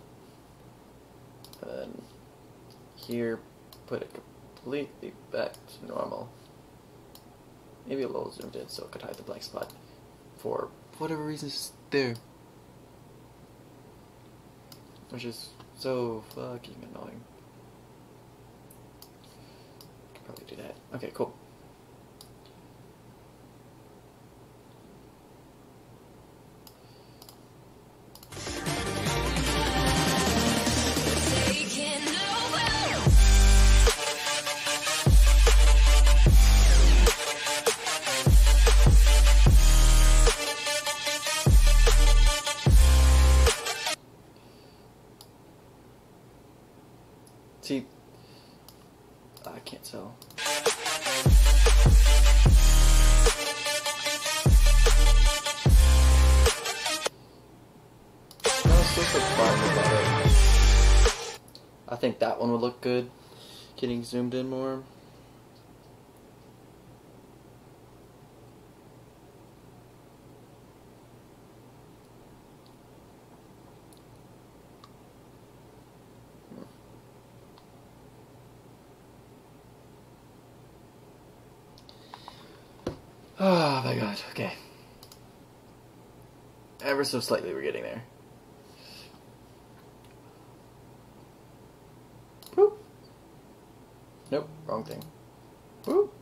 Speaker 1: And then here, put it completely back to normal. Maybe a little zoomed in so it could hide the blank spot. For whatever reason, it's there. Which is so fucking annoying. Could probably do that. Okay, cool.
Speaker 2: Taking over.
Speaker 1: See, I can't tell. No, it's just like fine about it. I think that one would look good, getting zoomed in more. Oh my god, okay. Ever so slightly we're getting there. Whoop. Nope, wrong thing. Whoop.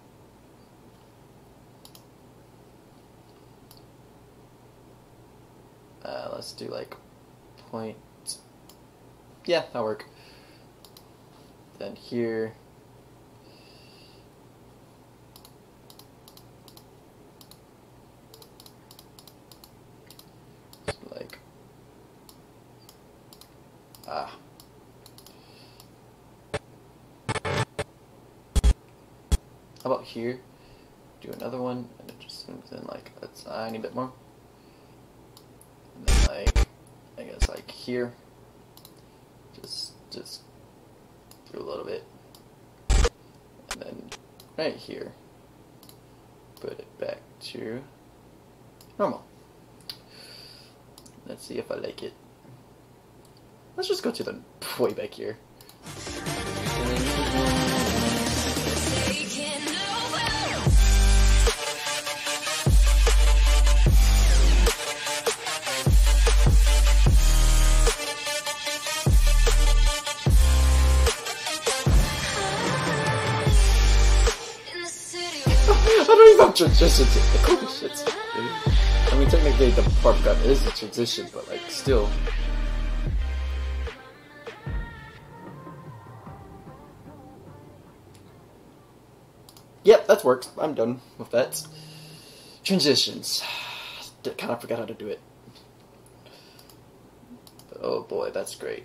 Speaker 1: Uh, let's do like point. Yeah, that'll work. Then here. Like, ah. How about here? Do another one, and it just zooms in like a tiny bit more. And then like, I guess like here, just just do a little bit, and then right here, put it back to normal. Let's see if I like it. Let's just go to the way back here.
Speaker 2: Taking over. In the city.
Speaker 1: I don't even have transitions. Holy shit. I mean, technically the part gun is a transition, but like, still. Yep, that works. I'm done with that. Transitions. Kind of forgot how to do it. But, oh boy, that's great.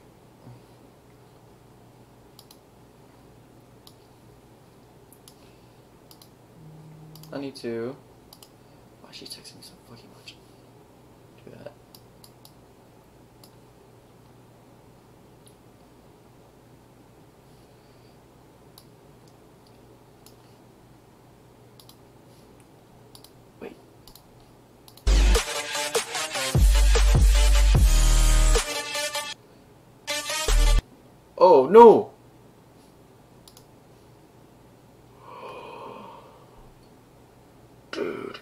Speaker 1: I need to. Why is she texting me so fucking much? Do that. Wait. Oh no! Dude.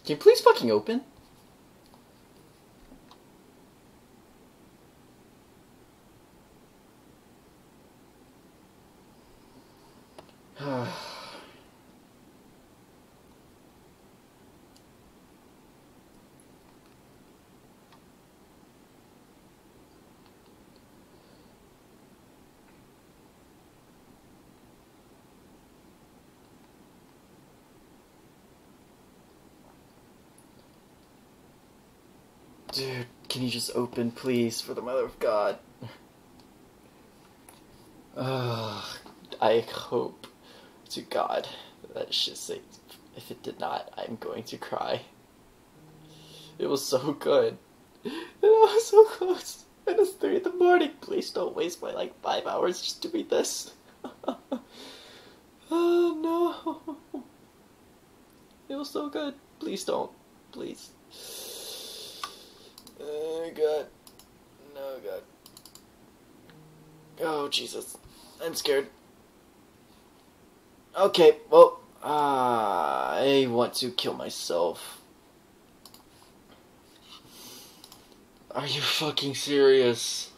Speaker 1: Can you please fucking open? Dude, can you just open, please, for the mother of God? Uh, I hope to God that shit saves. If it did not, I'm going to cry. It was so good. And I was so close. And it's three in the morning. Please don't waste my like five hours just doing this. Oh no. It was so good. Please don't. Please. Oh god. No god. Oh Jesus. I'm scared. Okay, well, uh, I want to kill myself. Are you fucking serious?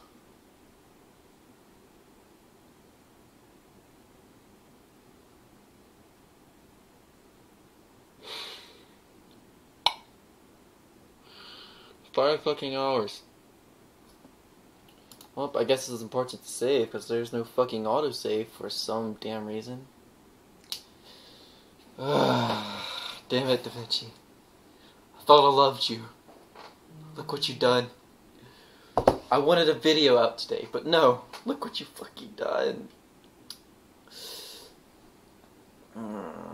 Speaker 1: Five fucking hours. Well, I guess it's important to save because there's no fucking autosave for some damn reason. Damn it, Da Vinci. I thought I loved you. Look what you done. I wanted a video out today, but no. Look what you fucking done. Mm.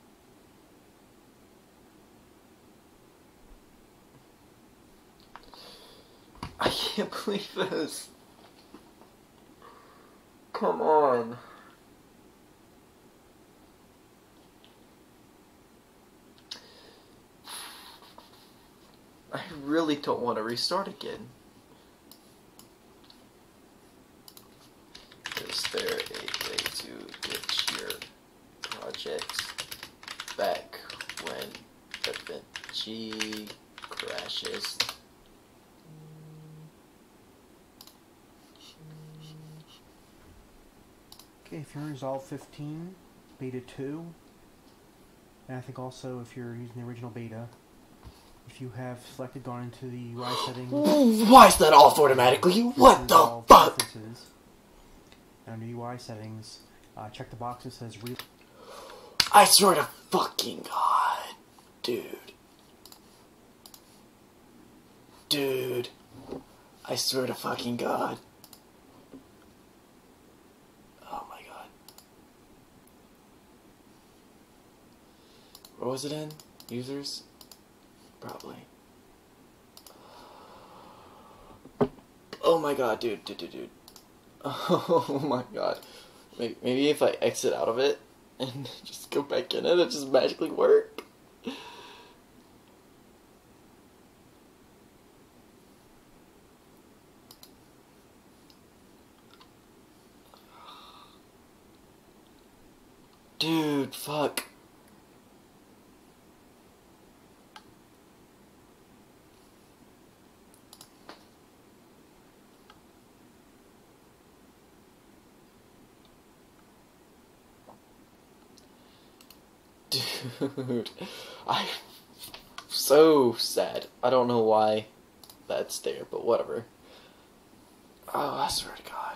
Speaker 1: I can't believe this. Come on. I really don't want to restart again. Is there a way to get your projects back when DaVinci crashes?
Speaker 7: Okay, if you're in Resolve fifteen, Beta two, and I think also if you're using the original beta, if you have selected gone into the U I settings...
Speaker 1: Why is that off automatically? What the fuck?
Speaker 7: Preferences, under U I settings, uh, check the box that says... Re
Speaker 1: I swear to fucking God. Dude. Dude. I swear to fucking God. Oh my God. Where was it in? Users? Probably. Oh my God, dude, dude, dude, dude. Oh my God. Maybe if I exit out of it and just go back in it, it'll just magically work. Dude, fuck. Dude, I'm so sad. I don't know why that's there, but whatever. Oh, I swear to God.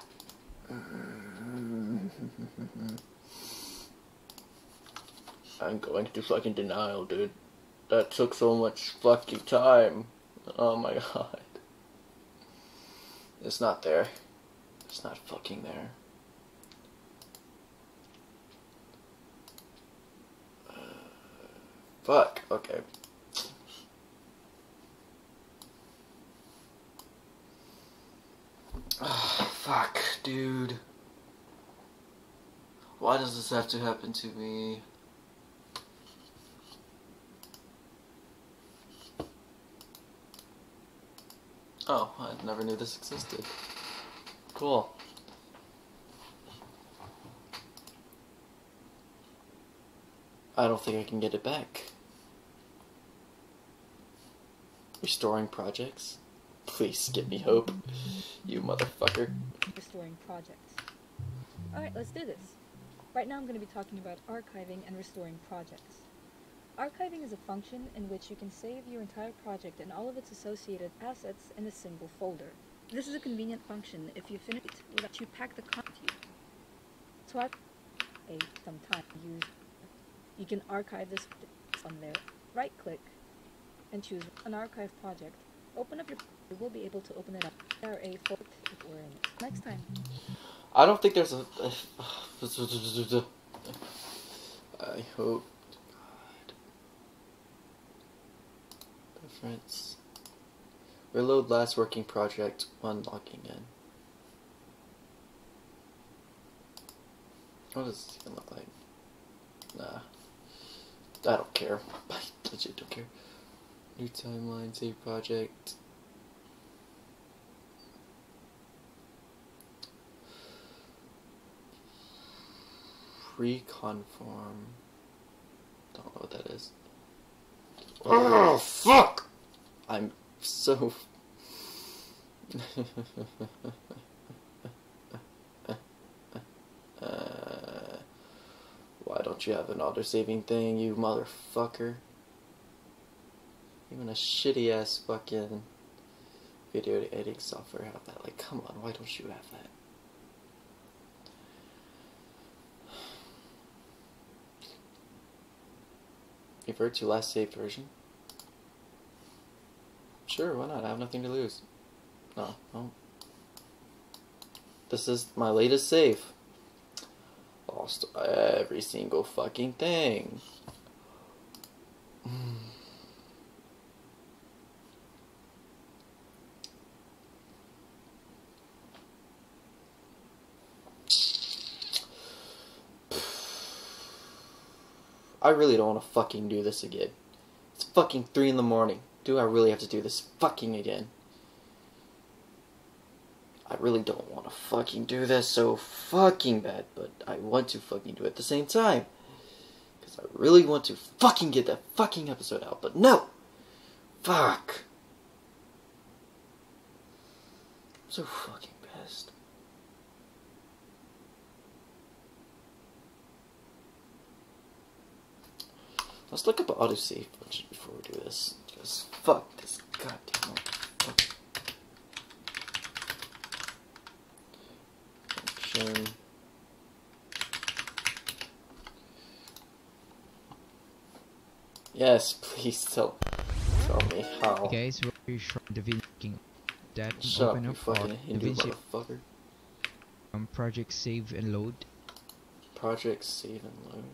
Speaker 1: I'm going to fucking denial, dude. That took so much fucking time. Oh my God. It's not there. It's not fucking there. Fuck, okay. Oh, fuck, dude. Why does this have to happen to me? Oh, I never knew this existed. Cool. I don't think I can get it back. Restoring projects? Please give me hope, you motherfucker.
Speaker 8: Restoring projects. Alright, let's do this. Right now I'm going to be talking about archiving and restoring projects. Archiving is a function in which you can save your entire project and all of its associated assets in a single folder. This is a convenient function if you finish it without you pack the content with you. So I a some time use. You can archive this on there. Right click and choose an archive project. Open up your you will be able to open it up. There are a folder if we're in it. Next time.
Speaker 1: I don't think there's a... I hope... God. Preference. Reload last working project when logging in. What does this even look like? Nah. I don't care. I legit don't care. New timeline, save project. Preconform. Don't know what that is. Oh, fuck! I'm so... uh, why don't you have an auto-saving thing, you motherfucker? Even a shitty-ass fucking video editing software have that. Like, come on, why don't you have that? Revert to last saved version? Sure, why not? I have nothing to lose. No, no. This is my latest save. Lost every single fucking thing. I really don't want to fucking do this again. It's fucking three in the morning. Do I really have to do this fucking again? I really don't want to fucking do this so fucking bad, but I want to fucking do it at the same time. Because I really want to fucking get that fucking episode out, but no! Fuck! I'm so fucking pissed. Let's look up an autosave function before we do this. Because fuck this goddamn function. Yes, please tell, tell me how.
Speaker 9: Hey guys, we're from DaVinci that
Speaker 1: Shut
Speaker 9: open
Speaker 1: up, you
Speaker 9: up
Speaker 1: fucking
Speaker 9: our
Speaker 1: Hindu
Speaker 9: DaVinci
Speaker 1: motherfucker.
Speaker 9: um, project save and load.
Speaker 1: Project save and load.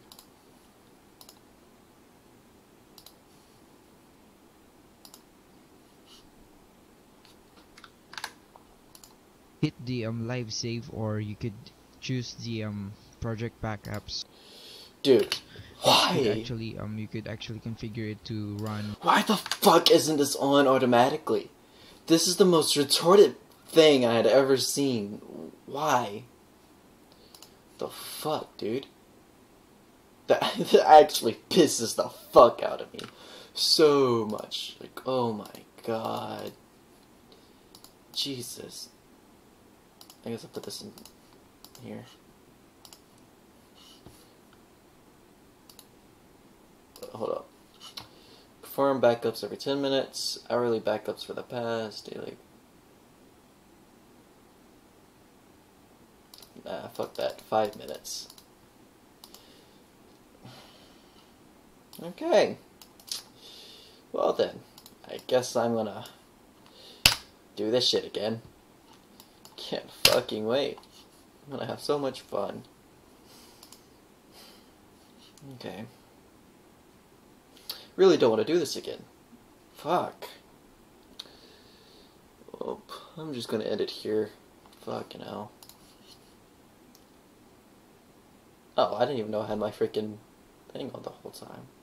Speaker 9: Hit the um live save, or you could choose the um project backups.
Speaker 1: Dude, why?
Speaker 9: You could actually um you could actually configure it to run.
Speaker 1: Why the fuck isn't this on automatically? This is the most retarded thing I had ever seen. Why? The fuck, dude? That, that actually pisses the fuck out of me. So much. Like, oh my god. Jesus. I guess I'll put this in here. Hold up. Perform backups every ten minutes. Hourly backups for the past. Daily. Nah, fuck that. Five minutes. Okay. Well then. I guess I'm gonna do this shit again. Can't fucking wait. I'm gonna have so much fun. Okay. Really don't want to do this again. Fuck. Well, I'm just gonna end it here. Fucking hell. Oh, I didn't even know I had my freaking thing on the whole time.